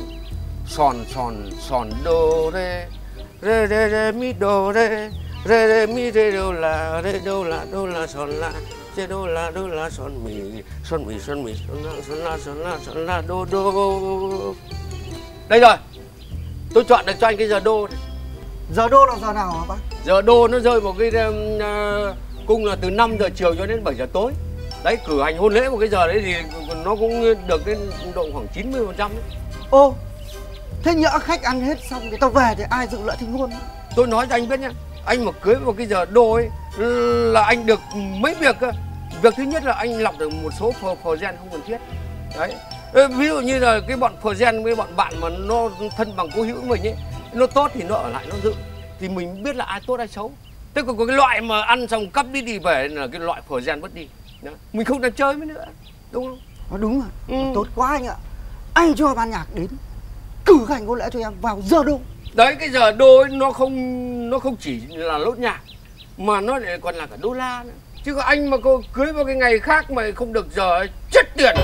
sòn đô re mi đô re mi đô la sòn la đô la sòn mi sòn la đô. Đây rồi, tôi chọn được cho anh cái giờ đô này. Giờ đô là giờ nào hả bác? Giờ đô nó rơi vào cái cung là từ 5 giờ chiều cho đến 7 giờ tối. Đấy, cử hành hôn lễ một cái giờ đấy thì nó cũng được đến độ khoảng 90% đấy. Ô, thế nhỡ khách ăn hết xong người ta về thì ai dự lễ thành hôn? Tôi nói cho anh biết nhá, anh mà cưới vào cái giờ đô ấy là anh được mấy việc cơ. Việc thứ nhất là anh lọc được một số phờ gen không cần thiết. Đấy, ví dụ như là cái bọn phờ gen với bọn bạn mà nó thân bằng cố hữu của mình ấy, nó tốt thì nó ở lại nó dự, thì mình biết là ai tốt ai xấu. Thế còn có cái loại mà ăn xong cắp đi về là cái loại phờ gen mất đi. Đó. Mình không được chơi với nữa, đúng không? Đúng rồi, tốt quá anh ạ. Anh cho ban nhạc đến cử hành hôn lễ cho em vào giờ đô. Đấy, cái giờ đô ấy nó không chỉ là lốt nhạc mà nó lại còn là cả đô la nữa. Chứ còn anh mà cô cưới vào cái ngày khác mà không được giờ ấy, chết tiền.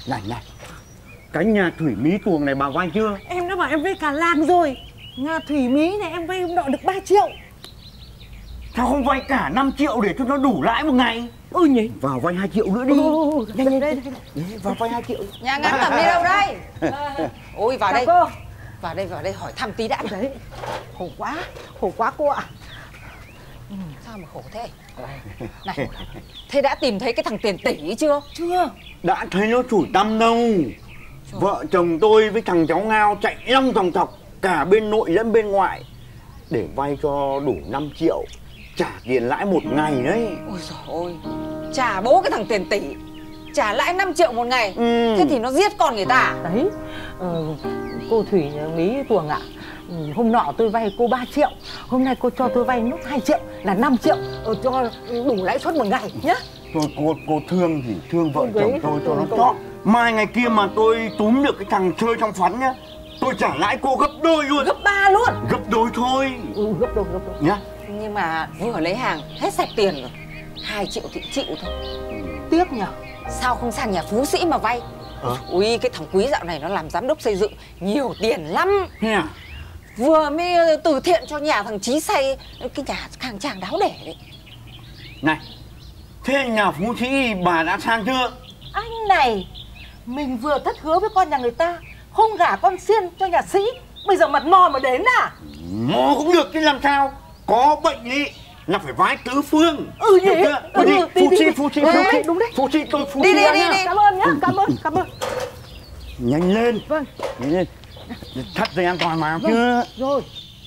Này này, cái nhà thủy mỹ tuồng này bà vay chưa? Em đã bảo em vay cả làng rồi. Nhà thủy mỹ này em vay hôm nọ được 3 triệu. Sao không vay cả 5 triệu để cho nó đủ lãi một ngày? Ừ nhỉ. Vào vay 2 triệu nữa đi. Nhanh nhanh đây. Vào vay 2 triệu. Nhà ngắn tầm đi đâu đây? Ôi vào Chào đây. cô. Vào đây hỏi thăm tí đã. Đấy. Khổ quá cô ạ. Sao mà khổ thế? Này, thế đã tìm thấy cái thằng tiền tỷ chưa? Chưa. Đã thấy nó chủi tăm đâu. Vợ chồng tôi với thằng cháu Ngao chạy long thòng thọc cả bên nội lẫn bên ngoại để vay cho đủ 5 triệu trả tiền lãi một ngày đấy. Ôi giời ơi, trả bố cái thằng tiền tỷ, trả lãi 5 triệu một ngày. Thế thì nó giết con người ta. Đấy, cô Thủy Mỹ Tuồng ạ. Hôm nọ tôi vay cô 3 triệu, hôm nay cô cho tôi vay nốt 2 triệu là 5 triệu cho đủ lãi suất một ngày nhá. Thôi cô thương thì thương vợ chồng tôi cho nó chót. Mai ngày kia mà tôi túm được cái thằng chơi trong phắn nhá, tôi trả lãi cô gấp đôi luôn. Gấp 3 luôn. Gấp đôi thôi. Gấp đôi nhá. Nhưng mà vừa lấy hàng hết sạch tiền rồi, 2 triệu thì chịu thôi. Tiếc nhở. Sao không sang nhà phú sĩ mà vay? Ui, cái thằng Quý dạo này nó làm giám đốc xây dựng nhiều tiền lắm. Vừa mới từ thiện cho nhà thằng Chí xây cái nhà khang trang đáo để đấy. Này, thế nhà phú sĩ bà đã sang chưa? Anh này, mình vừa thất hứa với con nhà người ta, không gả con Xiên cho nhà sĩ, bây giờ mặt mò mà đến à? Mò cũng được chứ làm sao? Có bệnh ý là phải vái tứ phương. Nhỉ? Phú sĩ đúng đấy. Phú sĩ tôi phú Đi sĩ đi. Cảm ơn nhá, cảm ơn. Nhanh lên. Vâng. Nhanh lên. Thắt dây an toàn mà chưa? Rồi.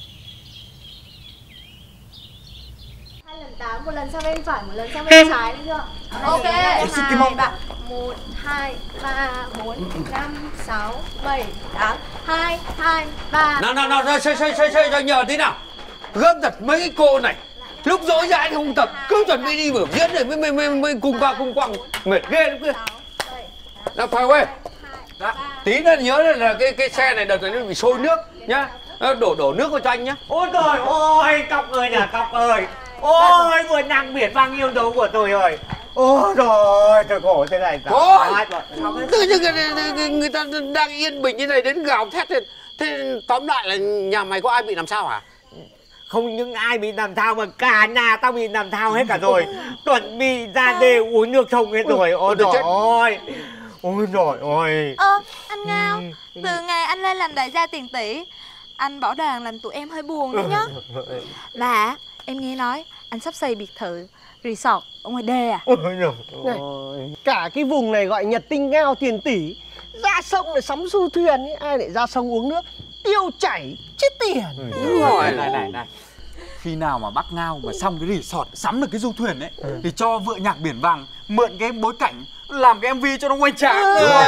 2 lần 8, một lần sang bên phải, một lần sang bên trái đấy chưa? Ok. 2, 1, 2, 3, 4, 5, 6, 7, 8. 2, 2, 3. Nào, xoay nhờ tí nào. Gớm giật mấy cái cô này. Lúc dỗi ra anh không tập, cứ chuẩn bị đi biểu diễn rồi mới cung quăng. Mệt ghê lắm kia. Nào Thoại ơi. Tí nữa nhớ là cái xe này đợt này nó bị sôi nước nhá. Đổ nước vào cho anh nhá. Ôi trời ơi, Cọc ơi nhà Cọc ơi. Ôi, vườn nàng biển vang yêu dấu của tôi ơi. Ôi trời ơi, tôi khổ thế này. Thôi, tự nhiên người ta đang yên bình như này đến gào thét lên. Thế tóm lại là nhà mày có ai bị làm sao hả? Không những ai bị làm thao mà cả nhà tao bị làm thao hết cả rồi. Chuẩn bị ra đê uống nước sông hết rồi. Ôi trời ơi. Ôi trời ơi. Anh Ngao, từ ngày anh lên làm đại gia tiền tỷ, anh bỏ đoàn làm tụi em hơi buồn đấy nhá. Mà em nghe nói anh sắp xây biệt thự resort ở ngoài đê à? Này, cả cái vùng này gọi Nhật Tinh Ngao tiền tỷ, ra sông để sắm du thuyền ấy, ai lại ra sông uống nước tiêu chảy chết tiền. Đúng rồi. Này. Khi nào mà bác Ngao mà xong cái resort sắm được cái du thuyền ấy thì cho vựa nhạc biển vàng mượn cái bối cảnh làm cái MV cho nó hoành tráng.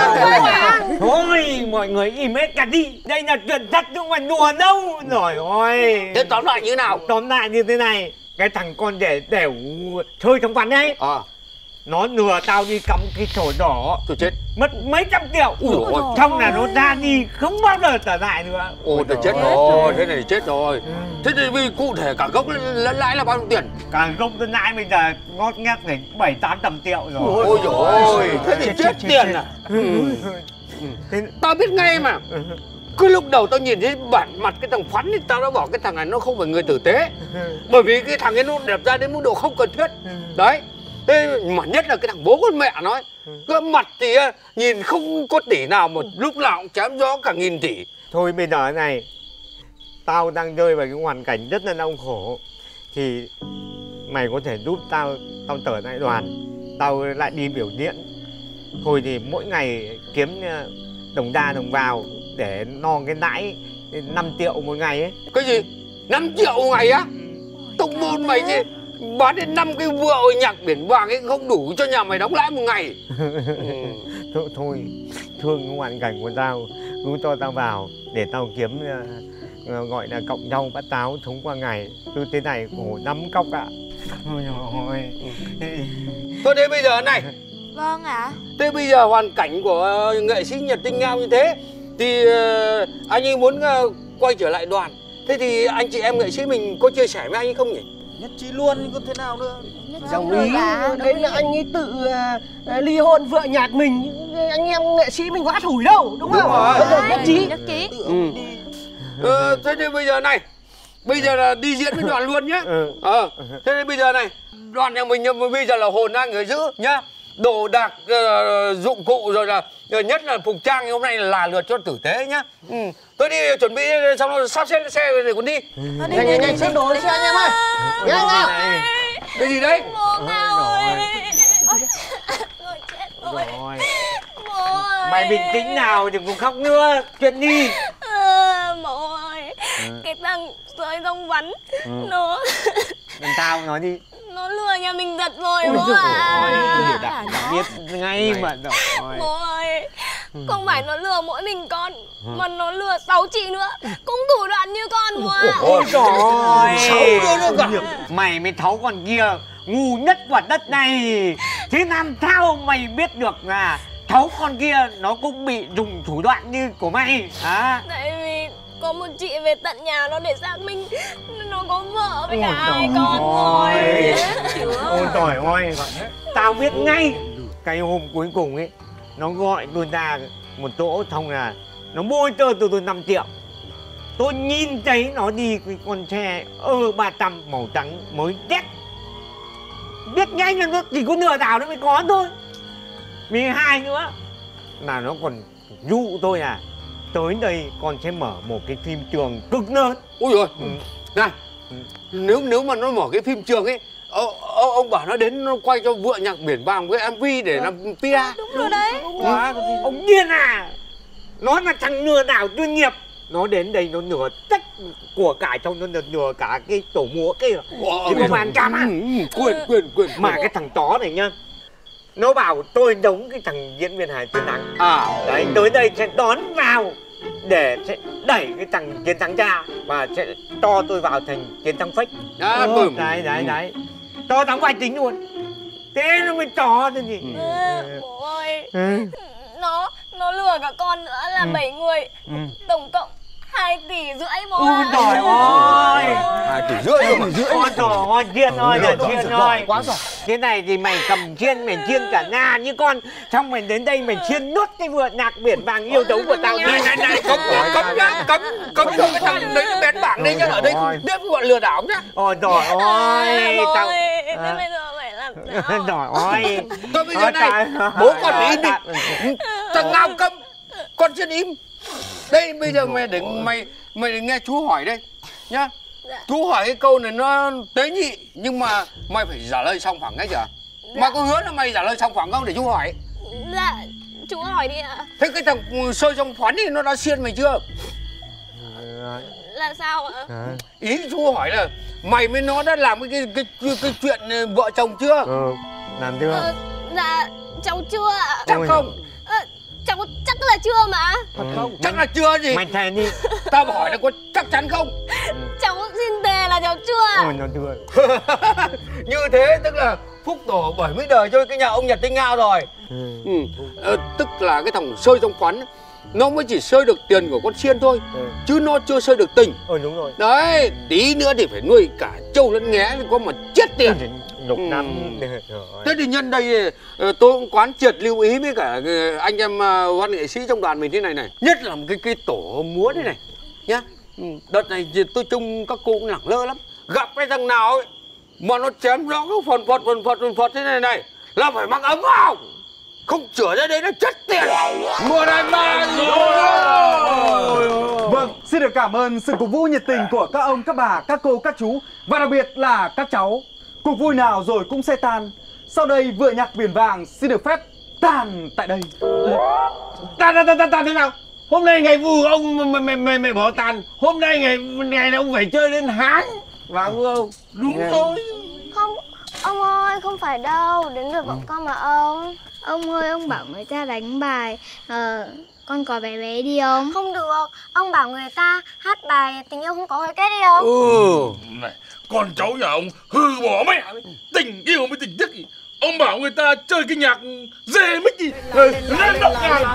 Thôi mọi người im hết cả đi. Đây là chuyện thật chứ không phải đùa đâu. Rồi ôi. Thế tóm lại như thế nào? Tóm lại như thế này. Cái thằng con đẻo chơi trong văn ấy, nó lừa tao đi cắm cái sổ đỏ. Tôi chết. Mất mấy trăm triệu. Xong là nó ra đi không bao giờ trở lại nữa. Ôi tôi chết rồi. Thế này chết rồi. Thế thì vì cụ thể cả gốc lẫn lãi là bao nhiêu tiền? Cả gốc lẫn lãi bây giờ ngót nghét phải 7-8 tầm triệu rồi. Ôi dồi ôi. Thế thì chết tiền à? Tao biết ngay mà. Cứ lúc đầu tao nhìn thấy bản mặt cái thằng Phắn thì tao đã bảo cái thằng này nó không phải người tử tế. Bởi vì cái thằng ấy nó đẹp ra đến mức độ không cần thiết. Đấy. Thế mà nhất là cái thằng bố con mẹ nói, cái mặt thì nhìn không có tỷ nào mà lúc nào cũng chém gió cả nghìn tỷ. Thôi bây giờ này, tao đang rơi vào cái hoàn cảnh rất là đau khổ, thì mày có thể giúp tao trở lại đoàn, tao lại đi biểu diễn. Thôi thì mỗi ngày kiếm đồng ra đồng vào để no cái lãi 5 triệu một ngày ấy. Cái gì? 5 triệu một ngày á? Tông môn mày chứ bán đến 5 cái vựa nhạc biển vàng ấy không đủ cho nhà mày đóng lãi một ngày. Thôi thương cái hoàn cảnh của tao, cứ cho tao vào để tao kiếm gọi là cọng rau bắt táo sống qua ngày. Tôi thế này khổ lắm Cóc ạ. Thôi thế bây giờ này. Vâng ạ. Thế bây giờ hoàn cảnh của nghệ sĩ Nhật Tinh Ngao như thế thì anh ấy muốn quay trở lại đoàn. Thế thì anh chị em nghệ sĩ mình có chia sẻ với anh ấy không nhỉ? nhất trí luôn, có thế nào nữa. Đồng ý, đấy là anh ấy tự ly hôn vợ nhạt mình. Anh em nghệ sĩ mình có át hủi đâu, đúng không? rồi. Nhất trí. Thế thì bây giờ này, bây giờ là đi diễn với đoàn luôn nhá. Thế nên bây giờ này, đoàn nhà mình bây giờ là hồn đang người giữ nhá. Đồ đạc, dụng cụ rồi là nhất là phục trang hôm nay là lượt cho tử tế nhá. Tôi đi chuẩn bị xong rồi sắp xếp xe rồi còn đi. Nhanh xếp đồ lên xe anh em ơi. Nhanh nào. Cái gì đấy? Rồi. Mày bình tĩnh nào, đừng có khóc nữa. Chuyện đi. Mộ ơi, cái thằng sới rong vắn nó Làm tao nói đi. nó lừa nhà mình giật rồi bố ạ. Biết ngay mà. Bố ơi, không phải nó lừa mỗi mình con mà nó lừa 6 chị nữa, cũng thủ đoạn như con bố ạ. Ôi trời ơi, 6 đứa nữa cả. Mày mới thấu con kia ngu nhất quả đất này. Thế làm sao mày biết được là thấu con kia nó cũng bị dùng thủ đoạn như của mày hả? Tại vì có một chị về tận nhà nó để xác minh nó có vợ với cả 2 con rồi. Ôi trời ơi, tao biết ngay. Cái hôm cuối cùng ấy, nó gọi tôi ra một chỗ xong là nó bôi tơ tôi 5 triệu. Tôi nhìn thấy nó đi cái con xe 300 màu trắng mới đét. Biết ngay là nó chỉ có nửa đảo nó mới có thôi. 12 nữa là nó còn dụ tôi à, tới đây con sẽ mở một cái phim trường cực lớn. Ôi rồi, này, nếu mà nó mở cái phim trường ấy, ông bảo nó đến nó quay cho Vựa Nhạc Biển Vàng với MV để làm PR. Đúng rồi đấy. Ông điên à, nó là thằng lừa đảo chuyên nghiệp. Nó đến đây nó nửa tất của cải trong nó nửa cả cái tổ múa kia. Thì công an cam á. Quyền. Mà cái thằng chó này nhá, nó bảo tôi giống cái thằng diễn viên Hải Chiến Thắng. Đấy, tới đây sẽ đón vào để sẽ đẩy cái thằng Chiến Thắng ra và sẽ cho tôi vào thành Chiến Thắng fake. Đấy. To thắng vai chính luôn. Thế nó mới chó thế gì. Bố ơi, nó lừa cả con nữa là 7 người, tổng cộng 2,5 tỷ bố ạ. Ôi trời ơi, 2,5 tỷ rồi. Ôi trời ơi, Chiên ơi là Chiên ơi. Quá giỏi. Thế này thì mày cầm chiên, mày chiên cả nhà như con. Xong mày đến đây mày chiên nốt cái Vựa Nhạc Biển Vàng yêu dấu của tao. Này, cấm cho cái thằng đấy nó bén bảng đi nhá. Ở đây không biết gọi lừa đảo nhá. Ôi trời ơi, tao... Thế bây giờ phải làm sao? Trời ơi. Thôi bây giờ này, bố con im đi. Thằng nào cấm, con xin im. Đây bây giờ mày nghe chú hỏi đây nhá. Chú hỏi cái câu này nó tế nhị nhưng mà mày phải trả lời sòng phẳng nghe chưa? Mày có hứa là mày trả lời sòng phẳng không để chú hỏi? Dạ, chú hỏi đi ạ. Thế cái thằng sơi trong khoán thì nó đã xiên mày chưa? Là sao ạ? Ý chú hỏi là mày với nó đã làm cái chuyện vợ chồng chưa? Làm chưa? Dạ, cháu chưa ạ. Chắc không? Cháu chắc là chưa mà. Thật không? Chắc là chưa gì? Mày thề đi. Tao hỏi là có chắc chắn không? Cháu xin thề là cháu chưa. Ôi nó chưa. Như thế tức là phúc tổ 70 đời cho cái nhà ông Nhật Tinh Ngao rồi. Tức là cái thằng sơi trong khoán nó mới chỉ sơi được tiền của con Xiên thôi, chứ nó chưa sơi được tình. Đúng rồi. Đấy, tí nữa thì phải nuôi cả trâu lẫn nghé có mà chết tiền. Lục năm. Thế thì nhân đây tôi cũng quán triệt lưu ý với cả anh em văn nghệ sĩ trong đoàn mình thế này này. Nhất là một cái tổ múa thế này nhá. Đợt này tôi trông các cô cũng lẳng lơ lắm. Gặp cái thằng nào ấy mà nó chém nó cứ phần phật thế này là phải mang ấm vào. Không chữa ra đấy nó chết tiền. Mùa này mà Vâng, xin được cảm ơn sự cổ vũ nhiệt tình của các ông, các bà, các cô, các chú và đặc biệt là các cháu. Cuộc vui nào rồi cũng sẽ tan. Sau đây Vựa Nhạc Biển Vàng xin được phép tan tại đây. Tan thế nào? Hôm nay ngày vui ông mày bỏ tan. Hôm nay ngày này ông phải chơi đến Hán. Vâng không? Đúng thôi. Không, ông ơi, không phải đâu. Đến lượt bọn con mà ông. Ông ơi, ông bảo người ta đánh bài. Con có vé đi không? Không được. Ông bảo người ta hát bài tình yêu không có hồi kết đi không? Này, con cháu nhà ông hư bỏ mẹ. Tình yêu mới tình thức. Ông bảo người ta chơi cái nhạc dê mít gì. Lên nóc nhà.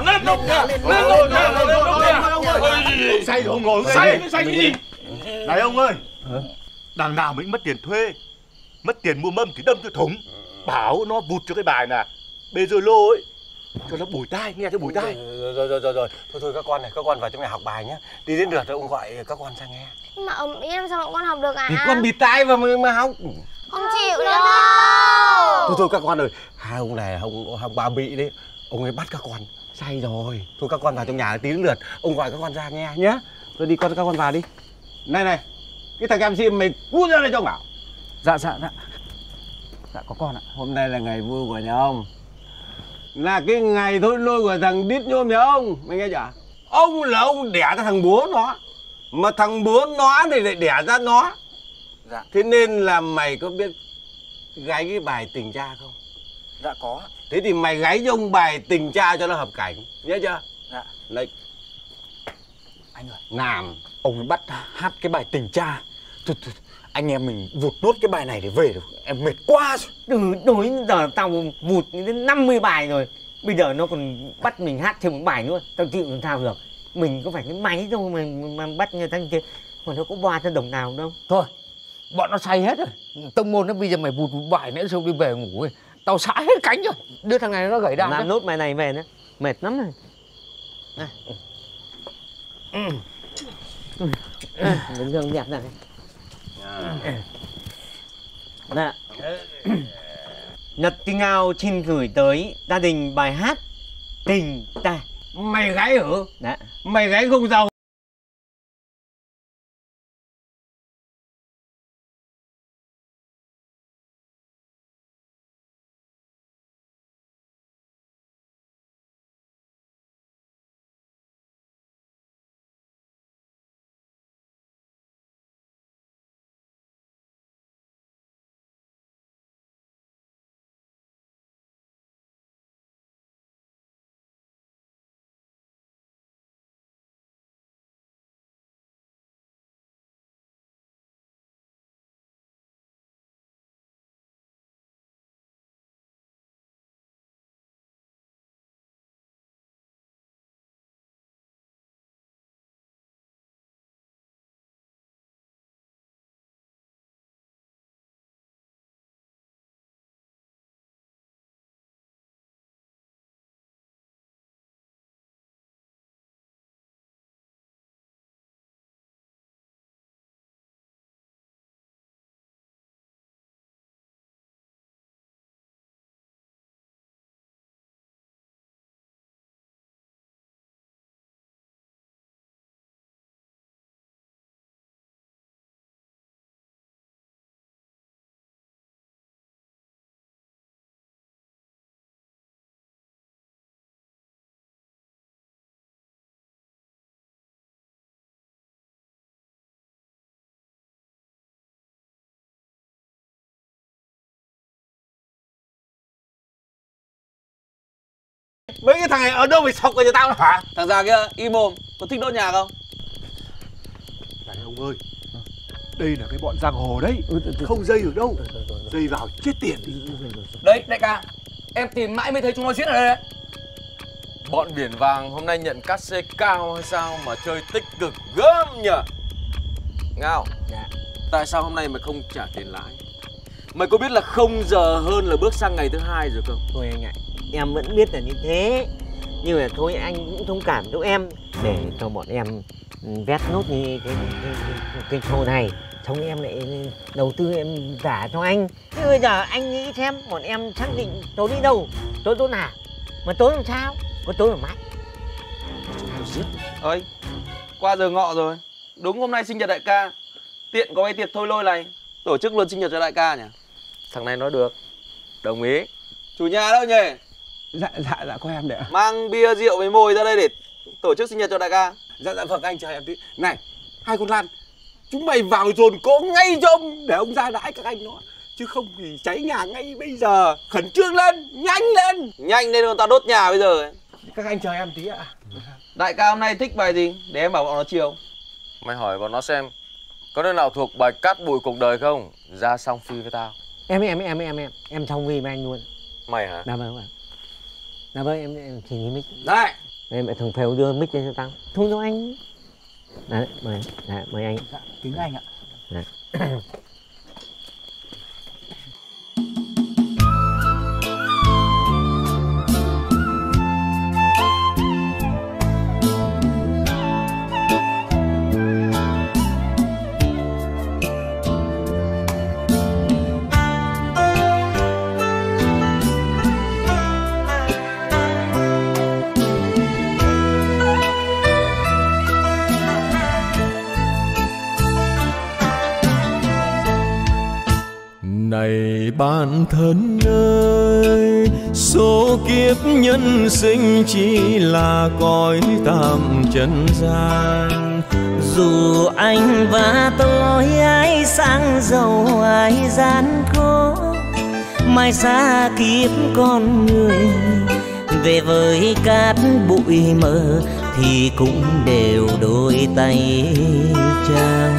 Say rồi ông ngồi say cái gì? Này ông ơi, đằng nào mình mất tiền thuê, mất tiền mua mâm thì đâm cho thủng. Bảo nó vụt cho cái bài là bê rơi lô ấy, cho nó bùi tai, nghe cho bùi tai. Rồi. Thôi các con này, các con vào trong này học bài nhá. Đi đến lượt rồi ông gọi các con sang nghe. Nhưng mà ông ý làm sao bọn con học được à? Thì con bịt tai vào mà học. Không chịu đâu. Thôi các con ơi, hai ông này, ông bà bị đấy. Ông ấy bắt các con say rồi. Thôi các con vào trong nhà tí đến lượt, ông gọi các con ra nghe nhá. Rồi đi các con vào đi. Này, cái thằng MC mày cút ra đây cho ông bảo. Dạ có con ạ. Hôm nay là ngày vui của nhà ông. Là cái ngày thôi lôi của thằng đít nhôm nhà ông. Mày nghe chưa? Ông là ông đẻ ra thằng bố nó. Mà thằng bố nó thì lại đẻ ra nó. Dạ. Thế nên là mày có biết gáy cái bài tình cha không? Dạ có. Thế thì mày gáy cho ông bài tình cha cho nó hợp cảnh. Nhớ chưa? Dạ. Lệnh. Anh ơi. Làm. Ông ấy bắt hát cái bài tình cha. Thôi, anh em mình vụt nốt cái bài này để về được. Em mệt quá rồi. Từ đối giờ tao vụt đến 50 bài rồi. Bây giờ nó còn bắt mình hát thêm một bài nữa. Tao chịu làm sao được. Mình có phải cái máy đâu mà bắt người ta như thế. Mà nó có boa cho đồng nào đâu. Thôi, bọn nó say hết rồi. Tông môn nó bây giờ mày vụt một bài nữa xong đi về ngủ ấy. Tao xả hết cánh rồi. Đưa thằng này nó gãy đàn. Làm nốt bài này về nữa. Mệt lắm rồi. Đứng gương đẹp này. Dạ. Nhật Tinh Ao xin gửi tới gia đình bài hát Tình Ta. Mày gáy hả? Dạ. Mày gáy không giàu. Mấy cái thằng này ở đâu mày sọc vào nhà tao hả? Thằng già kia im mồm, có thích đốt nhà không? Này ông ơi, đây là cái bọn giang hồ đấy, không dây được đâu. Dây vào chết tiền. Đấy đại ca, em tìm mãi mới thấy chúng nó diễn ở đây đấy. Bọn Biển Vàng hôm nay nhận cát xê cao hay sao mà chơi tích cực gớm nhờ? Ngao, tại sao hôm nay mày không trả tiền lãi? Mày có biết là 0 giờ hơn là bước sang ngày thứ 2 rồi không? Thôi anh ạ, em vẫn biết là như thế. Nhưng mà thôi anh cũng thông cảm cho em. Để cho bọn em vét nốt như cái show này. Xong em lại đầu tư em trả cho anh. Thế bây giờ anh nghĩ xem bọn em xác định tối đi đâu? Tối chỗ nào? Mà tối làm sao? Có tối ở mãi. Ơi, qua giờ ngọ rồi. Đúng hôm nay sinh nhật đại ca. Tiện có cái tiệc thôi lôi này, tổ chức luôn sinh nhật cho đại ca nhỉ? Thằng này nói được. Đồng ý. Chủ nhà đâu nhỉ? Dạ có em đấy ạ. Mang bia rượu với mồi ra đây để tổ chức sinh nhật cho đại ca. Dạ vâng, anh chờ em tí. Này, hai con Lan, chúng mày vào dồn cỗ ngay cho ông để ông ra đãi các anh nó. Chứ không thì cháy nhà ngay bây giờ. Khẩn trương lên, nhanh lên. Nhanh lên còn tao đốt nhà bây giờ ấy. Các anh chờ em tí ạ. Đại ca hôm nay thích bài gì? Để em bảo bọn nó chiều. Mày hỏi bọn nó xem có nơi nào thuộc bài Cát Bụi Cuộc Đời không? Ra song phi với tao. Em song phi với anh luôn. Mày hả? Dạ vâng. Dạ vâng, em chỉ nghĩ mic. Đây. Em thằng Phèo đưa mic lên cho tao. Thôi cho anh. Đấy, mời anh. Dạ, kính anh ạ. Dạ. Này bạn thân ơi, số kiếp nhân sinh chỉ là cõi tạm trần gian. Dù anh và tôi ai sang giàu ai gian khó, mai xa kiếp con người về với cát bụi mờ thì cũng đều đôi tay trắng.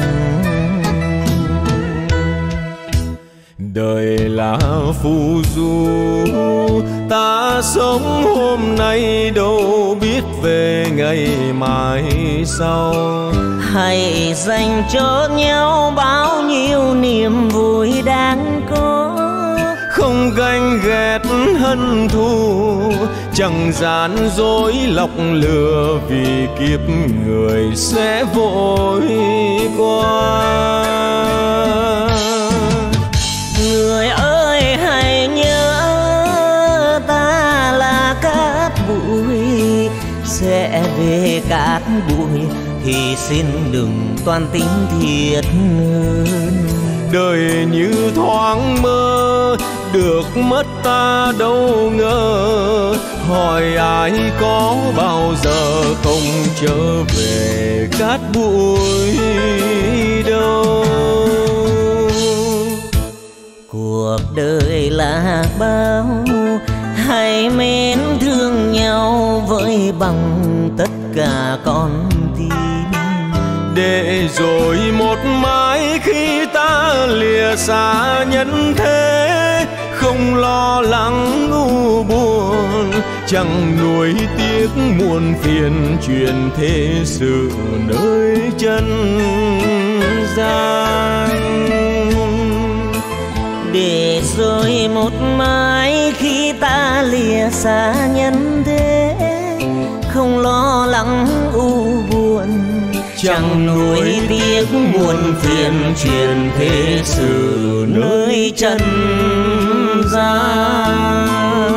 Đời là phù du, ta sống hôm nay đâu biết về ngày mai sau. Hãy dành cho nhau bao nhiêu niềm vui đang có, không ganh ghét hận thù, chẳng gian dối lọc lừa, vì kiếp người sẽ vội qua. Người ơi hãy nhớ ta là cát bụi, sẽ về cát bụi thì xin đừng toan tính thiệt hơn. Đời như thoáng mơ, được mất ta đâu ngờ, hỏi ai có bao giờ không trở về cát bụi đâu. Cuộc đời là bao, hãy mến thương nhau với bằng tất cả con tim. Để rồi một mai khi ta lìa xa nhân thế, không lo lắng u buồn, chẳng nuối tiếc muôn phiền chuyện thế sự nơi chân gian. Để rồi một mai khi ta lìa xa nhân thế, không lo lắng u buồn, chẳng nuối tiếc muôn phiền chuyện thế sự nơi chân gian.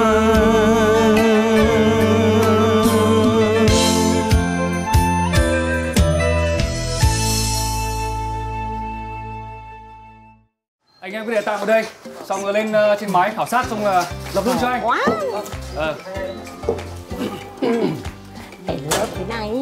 Anh em cứ để tạm ở đây, xong rồi lên trên mái khảo sát, xong là lập hương cho anh. Quá. Phải lớp thế này.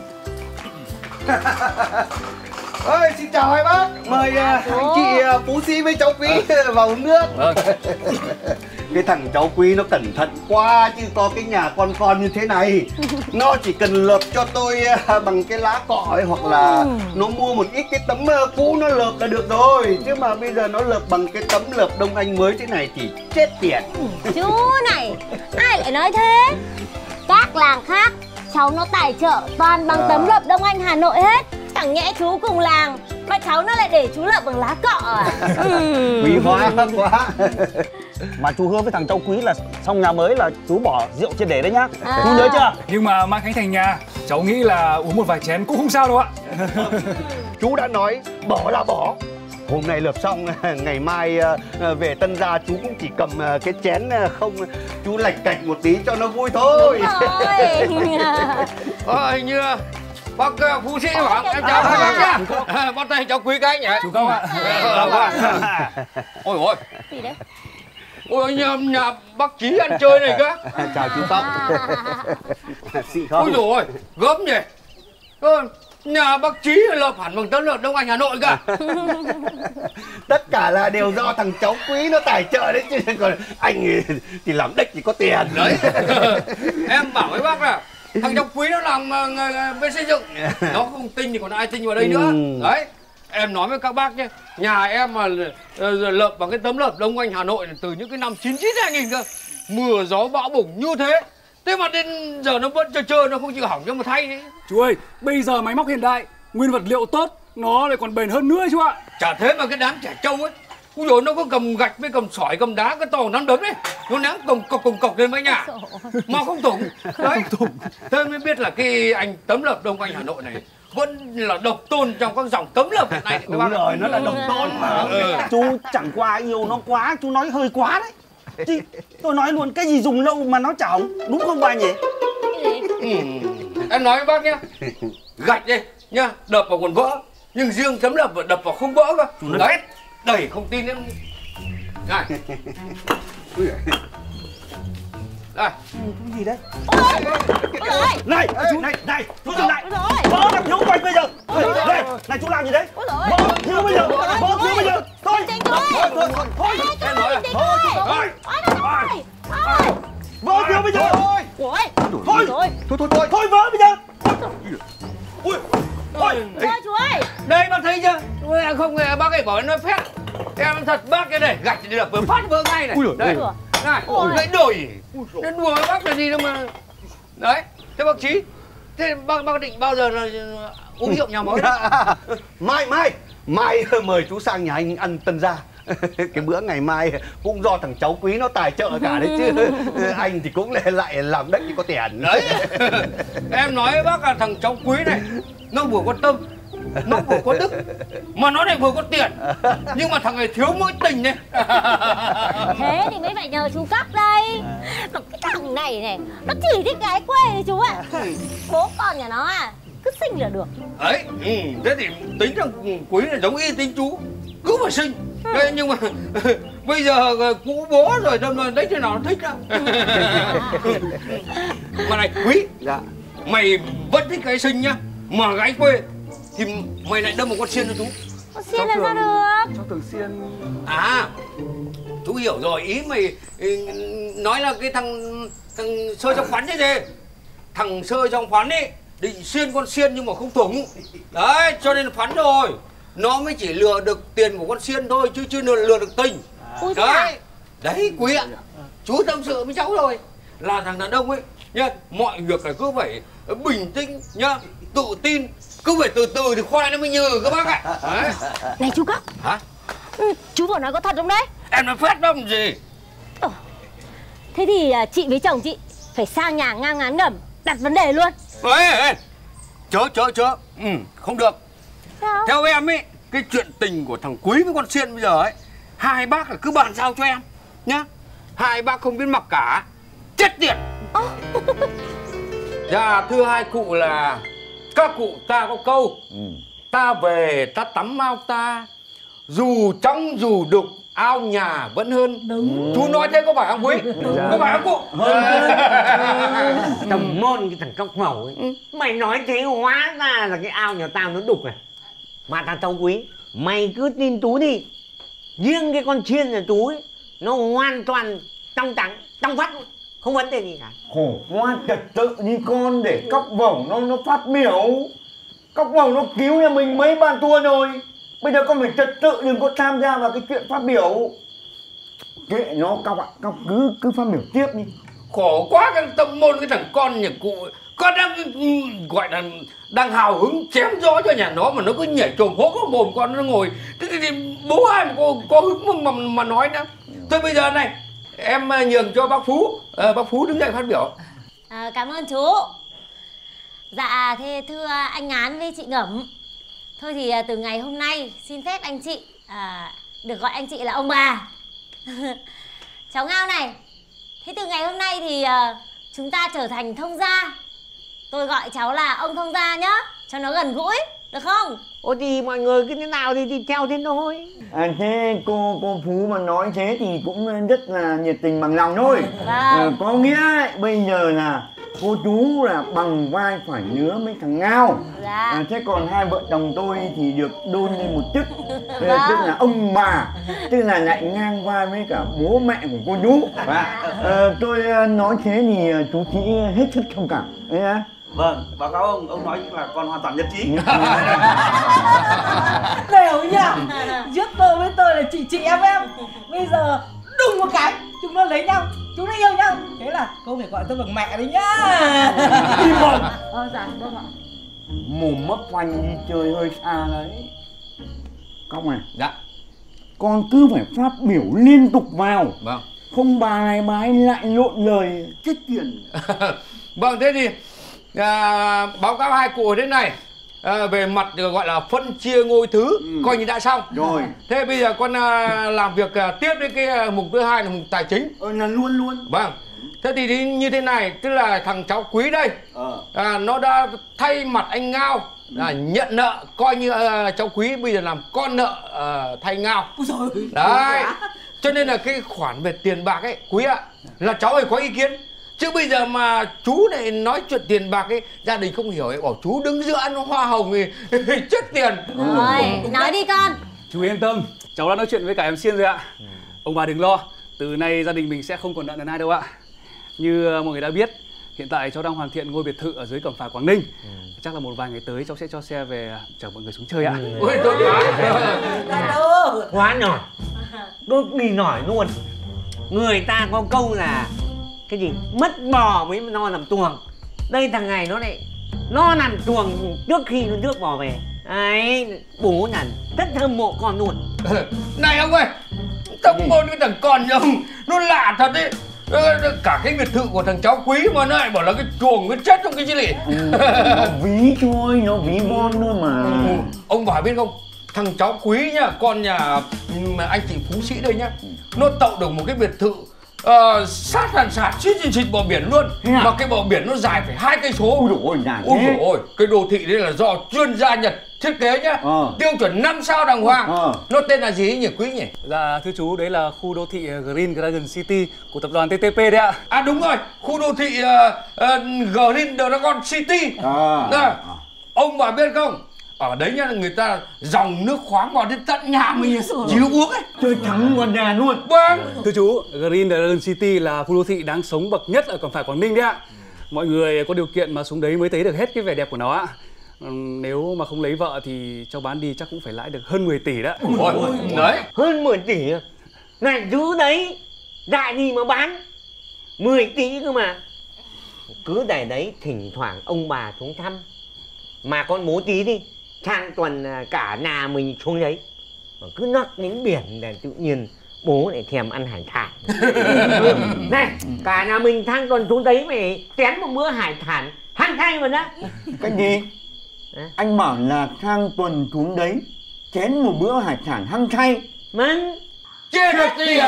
Ơi, xin chào hai bác. Mời anh chị Phú Sĩ với cháu Quý vào uống nước. Cái thằng cháu Quý nó cẩn thận quá chứ có cái nhà con như thế này. Nó chỉ cần lợp cho tôi bằng cái lá cọ ấy, hoặc là nó mua một ít cái tấm cũ nó lợp là được rồi. Chứ mà bây giờ nó lợp bằng cái tấm lợp Đông Anh mới thế này thì chết tiệt. Chú này, ai lại nói thế? Các làng khác cháu nó tài trợ toàn bằng tấm lợp Đông Anh Hà Nội hết. Chẳng nhẽ chú cùng làng mà cháu nó lại để chú lợp bằng lá cọ à? Quý hóa quá. Mà chú hứa với thằng cháu Quý là xong nhà mới là chú bỏ rượu trên để đấy nhá. Chú nhớ chưa? Nhưng mà mai Khánh thành nhà, cháu nghĩ là uống một vài chén cũng không sao đâu ạ. Chú đã nói bỏ là bỏ. Hôm nay lợp xong, ngày mai về Tân Gia chú cũng chỉ cầm cái chén không, chú lạch cạch một tí cho nó vui thôi. Hình như bác Phú Sĩ bảo em chào hai bác nhá. Bắt tay cháu Quý cái nhỉ. Chú Công ạ. Ôi ôi. Gì đấy? Ôi nhà bác Chí ăn chơi này cơ. Chào chú Công. Xị không? Ôi dồi ôi, gớm nhỉ. Nhà bác Chí lợp hẳn bằng tấm lợp Đông Anh Hà Nội cả. Tất cả là đều do thằng cháu Quý nó tài trợ đấy chứ còn anh thì làm đếch thì có tiền đấy. Em bảo với bác là thằng cháu Quý nó làm bên xây dựng, nó không tinh thì còn ai tinh vào đây nữa. Đấy, em nói với các bác nhé, nhà em mà lợp bằng cái tấm lợp Đông Anh Hà Nội từ những cái năm 99 2000 cơ, mưa gió bão bùng như thế. Thế mà đến giờ nó vẫn chơi nó không chịu hỏng cho mà thay đấy. Chú ơi, bây giờ máy móc hiện đại, nguyên vật liệu tốt, nó lại còn bền hơn nữa chú ạ. Chả thế mà cái đám trẻ trâu ấy, ui dồi, nó có cầm gạch với cầm sỏi cầm đá cái to nắm đấm đấy, nó ném cồng cọc lên mái nhà mà không thủng. Đấy, thế mới biết là cái anh tấm lợp Đông Anh Hà Nội này vẫn là độc tôn trong các dòng tấm lợp hiện nay. Đúng rồi, nó là độc tôn mà. Chú chẳng qua yêu nó quá, chú nói hơi quá đấy. Chứ tôi nói luôn, cái gì dùng lâu mà nó chả hỏng, đúng không bà nhỉ? Em nói với bác nhá, gạch đi nhá, đập vào còn vỡ, nhưng riêng tấm lợp đập vào không vỡ cơ. Đấy, đẩy không tin em. Này. Đây. Cái gì đấy? Này, này, chú dừng lại. Bố thằng thiếu quanh bây giờ. Này, chú làm gì đấy? Bố thiếu bây giờ. Bố thiếu bây giờ. Thôi. Thôi. Em nói là thôi. Bố thiếu bây giờ. Thôi. Thôi vỡ bây giờ. Ui. Thôi. Chú ơi. Đây bác thấy chưa? Không bác ấy bảo nói phép. Em thật bác cái này gạch thì được vừa phát vỡ ngay này. Đây. Này, gãy đồi. Nó đùa với bác là gì đâu mà. Đấy, thế bác Chí. Thế bác định bao giờ là uống rượu nhà mối? Mai mời chú sang nhà anh ăn tân gia. Cái bữa ngày mai cũng do thằng cháu Quý nó tài trợ cả đấy chứ. Anh thì cũng lại làm đất như có tiền. Đấy. Em nói với bác là thằng cháu Quý này nó vừa có tâm, nó vừa có đức, mà nó lại vừa có tiền. Nhưng mà thằng này thiếu mỗi tình này. Thế thì mới phải nhờ chú Cóc đây. Cái thằng này nó chỉ thích gái quê đấy chú ạ. Bố con nhà nó cứ sinh là được. Đấy, thế thì tính thằng Quý là giống y tính chú, cứ phải sinh. Đấy, nhưng mà bây giờ cũ bố rồi đâm đấy thế nào nó thích đâu. Mà này Quý, mày vẫn thích gái sinh nhá, mà gái quê thì mày lại đâm một con xiên cho chú. Con xiên làm sao được? Cháu tưởng xiên. À, chú hiểu rồi, ý mày nói là cái thằng Sơ trong khoán thế gì? Thằng Sơ trong khoán ấy định xiên con xiên nhưng mà không thủng. Đấy, cho nên phán rồi. Nó mới chỉ lừa được tiền của con xiên thôi chứ chưa lừa được tình. Đấy. Đấy Quý ạ. Chú tâm sự với cháu rồi. Là thằng đàn ông ấy nhá, mọi việc là cứ phải bình tĩnh nhá, tự tin, cứ phải từ từ thì khoai nó mới nhừ các bác ạ. Đấy. Này chú Cóc. Hả? Chú vừa nói có thật không đấy? Em nói phép đâu làm gì. Thế thì chị với chồng chị phải sang nhà ngang ngán ngẩm đặt vấn đề luôn. Ê, chớ. Không được. Sao? Theo em ấy, cái chuyện tình của thằng Quý với con xiên bây giờ ấy, hai bác là cứ bàn giao cho em nhá. Hai bác không biết mặc cả, chết tiệt. Dạ thưa hai cụ là các cụ ta có câu ta về ta tắm ao ta, dù trong dù đục ao nhà vẫn hơn. Đúng. Chú nói thế có phải không Quý? Có phải không cụ? Tầm môn cái thằng Cóc Màu ấy. Mày nói thế hóa ra là cái ao nhà tao nó đục này. Mà thằng cháu Quý, mày cứ tin Tú đi. Riêng cái con chiên nhà Tú ấy, nó hoàn toàn trong trắng, trong vắt, không vấn đề gì cả. Khổ quá, trật tự như con để Cóc Vổng nó phát biểu. Cóc Vổng nó cứu nhà mình mấy bàn tour rồi. Bây giờ con phải trật tự, đừng có tham gia vào cái chuyện phát biểu. Kệ nó Cóc ạ, Cóc cứ phát biểu tiếp đi. Khổ quá cái tâm môn cái thằng con nhà cụ. Con đang gọi là đang hào hứng chém gió cho nhà nó mà nó cứ nhảy trồm hố cái mồm con nó ngồi. Thế thì bố ai mà có hứng mà nói nữa. Thôi bây giờ này em nhường cho bác Phú. Bác Phú đứng dậy phát biểu. Cảm ơn chú. Dạ thế thưa anh Ngán với chị Ngẩm, thôi thì từ ngày hôm nay xin phép anh chị được gọi anh chị là ông bà. Cháu Ngao này, thế từ ngày hôm nay thì chúng ta trở thành thông gia. Tôi gọi cháu là ông thông gia nhá, cho nó gần gũi, được không? Ôi thì mọi người cứ thế nào thì theo thế thôi. Thế cô Phú mà nói thế thì cũng rất là nhiệt tình bằng lòng thôi. Có nghĩa ấy, bây giờ là cô chú là bằng vai phải nứa mấy thằng Ngao. Thế còn hai vợ chồng tôi thì được đôn lên một chức, tức là ông bà, tức là lại ngang vai với cả bố mẹ của cô chú. Tôi nói thế thì chú chỉ hết sức thông cảm. Vâng, báo cáo ông nói là con hoàn toàn nhất trí. Đều nhá. Trước tôi với tôi là chị em. Bây giờ đùng một cái chúng nó lấy nhau, chúng nó yêu nhau. Thế là cô phải gọi tôi bằng mẹ đấy nhá. Im mồm. Dạ vâng ạ. Mồm mấp quanh đi chơi hơi xa đấy. Cóc này. Dạ. Con cứ phải phát biểu liên tục vào. Vâng. Không bà này bà ấy lại lộn lời chết tiền. Vâng, thế thì báo cáo hai cụ thế này. Về mặt gọi là phân chia ngôi thứ coi như đã xong rồi. Thế bây giờ con làm việc tiếp đến cái mục thứ hai là mục tài chính. Là luôn. Vâng. Thế thì như thế này, tức là thằng cháu Quý đây nó đã thay mặt anh Ngao nhận nợ, coi như cháu Quý bây giờ làm con nợ thay Ngao. Ôi giời. Đấy. Cho nên là cái khoản về tiền bạc ấy, Quý ạ, là cháu phải có ý kiến. Chứ bây giờ mà chú này nói chuyện tiền bạc ấy, gia đình không hiểu ấy, bảo chú đứng giữa ăn hoa hồng thì chết tiền. Rồi, nói đi con. Chú yên tâm, cháu đã nói chuyện với cả em Xiên rồi ạ. Ông bà đừng lo, từ nay gia đình mình sẽ không còn nợ nần ai đâu ạ. Như mọi người đã biết, hiện tại cháu đang hoàn thiện ngôi biệt thự ở dưới Cẩm Phả, Quảng Ninh. Chắc là một vài ngày tới cháu sẽ cho xe về chở mọi người xuống chơi ạ. Ôi tốt quá. Quá nổi, cực kỳ nổi luôn. Người ta có câu là cái gì mất bò mới no làm tuồng. Đây thằng này nó lại no làm tuồng trước khi nó rước bò về. Ấy, bố là rất hâm mộ con luôn. Này ông ơi, tông môn cái thằng con nhà ông nó lạ thật đấy. Cả cái biệt thự của thằng cháu Quý mà nó lại bảo là cái chuồng nó chết trong cái gì lì. Nó ví thôi, nó ví von thôi mà. Ông bảo biết không, thằng cháu Quý nhá, con nhà anh chị Phú Sĩ đây nhá, nó tậu được một cái biệt thự sát hẳn sạt xít bờ biển luôn. Mà cái bờ biển nó dài phải 2 cây số. Ôi dồi ôi, dài ôi thế. dồi ôi, cái đô thị đấy là do chuyên gia Nhật thiết kế nhá, tiêu chuẩn 5 sao đàng hoàng. Nó tên là gì ấy nhỉ Quý nhỉ? Dạ thưa chú, đấy là khu đô thị Green Dragon City của tập đoàn TTP đấy ạ. À đúng rồi, khu đô thị Green Dragon City. Ông bà biết không, ở đấy nhá, người ta dòng nước khoáng vào đến tận nhà mình chỉ uống ấy. Chơi thắng vào nhà luôn. Vâng. Thưa chú, Green Dragon City là khu đô thị đáng sống bậc nhất ở Cẩm Phả, Quảng Ninh đấy ạ. Mọi người có điều kiện mà xuống đấy mới thấy được hết cái vẻ đẹp của nó ạ. Nếu mà không lấy vợ thì cháu bán đi chắc cũng phải lãi được hơn 10 tỷ đó. Ôi, đấy, hơn 10 tỷ này giữ đấy, đại gì mà bán 10 tỷ cơ mà. Cứ để đấy thỉnh thoảng ông bà xuống thăm. Mà con bố tí đi, sang tuần cả nhà mình xuống đấy. Mà cứ nhắc đến biển là tự nhiên bố lại thèm ăn hải sản. Này, cả nhà mình sang tuần xuống đấy mày chén một bữa hải sản hăng say mà đó. Cái gì? Anh bảo là sang tuần xuống đấy chén một bữa hải sản hăng say. Vâng. Chết được tiền.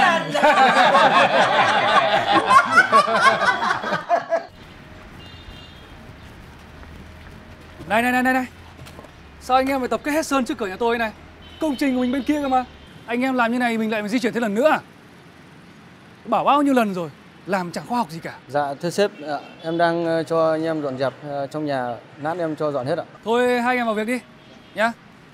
Này, sao anh em phải tập kết hết sơn trước cửa nhà tôi này? Công trình của mình bên kia cơ mà. Anh em làm như này mình lại di chuyển thêm lần nữa à? Bảo bao nhiêu lần rồi, làm chẳng khoa học gì cả. Dạ thưa sếp, em đang cho anh em dọn dẹp trong nhà, nát em cho dọn hết ạ. Thôi hai anh em vào việc đi nhá.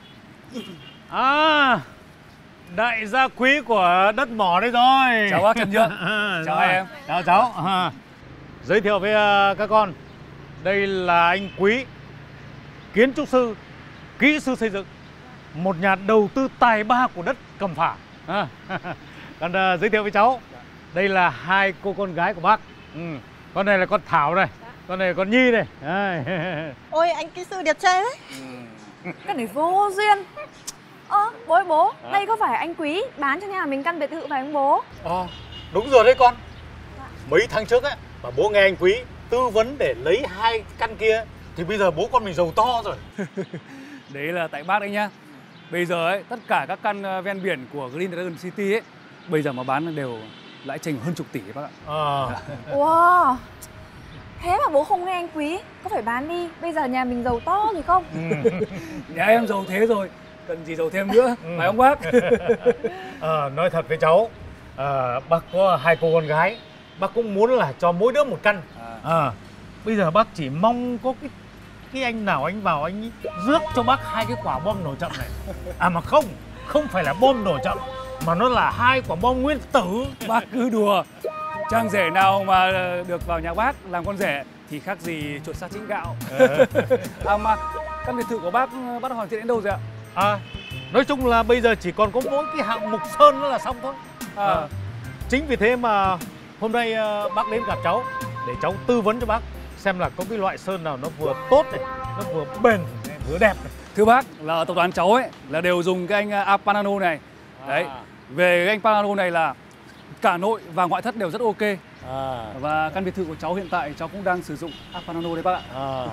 À, đại gia Quý của đất mỏ đây rồi. Chào bác Trần Nhượng. Chào hai em. Chào cháu. Giới thiệu với các con, đây là anh Quý, kiến trúc sư, kỹ sư xây dựng, một nhà đầu tư tài ba của đất Cẩm Phả. Còn giới thiệu với cháu, đây là hai cô con gái của bác. Con này là con Thảo này, con này là con Nhi này. Ôi anh kỹ sư đẹp trai đấy. Cái này vô duyên. Bố ơi bố, đây có phải anh Quý bán cho nhà mình căn biệt thự phải không bố? Đúng rồi đấy con. Mấy tháng trước ấy, mà bố nghe anh Quý tư vấn để lấy 2 căn kia thì bây giờ bố con mình giàu to rồi. Đấy là tại bác đấy nhá. Bây giờ ấy, tất cả các căn ven biển của Green Dragon City ấy, bây giờ mà bán đều lãi chênh hơn chục tỷ bác ạ. Wow. Thế mà bố không nghe anh Quý, có phải bán đi, bây giờ nhà mình giàu to gì không? Nhà em giàu thế rồi, cần gì giàu thêm nữa, phải không bác? Nói thật với cháu, bác có 2 cô con gái, bác cũng muốn là cho mỗi đứa 1 căn. Bây giờ bác chỉ mong có cái anh nào anh vào anh rước cho bác 2 cái quả bom nổ chậm này. Mà không phải là bom nổ chậm, mà nó là 2 quả bom nguyên tử. Bác cứ đùa, trang rể nào mà được vào nhà bác làm con rể thì khác gì chuột sa chĩnh gạo. Mà căn biệt thự của bác bắt hoàn thiện đến đâu rồi ạ? Nói chung là bây giờ chỉ còn có mỗi cái hạng mục sơn nữa là xong thôi. Chính vì thế mà hôm nay bác đến gặp cháu để cháu tư vấn cho bác xem là có cái loại sơn nào nó vừa tốt này, nó vừa bền, vừa đẹp này. Thưa bác, là ở tập đoàn cháu ấy là đều dùng cái anh Apanano này. Đấy, về cái anh Apanano này là cả nội và ngoại thất đều rất ok. Và căn biệt thự của cháu hiện tại cháu cũng đang sử dụng Apanano đấy bác ạ.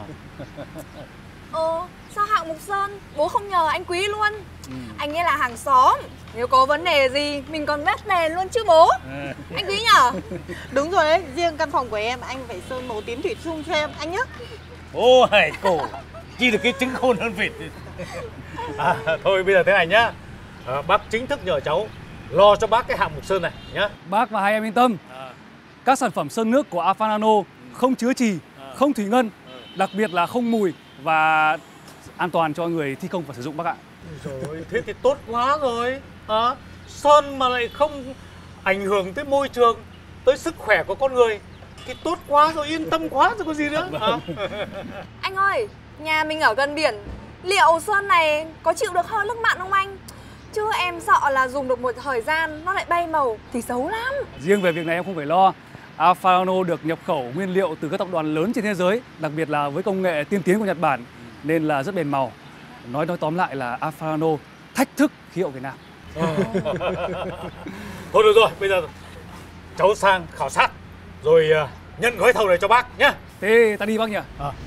Sao hạng mục sơn bố không nhờ anh Quý luôn? Anh ấy là hàng xóm, nếu có vấn đề gì mình còn vét nền luôn chứ bố. Anh Quý nhở? Đúng rồi đấy, riêng căn phòng của em anh phải sơn màu tím thủy chung cho em anh nhé. Ôi cổ, chi được cái trứng khôn hơn vịt. Thôi bây giờ thế này nhá, bác chính thức nhờ cháu lo cho bác cái hạng mục sơn này nhá. Bác và hai em yên tâm. Các sản phẩm sơn nước của Alpha Nano không chứa chì, không thủy ngân, đặc biệt là không mùi và an toàn cho người thi công và sử dụng bác ạ. Rồi, thế thì tốt quá rồi. Sơn mà lại không ảnh hưởng tới môi trường, tới sức khỏe của con người thì tốt quá rồi, yên tâm quá rồi có gì nữa. Anh ơi, nhà mình ở gần biển, liệu sơn này có chịu được hơi nước mặn không anh? Chứ em sợ là dùng được một thời gian nó lại bay màu thì xấu lắm. Riêng về việc này em không phải lo. Alpha Nano được nhập khẩu nguyên liệu từ các tập đoàn lớn trên thế giới, đặc biệt là với công nghệ tiên tiến của Nhật Bản nên là rất bền màu. Nói tóm lại là Alpha Nano thách thức khí hậu Việt Nam. Thôi được rồi, bây giờ cháu sang khảo sát rồi nhận gói thầu này cho bác nhé. Thế ta đi bác nhỉ?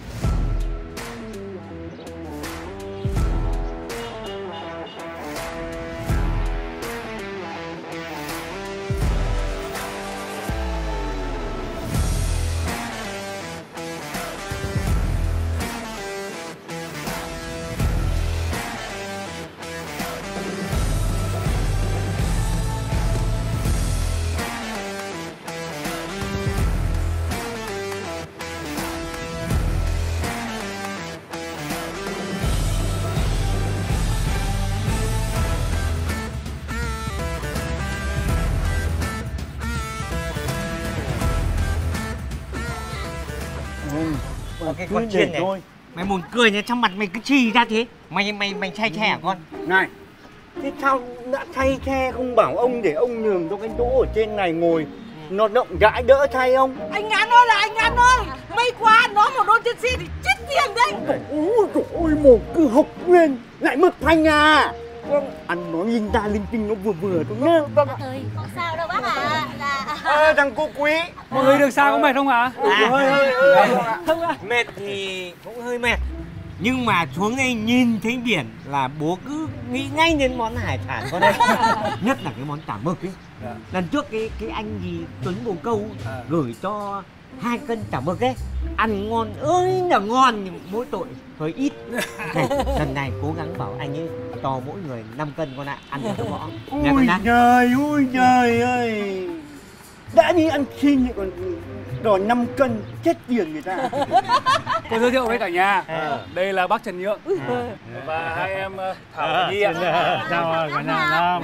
Cái con chiên này mày buồn cười nhá, trong mặt mày cứ chì ra thế. Mày say xe hả con? Này, thế sao đã say xe không bảo ông để ông nhường cho cái chỗ ở trên này ngồi nó rộng rãi đỡ say không? Anh Ngán ơi là anh Ngán ơi, may quá nó một đôi trên xe thì chết tiền đấy. Ôi trời ơi, một cứ học nguyên lại mất thanh à. Ăn nói linh ta linh tinh nó vừa vừa thôi nhá. Không sao đâu bác ạ. Thằng cô Quý, mọi người được sao, có mệt không ạ? Hơi mệt thì cũng hơi mệt, nhưng mà xuống đây nhìn thấy biển là bố cứ nghĩ ngay đến món hải sản con đây. Nhất là cái món chả mực ấy. Lần trước cái anh gì Tuấn Bồ Câu gửi cho 2 cân chả mực ấy, ăn ngon ơi là ngon, nhưng mỗi tội hơi ít. Lần này cố gắng bảo anh ấy cho mỗi người 5 cân con ạ, ăn cho rõ. Ôi trời ơi, đã đi ăn xin thì còn đòi 5 cân, chết tiền người ta. Tôi giới thiệu với cả nhà, đây là bác Trần Nhượng và hai em Thảo và Nhi ạ. Chào cả nhà.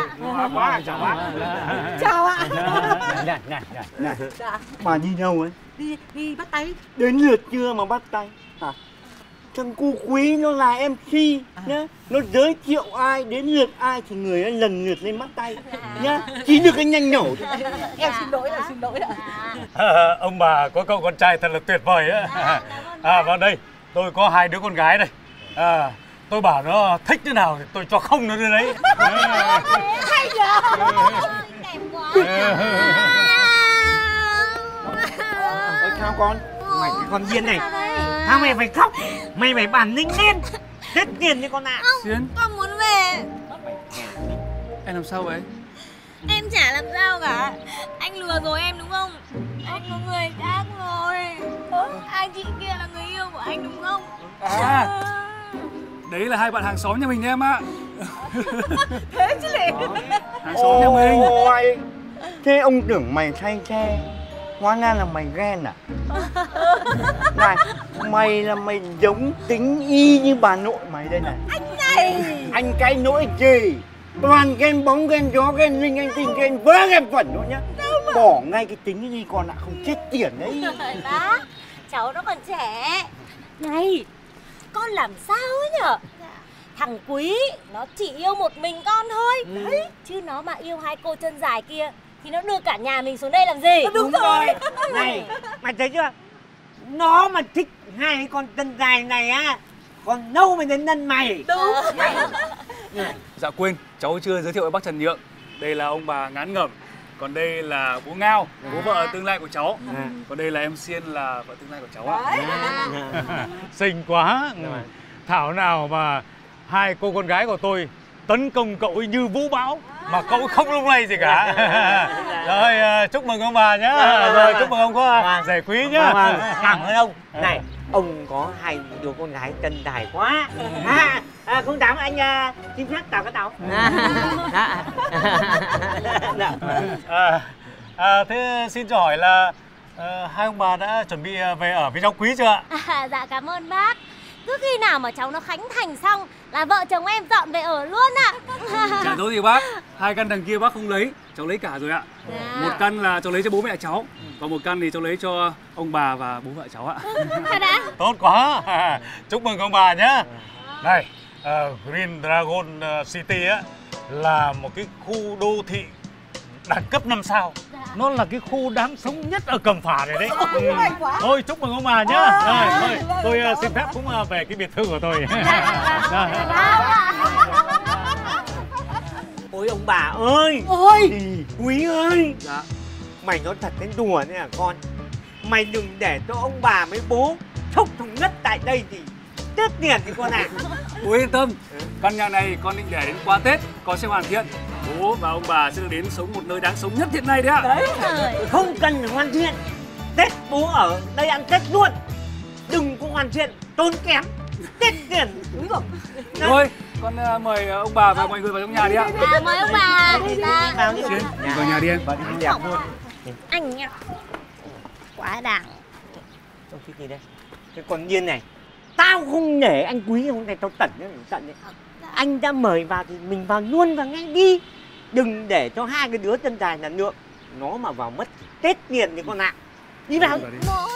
Chào ạ. Này, bà đi đâu ấy? Đi bắt tay. Đến lượt chưa mà bắt tay hả? Thằng cô Quý nó là MC nhá, nó giới thiệu ai đến lượt ai thì người ấy lần lượt lên bắt tay nhá, chỉ được cái nhanh nhẩu thôi. Em xin lỗi Ông bà có cậu con trai thật là tuyệt vời á. Vào đây tôi có 2 đứa con gái đây. Tôi bảo nó thích thế nào thì tôi cho không nó đến đấy. Hay nhờ. Đẹp quá. Sao con? Mày cái con điên này, sao mày phải khóc? Mày phải bản lĩnh lên, hết tiền đi con ạ. Xuyến, Con muốn về. em làm sao vậy? Em chả làm sao cả. Anh lừa rồi em đúng không? Anh có người khác rồi. Anh chị kia là người yêu của anh đúng không? Đấy là 2 bạn hàng xóm nhà mình em ạ. Thế chứ lẽ. Hàng xóm nhà mình. Ôi, thế ông tưởng mày say xe, hóa ra là mày ghen à? Này, mày là mày giống tính y như bà nội mày đây này. Anh này, anh cái nỗi gì? Toàn ghen bóng, ghen gió, ghen linh, anh tình, ghen vớ, ghen vẩn thôi nhá. Bỏ ngay cái tính đi con ạ, không chết tiền đấy. Bác, cháu nó còn trẻ. Này, con làm sao ấy nhở? Thằng Quý nó chỉ yêu một mình con thôi. Đấy, chứ nó mà yêu 2 cô chân dài kia thì nó đưa cả nhà mình xuống đây làm gì? Đúng rồi. Này, mày thấy chưa? Nó mà thích 2 cái con chân dài này á, còn đâu mà đến nân mày. Đúng. Dạ quên, cháu chưa giới thiệu với bác Trần Nhượng. Đây là ông bà Ngán Ngẩm. Còn đây là bố Ngao, bố vợ tương lai của cháu. Còn đây là em Xiên, là vợ tương lai của cháu ạ. Xinh quá. Thảo nào mà 2 cô con gái của tôi tấn công cậu ấy như vũ bão mà cậu ấy không lung lay gì cả. Rồi, chúc mừng ông bà nhá. Rồi, chúc mừng ông có rể quý nhá. Cảm ơn ông. Này, ông có 2 đứa con gái chân dài quá. Không Tám, anh xin phép chào các cháu. Thế xin cho hỏi là hai ông bà đã chuẩn bị về ở với cháu Quý chưa ạ? Dạ cảm ơn bác. Cứ khi nào mà cháu nó khánh thành xong là vợ chồng em dọn về ở luôn ạ. Chả giấu gì bác, 2 căn đằng kia bác không lấy, cháu lấy cả rồi ạ. Một căn là cháu lấy cho bố mẹ cháu, còn một căn thì cháu lấy cho ông bà và bố vợ cháu ạ. Tốt quá. Chúc mừng ông bà nhé. Này, Green Dragon City á là một cái khu đô thị đẳng cấp 5 sao. Nó là cái khu đáng sống nhất ở Cẩm Phả này đấy. Thôi chúc mừng ông bà nhá. Thôi, tôi xin phép cũng về cái biệt thự của tôi. Ôi ông bà ơi. Ôi Quý ơi. Dạ. Mày nói thật cái đùa đấy à con. Mày đừng để cho ông bà với bố thúc thống nhất tại đây thì Tết tiền thì con ạ. Bố yên tâm, căn nhà này con định để đến qua Tết, con sẽ hoàn thiện. Bố và ông bà sẽ được đến sống một nơi đáng sống nhất hiện nay đấy ạ. Đấy, không cần phải hoàn thiện. Tết bố ở đây ăn Tết luôn. Đừng có hoàn thiện, tốn kém. Tết tiền, đúng rồi. Thôi, con mời ông bà và mọi người vào trong nhà đi ạ. Mời ông bà. Xuyên, vào nhà đi em. Vào đi đẹp luôn. Anh nhá. Quá đẳng. Trông cái gì đây? Cái con Nhiên này. Tao không nể anh Quý, hôm nay tao tận đấy. Anh đã mời vào thì mình vào luôn và ngay đi. Đừng để cho hai cái đứa chân dài là nượng. Nó mà vào mất Tết tiền thì con ạ. Đi vào.